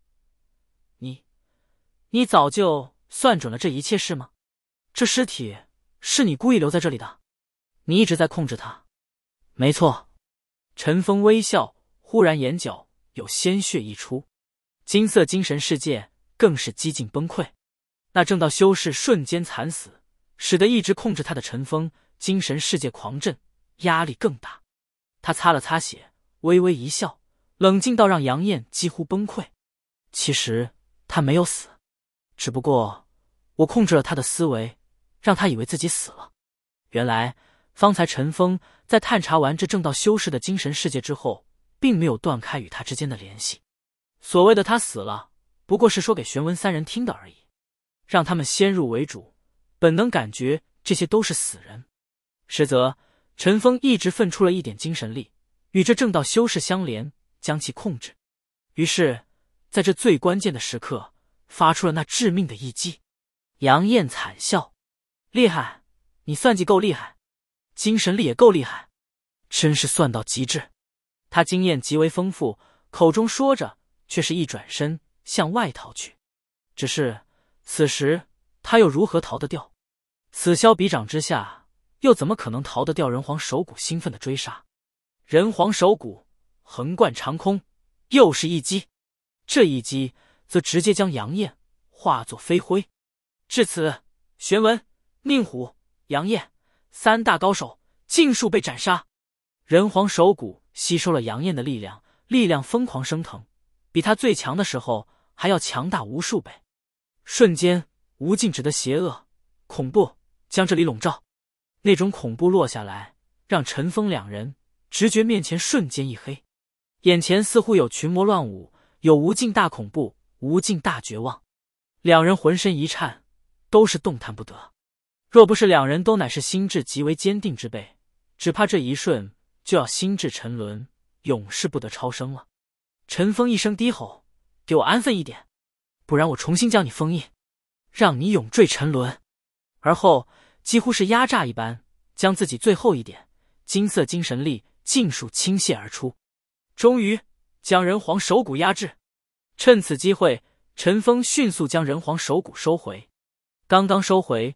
你早就算准了这一切是吗？这尸体是你故意留在这里的？你一直在控制它？”“没错。”陈峰微笑，忽然眼角有鲜血溢出，金色精神世界更是几近崩溃。那正道修士瞬间惨死，使得一直控制他的陈峰精神世界狂震，压力更大。他擦了擦血，微微一笑，冷静到让杨艳几乎崩溃。其实他没有死，只不过我控制了他的思维，让他以为自己死了。原来方才陈峰在探查完这正道修士的精神世界之后，并没有断开与他之间的联系。所谓的他死了，不过是说给玄文3人听的而已，让他们先入为主，本能感觉这些都是死人。实则陈峰一直分出了一点精神力，与这正道修士相连，将其控制。于是在这最关键的时刻，发出了那致命的一击。杨艳惨笑：“厉害，你算计够厉害，精神力也够厉害，真是算到极致。”他经验极为丰富，口中说着，却是一转身向外逃去。只是此时他又如何逃得掉？此消彼长之下，又怎么可能逃得掉人皇手骨兴奋的追杀？人皇手骨横贯长空，又是一击。这一击则直接将杨艳化作飞灰。至此，玄文、宁虎、杨艳3大高手尽数被斩杀。人皇手骨吸收了杨艳的力量，力量疯狂升腾，比他最强的时候还要强大无数倍。瞬间，无尽止的邪恶、恐怖将这里笼罩。那种恐怖落下来，让陈峰2人直觉面前瞬间一黑，眼前似乎有群魔乱舞，有无尽大恐怖，无尽大绝望。2人浑身一颤，都是动弹不得。若不是2人都乃是心智极为坚定之辈，只怕这一瞬就要心智沉沦，永世不得超生了。陈峰一声低吼：“给我安分一点，不然我重新将你封印，让你永坠沉沦。”而后几乎是压榨一般，将自己最后一点金色精神力尽数倾泻而出，终于将人皇手骨压制。趁此机会，陈峰迅速将人皇手骨收回。刚刚收回，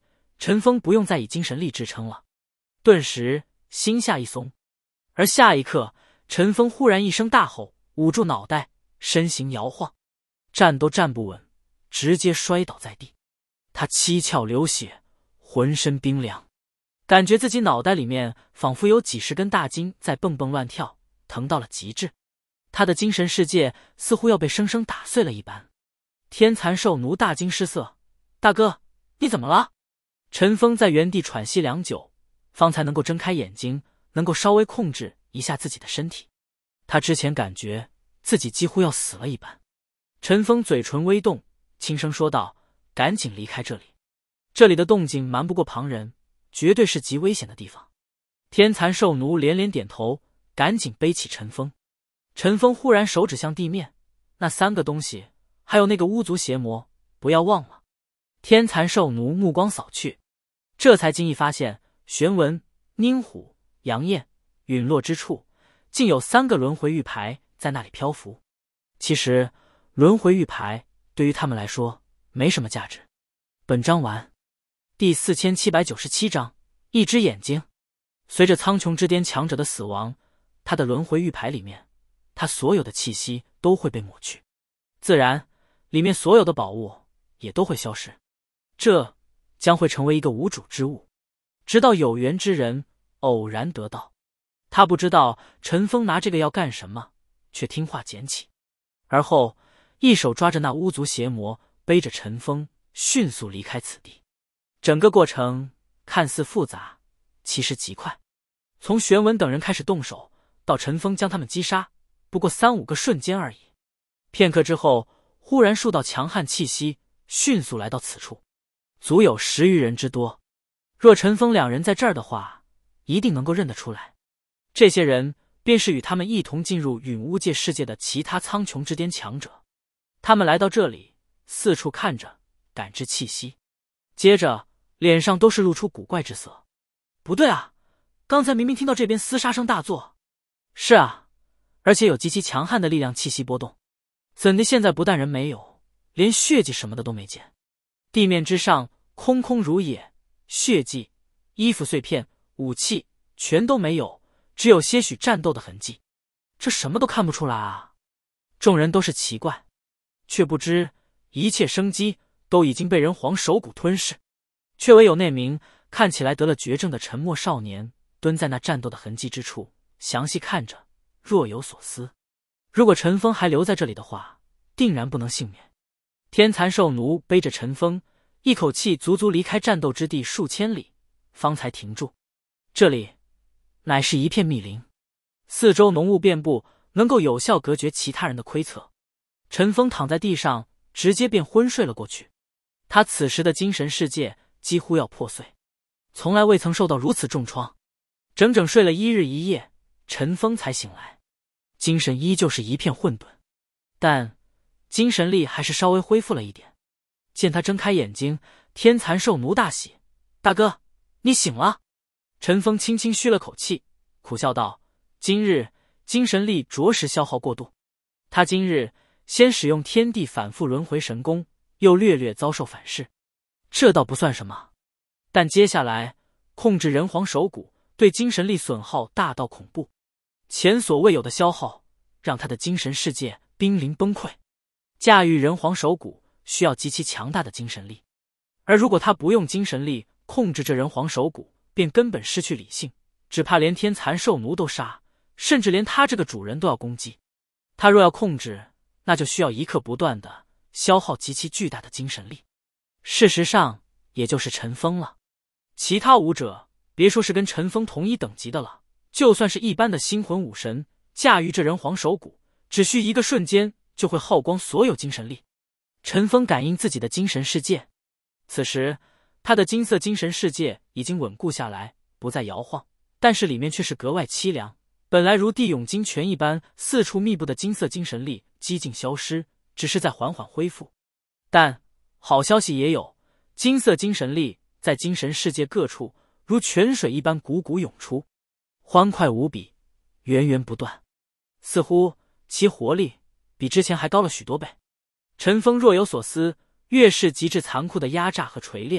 陈峰不用再以精神力支撑了，顿时心下一松。而下一刻，陈峰忽然一声大吼，捂住脑袋，身形摇晃，站都站不稳，直接摔倒在地。他七窍流血，浑身冰凉，感觉自己脑袋里面仿佛有几十根大筋在蹦蹦乱跳，疼到了极致。他的精神世界似乎要被生生打碎了一般。天蚕兽奴大惊失色：“大哥，你怎么了？”陈峰在原地喘息良久，方才能够睁开眼睛，能够稍微控制一下自己的身体。他之前感觉自己几乎要死了一般。陈峰嘴唇微动，轻声说道：“赶紧离开这里，这里的动静瞒不过旁人，绝对是极危险的地方。”天蚕兽奴连连点头，赶紧背起陈峰。陈峰忽然手指向地面，那三个东西，还有那个巫族邪魔，不要忘了。天蚕兽奴目光扫去，这才惊异发现玄文、宁虎、杨艳陨落之处，竟有3个轮回玉牌在那里漂浮。其实轮回玉牌对于他们来说没什么价值。本章完。第4797章，一只眼睛。随着苍穹之巅强者的死亡，他的轮回玉牌里面，他所有的气息都会被抹去，自然里面所有的宝物也都会消失，这将会成为一个无主之物，直到有缘之人偶然得到。他不知道陈峰拿这个要干什么，却听话捡起，而后一手抓着那巫族邪魔，背着陈峰迅速离开此地。整个过程看似复杂，其实极快。从玄文等人开始动手，到陈峰将他们击杀，不过3-5个瞬间而已。片刻之后，忽然数道强悍气息迅速来到此处，足有10余人之多。若陈峰2人在这儿的话，一定能够认得出来。这些人便是与他们一同进入陨巫界世界的其他苍穹之巅强者。他们来到这里，四处看着，感知气息，接着脸上都是露出古怪之色。不对啊，刚才明明听到这边厮杀声大作。是啊，而且有极其强悍的力量气息波动，怎的现在不但人没有，连血迹什么的都没见？地面之上空空如也，血迹、衣服碎片、武器全都没有，只有些许战斗的痕迹。这什么都看不出来啊！众人都是奇怪，却不知一切生机都已经被人皇手骨吞噬，却唯有那名看起来得了绝症的沉默少年蹲在那战斗的痕迹之处，详细看着，若有所思。如果陈峰还留在这里的话，定然不能幸免。天蚕兽奴背着陈峰，一口气足足离开战斗之地数千里，方才停住。这里乃是一片密林，四周浓雾遍布，能够有效隔绝其他人的窥测。陈峰躺在地上，直接便昏睡了过去。他此时的精神世界几乎要破碎，从来未曾受到如此重创。整整睡了1日1夜，陈峰才醒来，精神依旧是一片混沌，但精神力还是稍微恢复了一点。见他睁开眼睛，天蚕兽奴大喜：“大哥，你醒了。”陈峰轻轻吁了口气，苦笑道：“今日精神力着实消耗过度。他今日先使用天地反复轮回神功，又略略遭受反噬，这倒不算什么。但接下来控制人皇手骨，对精神力损耗大到恐怖，前所未有的消耗，让他的精神世界濒临崩溃。驾驭人皇手骨需要极其强大的精神力，而如果他不用精神力控制这人皇手骨，便根本失去理性，只怕连天蚕兽奴都杀，甚至连他这个主人都要攻击。他若要控制，那就需要一刻不断的消耗极其巨大的精神力。事实上，也就是陈峰了。其他武者别说是跟陈峰同一等级的了，就算是一般的星魂武神，驾驭这人皇手骨，只需一个瞬间就会耗光所有精神力。陈峰感应自己的精神世界，此时他的金色精神世界已经稳固下来，不再摇晃，但是里面却是格外凄凉。本来如地涌金泉一般四处密布的金色精神力几近消失，只是在缓缓恢复。但好消息也有，金色精神力在精神世界各处如泉水一般汩汩涌出，欢快无比，源源不断，似乎其活力比之前还高了许多倍。陈峰若有所思，越是极致残酷的压榨和锤炼，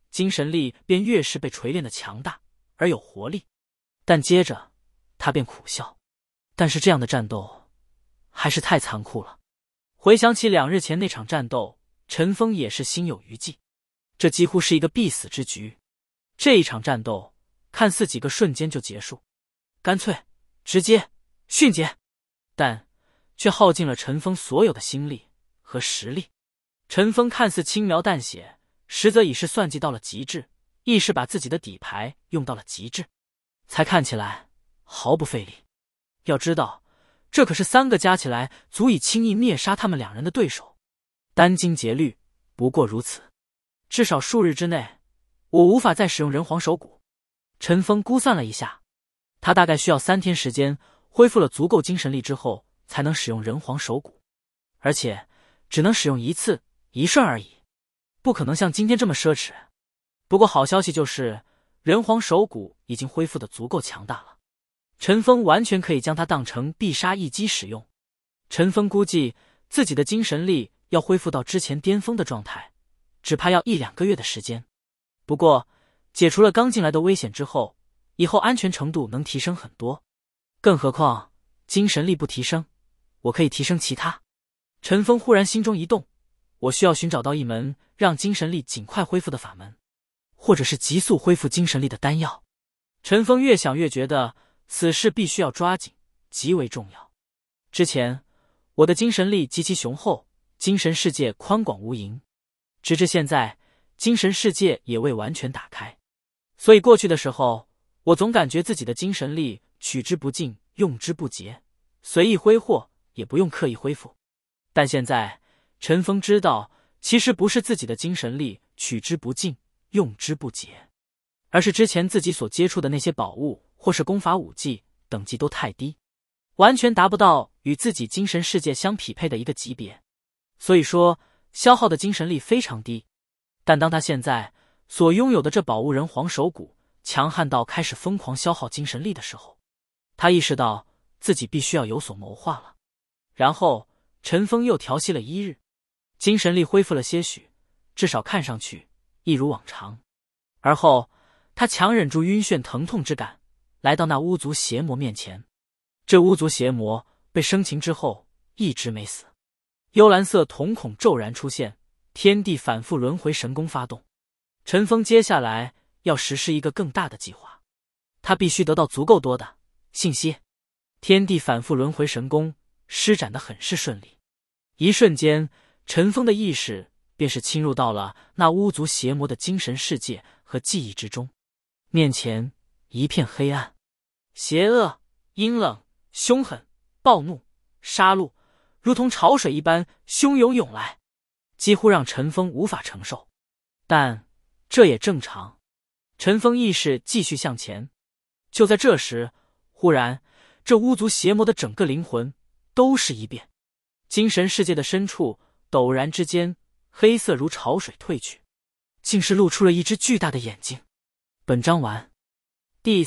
精神力便越是被锤炼的强大而有活力。但接着他便苦笑，但是这样的战斗还是太残酷了。回想起2日前那场战斗，陈峰也是心有余悸。这几乎是一个必死之局。这一场战斗看似几个瞬间就结束，干脆直接迅捷，但却耗尽了陈峰所有的心力和实力。陈峰看似轻描淡写，实则已是算计到了极致，亦是把自己的底牌用到了极致，才看起来毫不费力。要知道，这可是3个加起来足以轻易灭杀他们2人的对手，殚精竭虑不过如此。至少数日之内，我无法再使用人皇手骨。陈峰估算了一下，他大概需要3天时间恢复了足够精神力之后，才能使用人皇手骨，而且只能使用1次1瞬而已，不可能像今天这么奢侈。不过好消息就是，人皇手骨已经恢复的足够强大了，陈峰完全可以将它当成必杀一击使用。陈峰估计自己的精神力要恢复到之前巅峰的状态，只怕要1-2个月的时间。不过解除了刚进来的危险之后，以后安全程度能提升很多。更何况精神力不提升，我可以提升其他。陈峰忽然心中一动，我需要寻找到一门让精神力尽快恢复的法门，或者是急速恢复精神力的丹药。陈峰越想越觉得此事必须要抓紧，极为重要。之前我的精神力极其雄厚，精神世界宽广无垠，直至现在精神世界也未完全打开，所以过去的时候我总感觉自己的精神力取之不尽，用之不竭，随意挥霍也不用刻意恢复。但现在陈峰知道，其实不是自己的精神力取之不尽，用之不竭，而是之前自己所接触的那些宝物或是功法武技等级都太低，完全达不到与自己精神世界相匹配的一个级别，所以说消耗的精神力非常低。但当他现在所拥有的这宝物人皇手骨强悍到开始疯狂消耗精神力的时候，他意识到自己必须要有所谋划了。然后陈峰又调息了1日，精神力恢复了些许，至少看上去一如往常。而后他强忍住晕眩疼痛之感，来到那巫族邪魔面前。这巫族邪魔被生擒之后一直没死，幽蓝色瞳孔骤然出现，天地反复轮回神功发动。陈峰接下来要实施一个更大的计划，他必须得到足够多的信息。天地反复轮回神功施展得很是顺利，一瞬间陈峰的意识便是侵入到了那巫族邪魔的精神世界和记忆之中。面前一片黑暗，邪恶、阴冷、凶狠、暴怒、杀戮如同潮水一般汹涌涌来，几乎让陈峰无法承受。但这也正常，陈峰意识继续向前。就在这时，忽然这巫族邪魔的整个灵魂都是一变，精神世界的深处陡然之间黑色如潮水退去，竟是露出了一只巨大的眼睛。本章完。第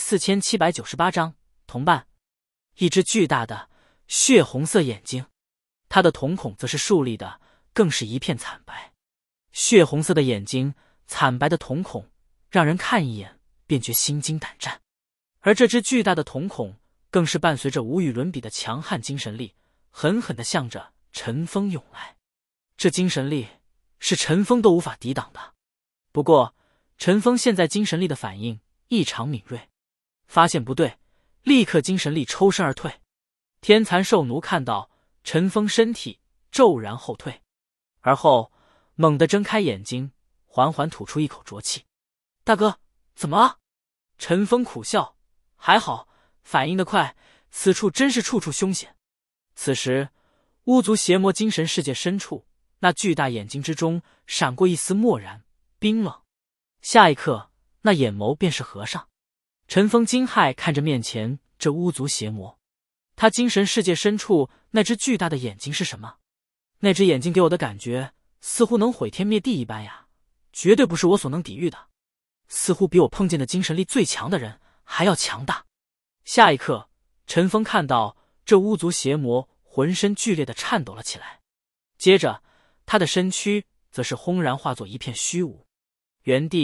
4798章同伴。一只巨大的血红色眼睛，它的瞳孔则是竖立的，更是一片惨白。血红色的眼睛，惨白的瞳孔，让人看一眼便觉心惊胆战。而这只巨大的瞳孔更是伴随着无与伦比的强悍精神力，狠狠地向着陈峰涌来。这精神力是陈峰都无法抵挡的。不过陈峰现在精神力的反应异常敏锐，发现不对，立刻精神力抽身而退。天蚕兽奴看到陈峰身体骤然后退，而后猛地睁开眼睛，缓缓吐出一口浊气。大哥，怎么了？陈峰苦笑，还好，反应得快，此处真是处处凶险。此时巫族邪魔精神世界深处，那巨大眼睛之中闪过一丝漠然冰冷，下一刻那眼眸便是合上。陈峰惊骇看着面前这巫族邪魔，他精神世界深处那只巨大的眼睛是什么？那只眼睛给我的感觉似乎能毁天灭地一般呀，绝对不是我所能抵御的，似乎比我碰见的精神力最强的人还要强大。下一刻，陈峰看到这巫族邪魔浑身剧烈地颤抖了起来，接着他的身躯则是轰然化作一片虚无，原地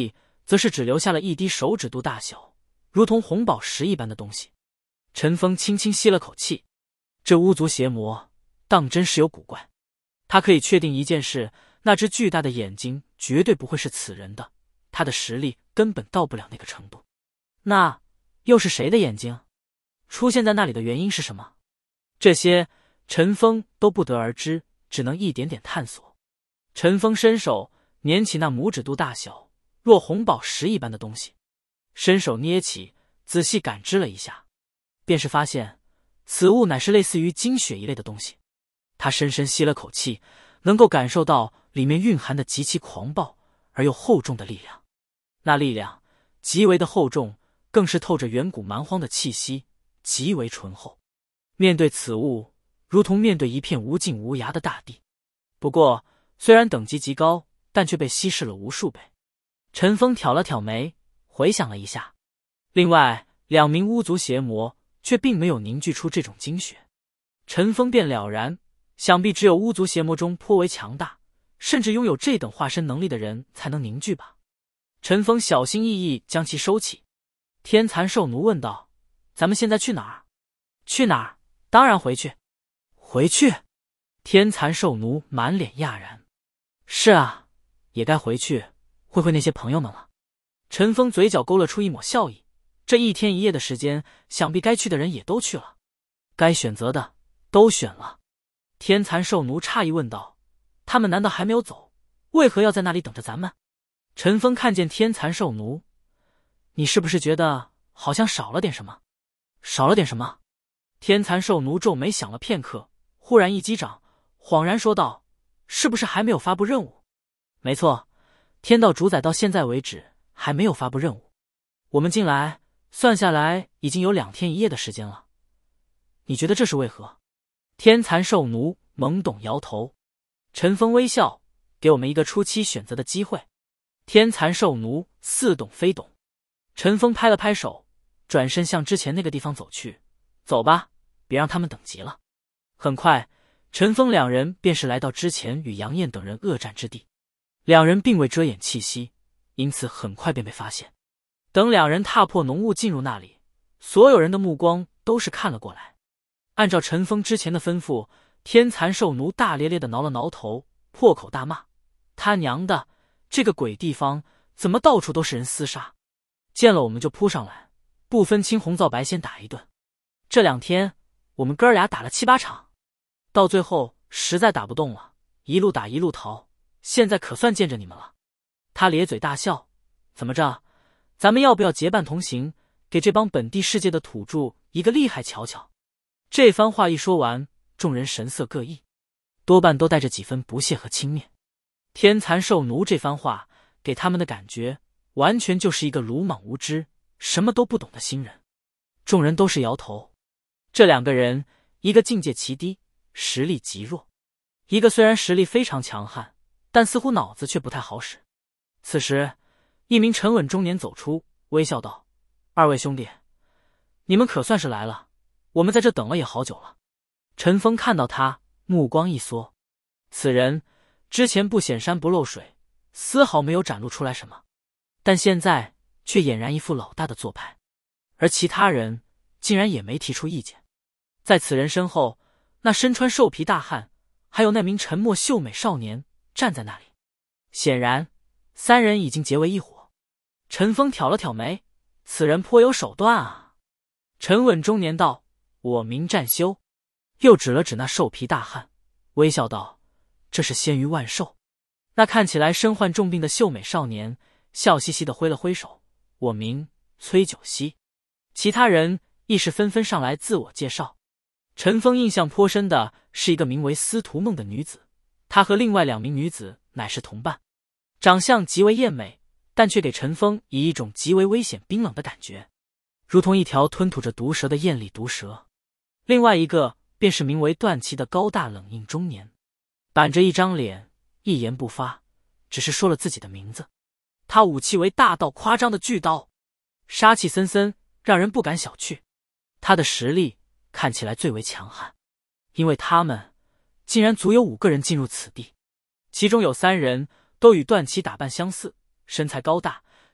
则是只留下了一滴手指肚大小，如同红宝石一般的东西。陈峰轻轻吸了口气，这巫族邪魔当真是有古怪。他可以确定一件事，那只巨大的眼睛绝对不会是此人的，他的实力根本到不了那个程度。那又是谁的眼睛？出现在那里的原因是什么？这些陈峰都不得而知，只能一点点探索。陈峰伸手捻起那拇指肚大小若红宝石一般的东西，伸手捏起，仔细感知了一下，便是发现此物乃是类似于精血一类的东西。他深深吸了口气，能够感受到里面蕴含的极其狂暴而又厚重的力量。那力量极为的厚重，更是透着远古蛮荒的气息，极为醇厚。面对此物，如同面对一片无尽无涯的大地。不过虽然等级极高，但却被稀释了无数倍。陈峰挑了挑眉，回想了一下，另外2名巫族邪魔却并没有凝聚出这种精血。陈峰便了然，想必只有巫族邪魔中颇为强大，甚至拥有这等化身能力的人才能凝聚吧。陈峰小心翼翼将其收起。天蚕兽奴问道：“咱们现在去哪儿？”“去哪儿？当然回去。”“回去？”天蚕兽奴满脸讶然。“是啊，也该回去会那些朋友们了。”陈峰嘴角勾勒出一抹笑意，这1天1夜的时间，想必该去的人也都去了，该选择的都选了。天蚕兽奴诧异问道：“他们难道还没有走？为何要在那里等着咱们？”陈峰看见天蚕兽奴：“你是不是觉得好像少了点什么？”“少了点什么？”天蚕兽奴皱眉想了片刻，忽然一击掌，恍然说道：“是不是还没有发布任务？”“没错，天道主宰到现在为止还没有发布任务。我们进来算下来已经有2天1夜的时间了。你觉得这是为何？”天蚕兽奴懵懂摇头。陈峰微笑：“给我们一个初期选择的机会。”天蚕兽奴似懂非懂。陈峰拍了拍手，转身向之前那个地方走去。“走吧，别让他们等急了。”很快，陈峰2人便是来到之前与杨艳等人恶战之地。2人并未遮掩气息，因此很快便被发现。等2人踏破浓雾进入那里，所有人的目光都是看了过来。按照陈峰之前的吩咐，天蚕兽奴大咧咧地挠了挠头，破口大骂：“他娘的，这个鬼地方怎么到处都是人厮杀？见了我们就扑上来，不分青红皂白先打一顿。这2天我们哥俩打了7、8场，到最后实在打不动了，一路打一路逃，现在可算见着你们了。”他咧嘴大笑：“怎么着，咱们要不要结伴同行，给这帮本地世界的土著一个厉害瞧瞧？”这番话一说完，众人神色各异，多半都带着几分不屑和轻蔑。天蚕兽奴这番话给他们的感觉，完全就是一个鲁莽无知、什么都不懂的新人。众人都是摇头。这2个人，一个境界极低，实力极弱；一个虽然实力非常强悍，但似乎脑子却不太好使。此时，一名沉稳中年走出，微笑道：“2位兄弟，你们可算是来了。我们在这等了也好久了。”陈峰看到他，目光一缩。此人之前不显山不露水，丝毫没有展露出来什么，但现在却俨然一副老大的做派，而其他人竟然也没提出意见。在此人身后，那身穿兽皮大汉，还有那名沉默秀美少年站在那里。显然3人已经结为一伙。陈峰挑了挑眉，此人颇有手段啊。沉稳中年道：“我名战修。”又指了指那兽皮大汉，微笑道：“这是仙鱼万寿。”那看起来身患重病的秀美少年笑嘻嘻地挥了挥手：“我名崔九溪。”其他人亦是纷纷上来自我介绍。陈峰印象颇深的是一个名为司徒梦的女子，她和另外2名女子乃是同伴，长相极为艳美，但却给陈峰以一种极为危险冰冷的感觉，如同一条吞吐着毒蛇的艳丽毒蛇。另外一个便是名为段祺的高大冷硬中年，板着一张脸，一言不发，只是说了自己的名字。他武器为大到夸张的巨刀，杀气森森，让人不敢小觑。他的实力看起来最为强悍，因为他们竟然足有5个人进入此地，其中有3人都与段祺打扮相似，身材高大，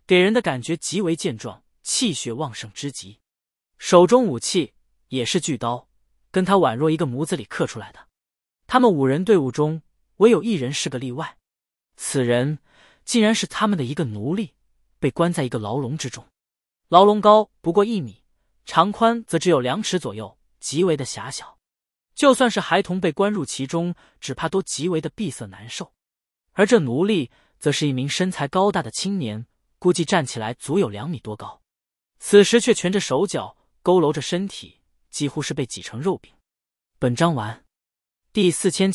给人的感觉极为健壮，气血旺盛之极。手中武器也是巨刀，跟他宛若一个模子里刻出来的。他们5人队伍中唯有1人是个例外，此人竟然是他们的一个奴隶，被关在一个牢笼之中。牢笼高不过1米，长宽则只有2尺左右，极为的狭小。就算是孩童被关入其中，只怕都极为的闭塞难受。而这奴隶则是一名身材高大的青年，估计站起来足有2米多高，此时却蜷着手脚，佝偻着身体，几乎是被挤成肉饼。本章完。第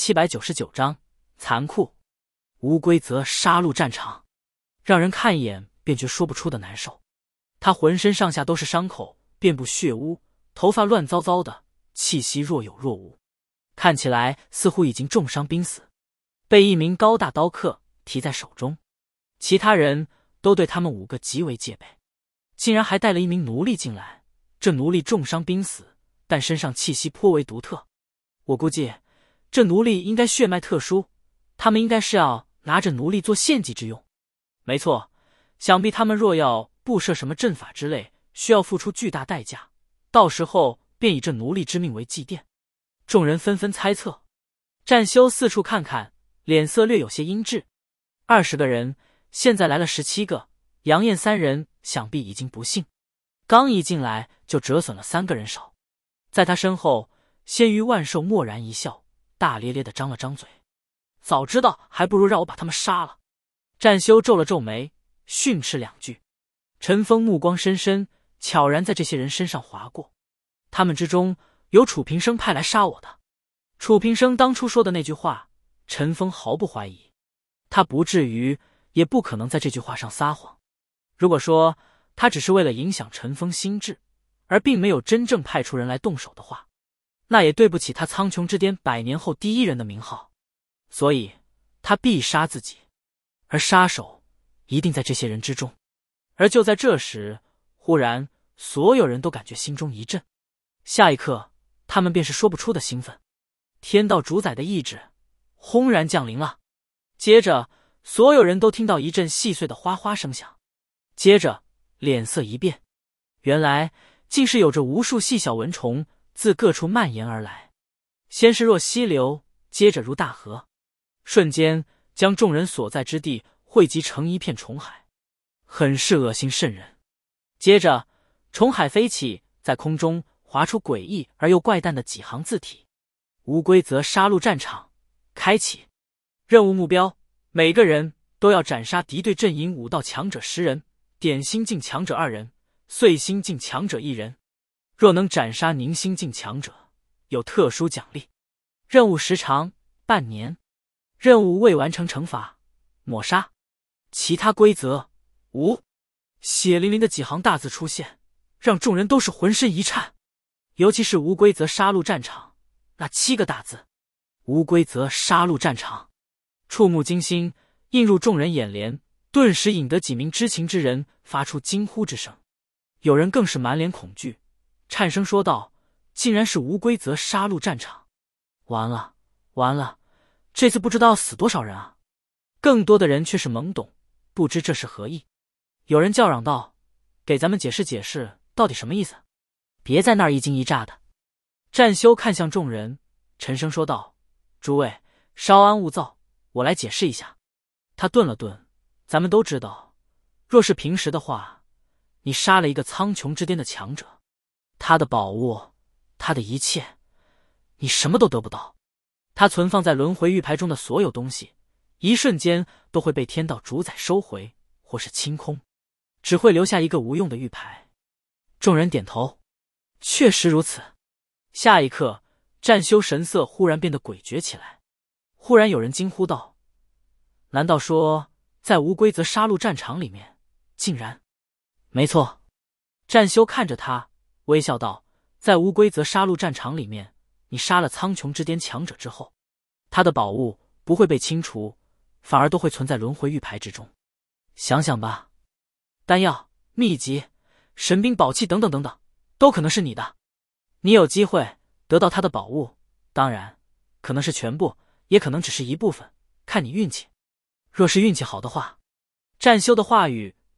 4799章残酷。乌龟则杀戮战场，让人看一眼便觉说不出的难受。他浑身上下都是伤口，遍布血污，头发乱糟糟的，气息若有若无，看起来似乎已经重伤濒死，被一名高大刀客提在手中。其他人都对他们5个极为戒备，竟然还带了一名奴隶进来。这奴隶重伤濒死，但身上气息颇为独特。我估计这奴隶应该血脉特殊，他们应该是要拿着奴隶做献祭之用。没错，想必他们若要布设什么阵法之类，需要付出巨大代价，到时候便以这奴隶之命为祭奠。众人纷纷猜测。战修四处看看，脸色略有些阴鸷。20个人，现在来了17个，杨艳3人想必已经不幸。刚一进来就折损了3个人手。在他身后，鲜于万寿蓦然一笑，大咧咧地张了张嘴。早知道还不如让我把他们杀了。战修皱了皱眉，训斥2句。陈峰目光深深，悄然在这些人身上划过。他们之中有楚平生派来杀我的。楚平生当初说的那句话，陈峰毫不怀疑。他不至于，也不可能在这句话上撒谎。如果说他只是为了影响陈峰心智，而并没有真正派出人来动手的话，那也对不起他苍穹之巅100年后第1人的名号。所以他必杀自己，而杀手一定在这些人之中。而就在这时，忽然所有人都感觉心中一震，下一刻他们便是说不出的兴奋。天道主宰的意志轰然降临了。接着所有人都听到一阵细碎的哗哗声响，接着脸色一变，原来竟是有着无数细小蚊虫自各处蔓延而来，先是若溪流，接着如大河，瞬间将众人所在之地汇集成一片虫海，很是恶心瘆人。接着虫海飞起，在空中划出诡异而又怪诞的几行字体：无规则杀戮战场开启，任务目标，每个人都要斩杀敌对阵营5道强者10人，点心境强者2人，碎心境强者1人。若能斩杀凝心境强者，有特殊奖励。任务时长半年。任务未完成惩罚抹杀。其他规则无。血淋淋的几行大字出现，让众人都是浑身一颤。尤其是无规则杀戮战场那7个大字，无规则杀戮战场，触目惊心，映入众人眼帘，顿时引得几名知情之人发出惊呼之声。有人更是满脸恐惧，颤声说道：竟然是无规则杀戮战场，完了完了，这次不知道要死多少人啊！更多的人却是懵懂，不知这是何意。有人叫嚷道：给咱们解释解释到底什么意思，别在那儿一惊一乍的。战修看向众人，沉声说道：诸位稍安勿躁，我来解释一下。他顿了顿，咱们都知道，若是平时的话，你杀了一个苍穹之巅的强者，他的宝物，他的一切，你什么都得不到。他存放在轮回玉牌中的所有东西，一瞬间都会被天道主宰收回，或是清空，只会留下一个无用的玉牌。众人点头，确实如此。下一刻，战修神色忽然变得诡谲起来。忽然有人惊呼道：难道说在无规则杀戮战场里面竟然……没错。战修看着他微笑道：在无规则杀戮战场里面，你杀了苍穹之巅强者之后，他的宝物不会被清除，反而都会存在轮回玉牌之中。想想吧，丹药、秘籍、神兵宝器等等等等，都可能是你的。你有机会得到他的宝物，当然可能是全部，也可能只是一部分，看你运气。若是运气好的话。战修的话语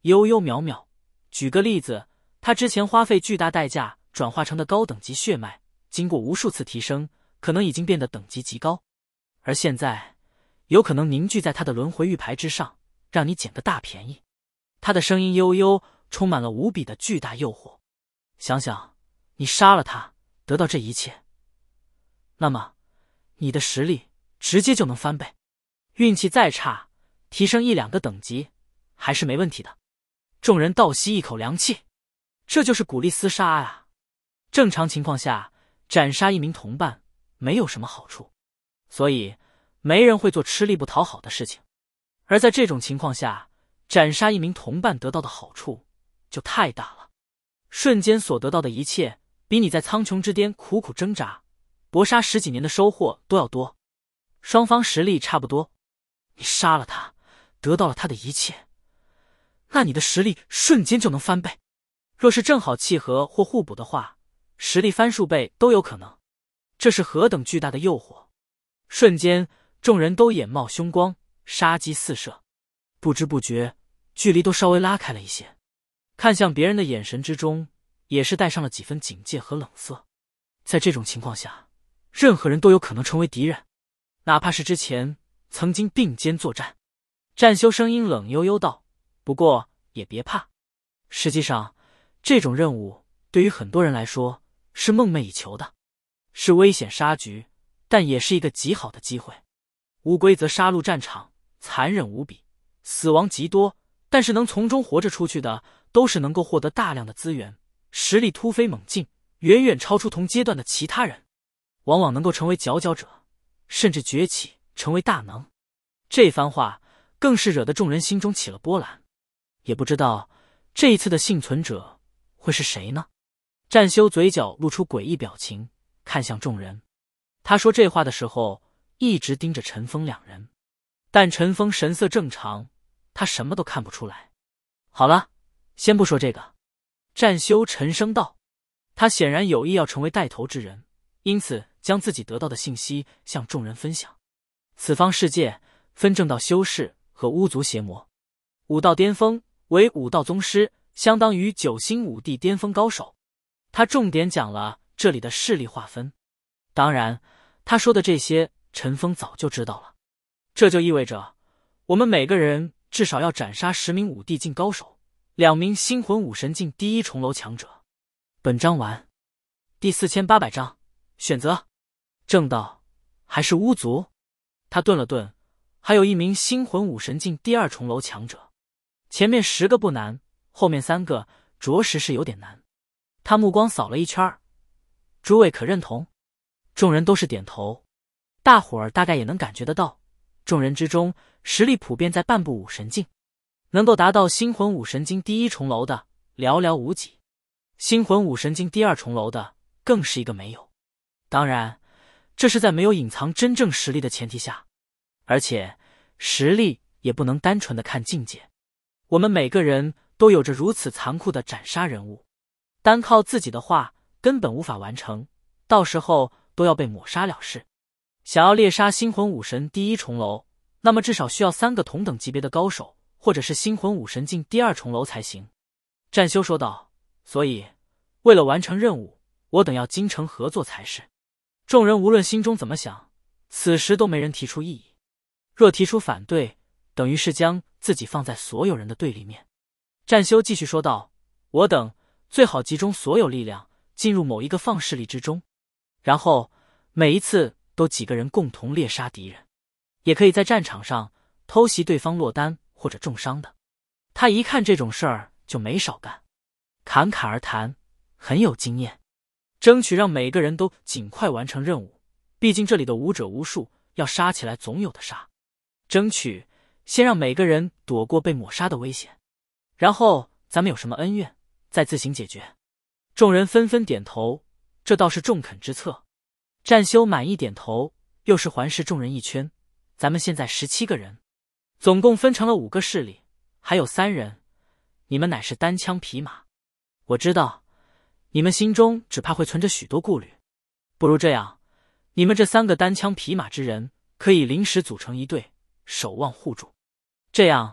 悠悠渺渺。举个例子，他之前花费巨大代价转化成的高等级血脉，经过无数次提升，可能已经变得等级极高，而现在有可能凝聚在他的轮回玉牌之上，让你捡个大便宜。他的声音悠悠，充满了无比的巨大诱惑。想想，你杀了他，得到这一切，那么你的实力直接就能翻倍，运气再差，提升1-2个等级还是没问题的。众人倒吸一口凉气，这就是鼓励厮杀啊！正常情况下，斩杀一名同伴没有什么好处，所以没人会做吃力不讨好的事情。而在这种情况下，斩杀一名同伴得到的好处就太大了，瞬间所得到的一切，比你在苍穹之巅苦苦挣扎搏杀10几年的收获都要多。双方实力差不多，你杀了他，得到了他的一切，那你的实力瞬间就能翻倍。若是正好契合或互补的话，实力翻数倍都有可能。这是何等巨大的诱惑！瞬间，众人都眼冒凶光，杀机四射，不知不觉距离都稍微拉开了一些。看向别人的眼神之中，也是带上了几分警戒和冷色。在这种情况下，任何人都有可能成为敌人，哪怕是之前曾经并肩作战。战修声音冷悠悠道：“不过也别怕，实际上这种任务对于很多人来说是梦寐以求的，是危险杀局，但也是一个极好的机会。无规则杀戮战场，残忍无比，死亡极多，但是能从中活着出去的，都是能够获得大量的资源，实力突飞猛进，远远超出同阶段的其他人，往往能够成为佼佼者，甚至崛起成为大能。”这番话更是惹得众人心中起了波澜，也不知道这一次的幸存者会是谁呢？战修嘴角露出诡异表情，看向众人。他说这话的时候，一直盯着陈峰两人，但陈峰神色正常，他什么都看不出来。好了，先不说这个。战修沉声道，他显然有意要成为带头之人，因此将自己得到的信息向众人分享。此方世界分正道修士和巫族邪魔，武道巅峰为武道宗师，相当于9星武帝巅峰高手。他重点讲了这里的势力划分，当然他说的这些陈峰早就知道了。这就意味着我们每个人至少要斩杀10名武帝境高手，2名星魂武神境第1重楼强者。本章完。第4800章，选择正道还是巫族？他顿了顿，还有1名星魂武神境第2重楼强者。前面10个不难，后面3个着实是有点难。他目光扫了一圈，诸位可认同？众人都是点头。大伙儿大概也能感觉得到，众人之中实力普遍在半步武神境，能够达到星魂武神境第1重楼的寥寥无几，星魂武神境第2重楼的更是一个没有。当然，这是在没有隐藏真正实力的前提下，而且实力也不能单纯的看境界。我们每个人都有着如此残酷的斩杀任务，单靠自己的话根本无法完成，到时候都要被抹杀了事。想要猎杀星魂武神第1重楼，那么至少需要3个同等级别的高手，或者是星魂武神境第2重楼才行。战修说道，所以为了完成任务，我等要精诚合作才是。众人无论心中怎么想，此时都没人提出异议。若提出反对，等于是将自己放在所有人的对立面。战修继续说道，我等最好集中所有力量进入某一个放势力之中，然后每一次都几个人共同猎杀敌人，也可以在战场上偷袭对方落单或者重伤的。他一看这种事儿就没少干，侃侃而谈，很有经验，争取让每个人都尽快完成任务。毕竟这里的武者无数，要杀起来总有的杀，争取先让每个人躲过被抹杀的危险，然后咱们有什么恩怨再自行解决。众人纷纷点头，这倒是中肯之策。战修满意点头，又是环视众人一圈，咱们现在17个人，总共分成了5个势力，还有3人，你们乃是单枪匹马。我知道你们心中只怕会存着许多顾虑，不如这样，你们这3个单枪匹马之人可以临时组成一队，守望互助，这样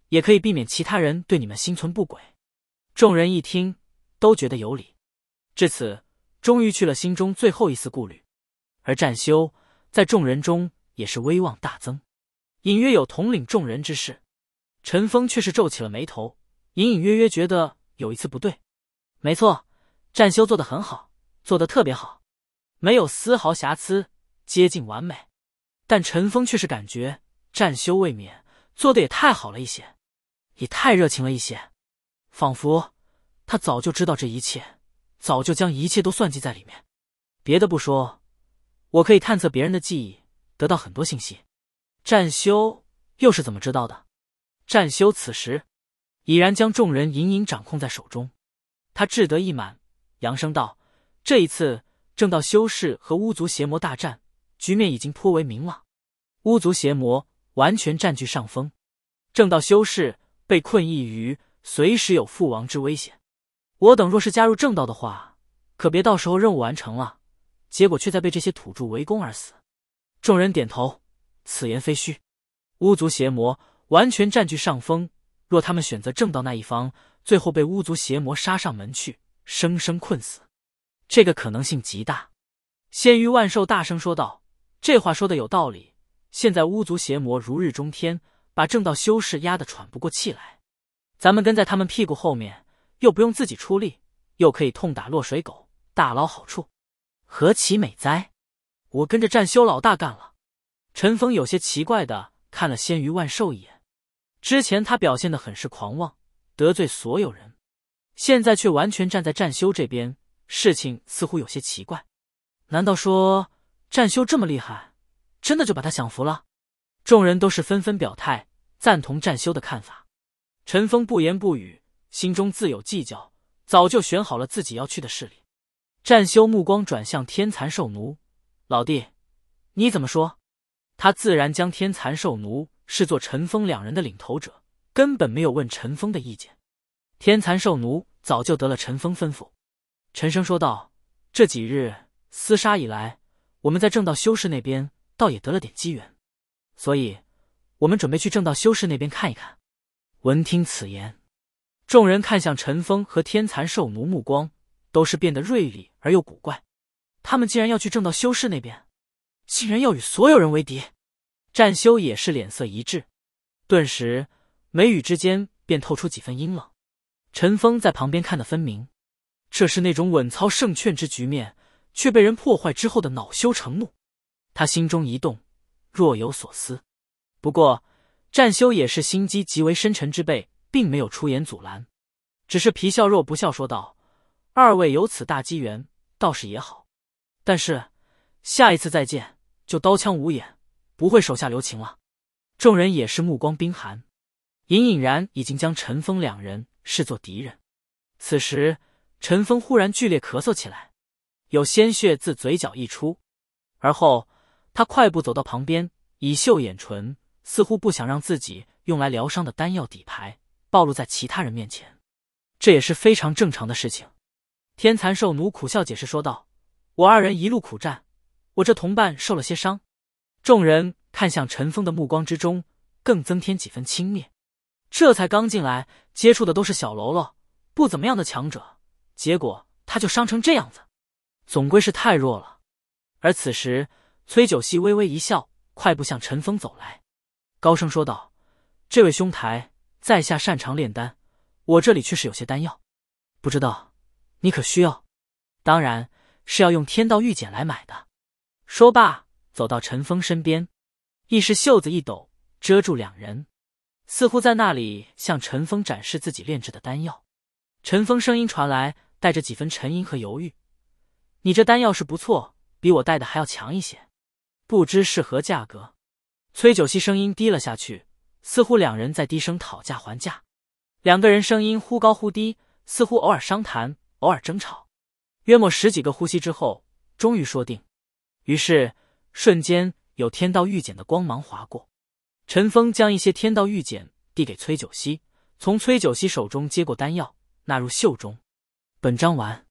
也可以避免其他人对你们心存不轨。众人一听，都觉得有理。至此，终于去了心中最后一丝顾虑。而占修在众人中也是威望大增，隐约有统领众人之势。陈峰却是皱起了眉头，隐隐约约觉得有一次不对。没错，占修做得很好，做得特别好，没有丝毫瑕疵，接近完美。但陈峰却是感觉占修未免做得也太好了一些，也太热情了一些，仿佛他早就知道这一切，早就将一切都算计在里面。别的不说，我可以探测别人的记忆，得到很多信息。占修又是怎么知道的？占修此时已然将众人隐隐掌控在手中，他志得意满，扬声道：这一次正道修士和巫族邪魔大战，局面已经颇为明朗，巫族邪魔完全占据上风，正道修士被困一隅，随时有覆亡之危险。我等若是加入正道的话，可别到时候任务完成了，结果却在被这些土著围攻而死。众人点头，此言非虚。巫族邪魔完全占据上风，若他们选择正道那一方，最后被巫族邪魔杀上门去，生生困死，这个可能性极大。仙于万寿大声说道：这话说的有道理，现在巫族邪魔如日中天，把正道修士压得喘不过气来，咱们跟在他们屁股后面，又不用自己出力，又可以痛打落水狗，大捞好处，何其美哉！我跟着占修老大干了。陈峰有些奇怪的看了仙于万寿一眼，之前他表现得很是狂妄，得罪所有人，现在却完全站在占修这边，事情似乎有些奇怪。难道说占修这么厉害，真的就把他降服了？众人都是纷纷表态，赞同占修的看法。陈峰不言不语，心中自有计较，早就选好了自己要去的势力。占修目光转向天蚕兽奴：老弟，你怎么说？他自然将天蚕兽奴视作陈峰两人的领头者，根本没有问陈峰的意见。天蚕兽奴早就得了陈峰吩咐。陈生说道：这几日厮杀以来，我们在正道修士那边倒也得了点机缘，所以我们准备去正道修士那边看一看。闻听此言，众人看向陈峰和天蚕兽奴，目光都是变得锐利而又古怪。他们竟然要去正道修士那边，竟然要与所有人为敌。占修也是脸色一滞，顿时眉宇之间便透出几分阴冷。陈峰在旁边看得分明，这是那种稳操胜券之局面，却被人破坏之后的恼羞成怒。他心中一动，若有所思。不过占修也是心机极为深沉之辈，并没有出言阻拦，只是皮笑肉不笑说道：二位有此大机缘，倒是也好，但是下一次再见就刀枪无眼，不会手下留情了。众人也是目光冰寒，隐隐然已经将陈峰两人视作敌人。此时陈峰忽然剧烈咳嗽起来，有鲜血自嘴角溢出，而后他快步走到旁边，以袖掩唇，似乎不想让自己用来疗伤的丹药底牌暴露在其他人面前，这也是非常正常的事情。天蚕兽奴苦笑解释说道：我二人一路苦战，我这同伴受了些伤。众人看向陈峰的目光之中更增添几分轻蔑，这才刚进来接触的都是小喽啰，不怎么样的强者，结果他就伤成这样子，总归是太弱了。而此时崔九溪微微一笑，快步向陈峰走来，高声说道：这位兄台在下擅长炼丹，我这里却是有些丹药，不知道你可需要？当然是要用天道玉简来买的。说罢走到陈峰身边，一时袖子一抖，遮住两人，似乎在那里向陈峰展示自己炼制的丹药。陈峰声音传来，带着几分沉吟和犹豫：你这丹药是不错，比我带的还要强一些，不知是何价格？崔九溪声音低了下去，似乎两人在低声讨价还价。两个人声音忽高忽低，似乎偶尔商谈，偶尔争吵。约莫10几个呼吸之后，终于说定。于是瞬间有天道玉简的光芒划过，陈峰将一些天道玉简递给崔九溪，从崔九溪手中接过丹药，纳入袖中。本章完。